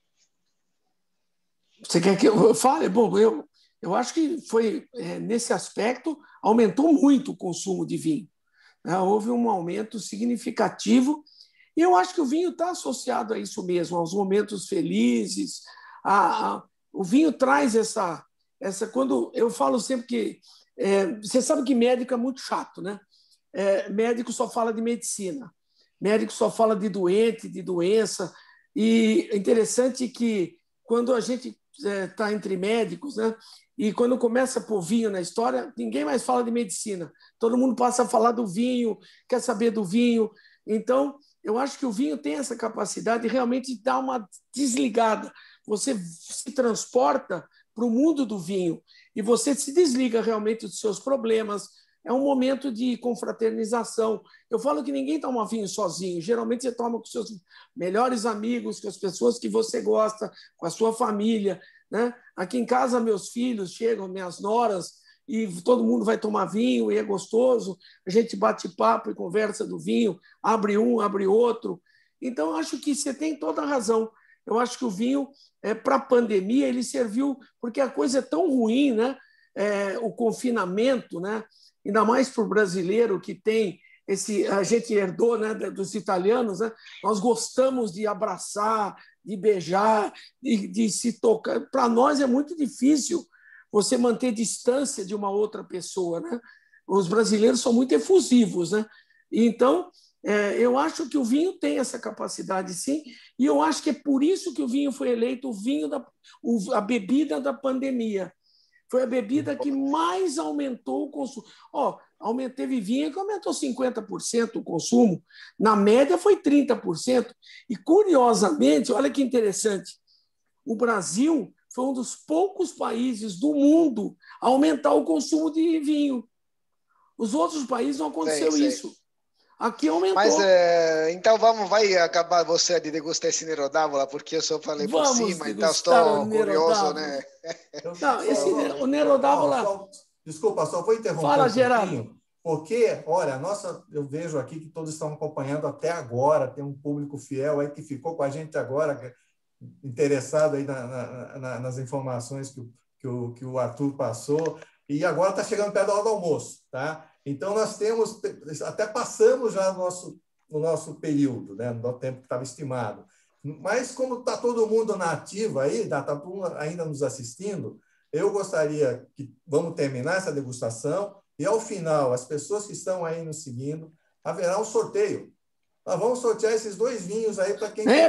Você quer que eu fale? Bom, eu acho que foi, nesse aspecto, aumentou muito o consumo de vinho. Né? Houve um aumento significativo e eu acho que o vinho está associado a isso mesmo, aos momentos felizes. O vinho traz essa... Quando eu falo sempre que... você sabe que médico é muito chato, né? Médico só fala de medicina, médico só fala de doente, de doença, e é interessante que quando a gente está entre médicos, né, e quando começa a pôr vinho na história, ninguém mais fala de medicina, todo mundo passa a falar do vinho, quer saber do vinho. Então, eu acho que o vinho tem essa capacidade de realmente dar uma desligada, você se transporta para o mundo do vinho e você se desliga realmente dos seus problemas. É um momento de confraternização. Eu falo que ninguém toma vinho sozinho. Geralmente você toma com seus melhores amigos, com as pessoas que você gosta, com a sua família. Né? Aqui em casa, meus filhos chegam, minhas noras, e todo mundo vai tomar vinho, e é gostoso. A gente bate papo e conversa do vinho, abre um, abre outro. Então, eu acho que você tem toda a razão. Eu acho que o vinho, para a pandemia, ele serviu, porque a coisa é tão ruim, né? O confinamento, né? Ainda mais para o brasileiro que tem a gente herdou, né, dos italianos, né? Nós gostamos de abraçar, de beijar, de se tocar. Para nós é muito difícil você manter distância de uma outra pessoa, né? Os brasileiros são muito efusivos, né? Então, eu acho que o vinho tem essa capacidade, sim, e eu acho que é por isso que o vinho foi eleito a bebida da pandemia. Foi a bebida que mais aumentou o consumo. Teve vinho que aumentou 50% o consumo, na média foi 30%. E, curiosamente, olha que interessante, o Brasil foi um dos poucos países do mundo a aumentar o consumo de vinho. Os outros países não aconteceu isso. Aqui aumentou. Mas então vai acabar você de degustar esse Nero d'Avola, porque eu só falei por cima, então estou curioso, né? Não, o Nero d'Avola... Desculpa, só vou interromper Fala, Gerardo. Porque, olha, eu vejo aqui que todos estão acompanhando até agora, tem um público fiel aí que ficou com a gente agora, interessado aí nas informações que o Arthur passou, e agora está chegando perto da hora do almoço, tá? Então, nós até passamos já no nosso período, né, no tempo que estava estimado. Mas, como está todo mundo na ativa aí, está todo mundo ainda nos assistindo, eu gostaria que vamos terminar essa degustação e, ao final, as pessoas que estão aí nos seguindo, haverá um sorteio. Nós vamos sortear esses 2 vinhos aí para quem...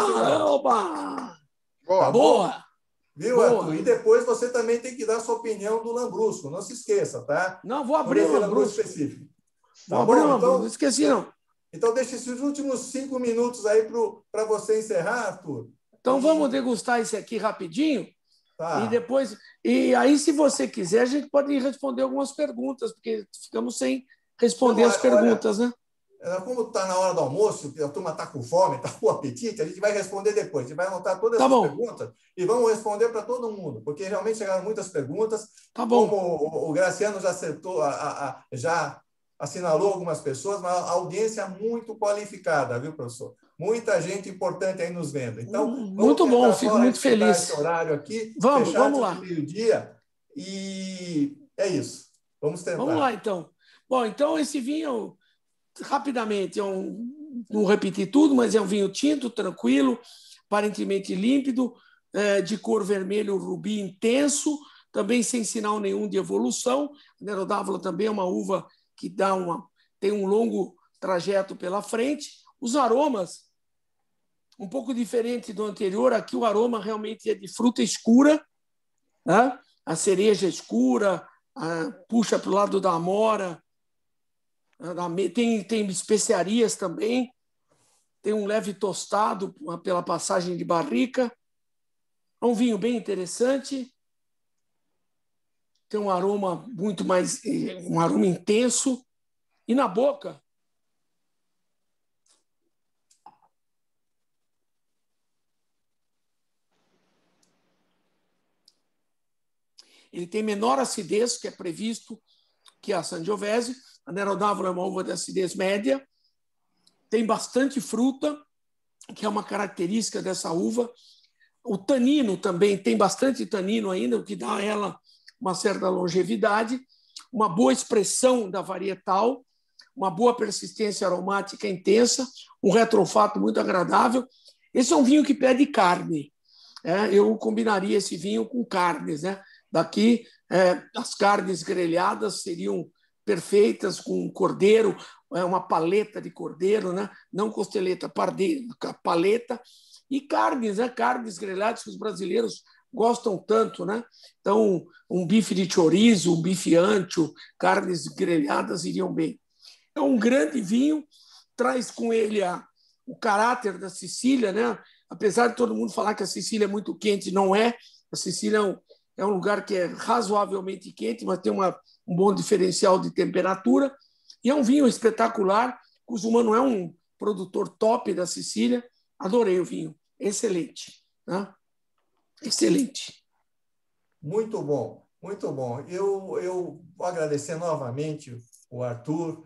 Opa! Tá Boa! Bom? Viu, Arthur? E depois você também tem que dar sua opinião do Lambrusco. Não se esqueça, tá? Não, vou abrir o Lambrusco. Específico. Vou abrir o Lambrusco, não esqueci, não. Então, deixa esses últimos 5 minutos aí para você encerrar, Arthur. Então, vamos degustar esse aqui rapidinho. Tá. E depois... E aí, se você quiser, a gente pode responder algumas perguntas, porque ficamos sem responder as perguntas, né? Como está na hora do almoço, a turma está com fome, está com apetite, a gente vai responder depois. A gente vai anotar todas essas perguntas e vamos responder para todo mundo, porque realmente chegaram muitas perguntas. Tá bom. Como o Graciano já acertou, já assinalou algumas pessoas, mas a audiência é muito qualificada, viu, professor? Muita gente importante aí nos vendo. Então, muito bom, fico muito feliz. Esse horário aqui, vamos lá. Meio-dia, e é isso. Vamos tentar. Vamos lá, então. Bom, então esse vinho, rapidamente, não repetir tudo, mas é um vinho tinto, tranquilo, aparentemente límpido, de cor vermelho rubi intenso, também sem sinal nenhum de evolução. A Nero d'Avola também é uma uva que tem um longo trajeto pela frente. Os aromas, um pouco diferente do anterior, aqui o aroma realmente é de fruta escura, né? A cereja escura, puxa para o lado da amora, tem especiarias também, tem um leve tostado pela passagem de barrica. É um vinho bem interessante, tem um aroma um aroma intenso, e na boca ele tem menor acidez que é previsto que a Sangiovese. A Nero d'Avola é uma uva de acidez média, tem bastante fruta, que é uma característica dessa uva. O tanino também tem bastante tanino ainda, o que dá a ela uma certa longevidade, uma boa expressão da varietal, uma boa persistência aromática intensa, um retroolfato muito agradável. Esse é um vinho que pede carne. Eu combinaria esse vinho com carnes, né? Daqui, as carnes grelhadas seriam perfeitas, com cordeiro, uma paleta de cordeiro, né? Não costeleta, paleta, e carnes, né? Carnes grelhadas que os brasileiros gostam tanto, né? Então, um bife de chorizo, um bife ancho, carnes grelhadas iriam bem. É um grande vinho, traz com ele o caráter da Sicília, né? Apesar de todo mundo falar que a Sicília é muito quente, não é. A Sicília é um lugar que é razoavelmente quente, mas tem um bom diferencial de temperatura. E é um vinho espetacular. Cuzumã não é um produtor top da Sicília. Adorei o vinho. Excelente, né? Excelente. Muito bom, muito bom. Eu vou agradecer novamente o Arthur.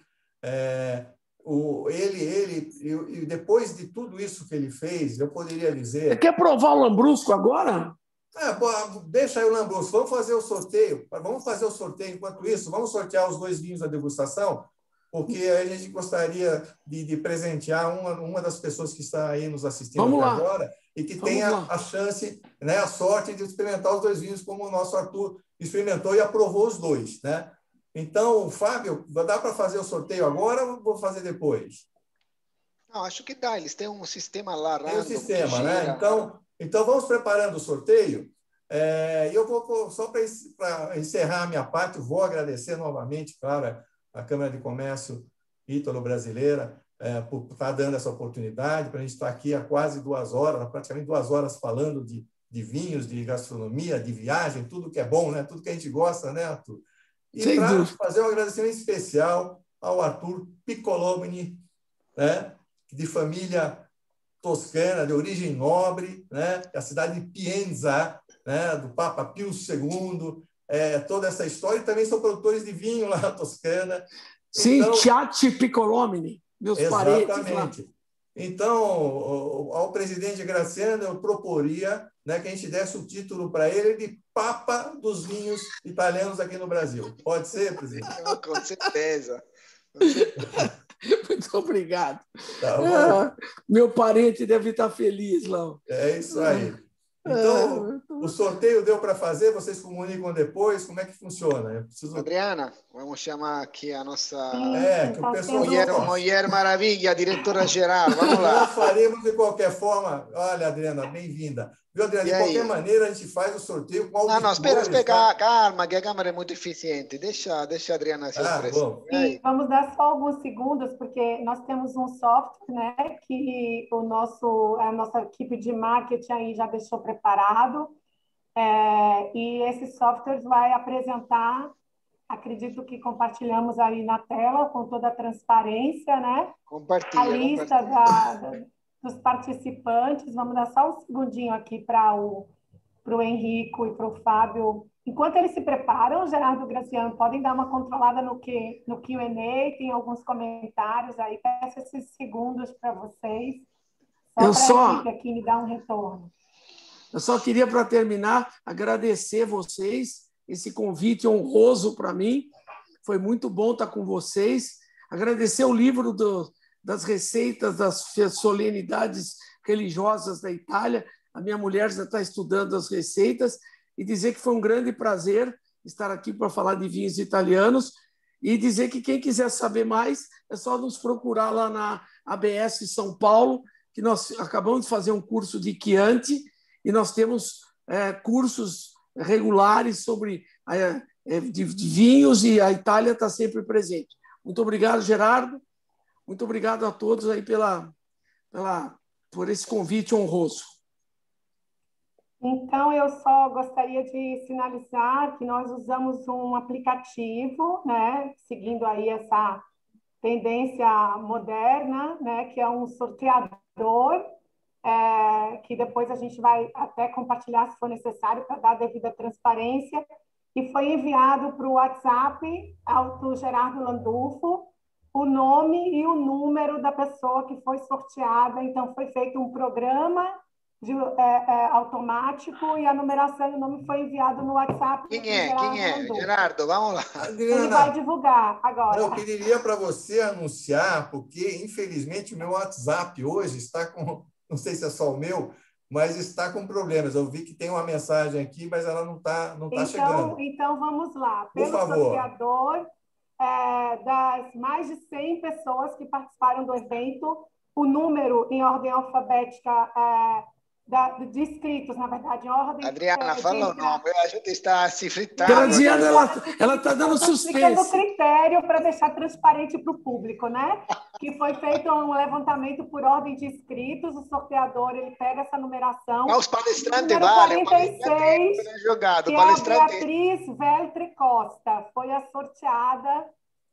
E depois de tudo isso que ele fez, eu poderia dizer... Você quer provar o Lambrusco agora? Deixa aí o Lambrusco. Vamos fazer o sorteio. Enquanto isso, vamos sortear os 2 vinhos da degustação, porque a gente gostaria de presentear uma das pessoas que está aí nos assistindo agora e que tenha a chance, né, a sorte de experimentar os 2 vinhos como o nosso Arthur experimentou e aprovou os 2, né? Então, Fábio, dá para fazer o sorteio agora ou vou fazer depois? Não, acho que dá. Eles têm um sistema lá, random. Tem um sistema, né? Então, vamos preparando o sorteio. E eu vou, só para encerrar a minha parte, vou agradecer novamente, claro, a Câmara de Comércio Ítalo-Brasileira por estar dando essa oportunidade, para a gente estar aqui há quase 2 horas, praticamente 2 horas, falando de vinhos, de gastronomia, de viagem, tudo que é bom, né? Tudo que a gente gosta, né, Arthur? E para fazer um agradecimento especial ao Arthur Piccolomini, né? De família toscana, de origem nobre, né? A cidade de Pienza, né? Do Papa Pio II, toda essa história. E também são produtores de vinho lá na Toscana. Sim, então, Ciacci Piccolomini, meus parentes lá. Exatamente. Então, ao presidente Graziano, eu proporia, né, que a gente desse o título para ele de Papa dos Vinhos Italianos aqui no Brasil. Pode ser, presidente? Com certeza. Muito obrigado. Tá bom. Meu parente deve estar feliz, Lão. É isso aí. Então, o sorteio deu para fazer? Vocês comunicam depois? Como é que funciona? Eu preciso... Adriana, vamos chamar aqui a nossa que o pessoal Mulher Maravilha, diretora geral. Vamos lá. Nós faremos de qualquer forma. Olha, Adriana, bem-vinda. Viu, Adriana? De qualquer maneira, a gente faz o sorteio com auditores. Não, espera, tá? Calma, que a câmera é muito eficiente. Deixa a Adriana se expressar. Sim, vamos dar só alguns segundos, porque nós temos um software, né, que a nossa equipe de marketing aí já deixou preparado. E esse software vai apresentar, acredito que compartilhamos aí na tela com toda a transparência, né? A lista dos participantes. Vamos dar só um segundinho aqui para o Henrico e para o Fábio. Enquanto eles se preparam, Gerardo e Graziano, podem dar uma controlada no Q&A, tem alguns comentários aí, peço esses segundos para vocês, só para a equipe aqui me dar um retorno. Eu só queria, para terminar, agradecer vocês, esse convite honroso para mim. Foi muito bom estar com vocês. Agradecer o livro das receitas das solenidades religiosas da Itália. a minha mulher já está estudando as receitas, e dizer que foi um grande prazer estar aqui para falar de vinhos italianos, e dizer que quem quiser saber mais é só nos procurar lá na ABS São Paulo, que nós acabamos de fazer um curso de Chianti, e nós temos cursos regulares sobre de vinhos, e a Itália está sempre presente. Muito obrigado, Gerardo. Muito obrigado a todos aí por esse convite honroso. Então, eu só gostaria de sinalizar que nós usamos um aplicativo, né, seguindo aí essa tendência moderna, né, que é um sorteador, que depois a gente vai até compartilhar se for necessário para dar devida transparência, e foi enviado para o WhatsApp do Gerardo Landulfo o nome e o número da pessoa que foi sorteada. Então, foi feito um programa automático e a numeração e o nome foi enviado no WhatsApp. Quem é? Gerardo, vamos lá. Adriana, ele vai divulgar agora. Eu queria para você anunciar, porque, infelizmente, o meu WhatsApp hoje está com, não sei se é só o meu, mas está com problemas. Eu vi que tem uma mensagem aqui, mas ela não tá chegando. Então, vamos lá. Por favor. Sorteador, das mais de 100 pessoas que participaram do evento, o número em ordem alfabética de inscritos, na verdade, em ordem... Adriana, fala o nome, a gente está se fritando. Adriana, ela está dando suspense. Explicando o critério para deixar transparente para o público, né? Que foi feito um levantamento por ordem de inscritos, o sorteador, ele pega essa numeração... Mas os palestrantes valem. 46, que é a Beatriz Veltre Costa, foi a sorteada,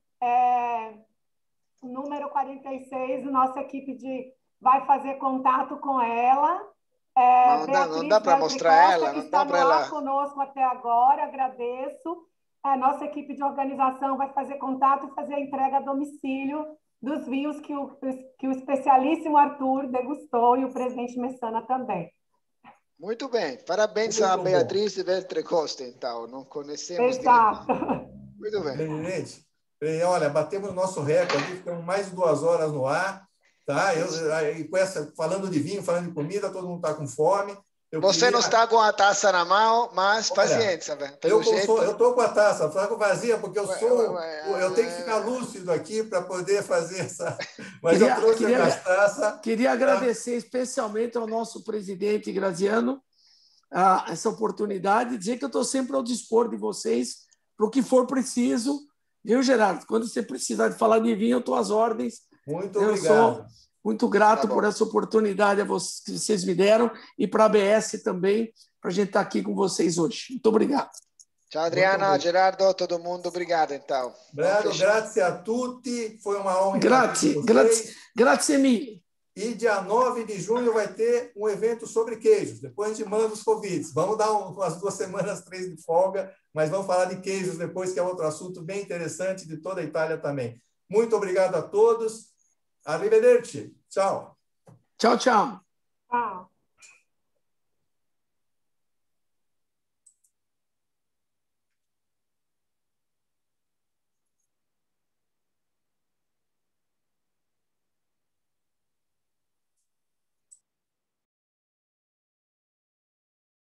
número 46, nossa equipe vai fazer contato com ela. Não dá para mostrar ela, não dá para ela. Conosco até agora, agradeço. A nossa equipe de organização vai fazer contato e fazer a entrega a domicílio dos vinhos que o especialíssimo Arthur degustou e o presidente Messana também. Muito bem, parabéns a Beatriz Veltre Costa, então, não conhecemos. Exato. Muito bem. Presidente, olha, batemos o nosso recorde, ficamos mais de 2 horas no ar. Tá? Falando de vinho, falando de comida, todo mundo está com fome. Você não está com a taça na mão, mas paciência. Eu estou com a taça, estou vazia, porque eu tenho que ficar lúcido aqui para poder fazer essa... Mas eu trouxe a minha taça. Queria agradecer especialmente ao nosso presidente Graziano essa oportunidade de dizer que eu estou sempre ao dispor de vocês para o que for preciso. Viu, Gerardo? Quando você precisar de falar de vinho, eu estou às ordens. Muito obrigado. Eu sou muito grato por essa oportunidade que vocês me deram e para a ABS também, para a gente estar aqui com vocês hoje. Muito obrigado. Tchau, Adriana, Gerardo, todo mundo. Obrigado, então. Grazie a tutti. Foi uma honra. Grazie mille. E dia 9 de junho vai ter um evento sobre queijos. Depois a gente manda os convites. Vamos dar umas 2 semanas, 3 de folga, mas vamos falar de queijos depois, que é outro assunto bem interessante de toda a Itália também. Muito obrigado a todos. Arrivederci. Tchau. Tchau, tchau.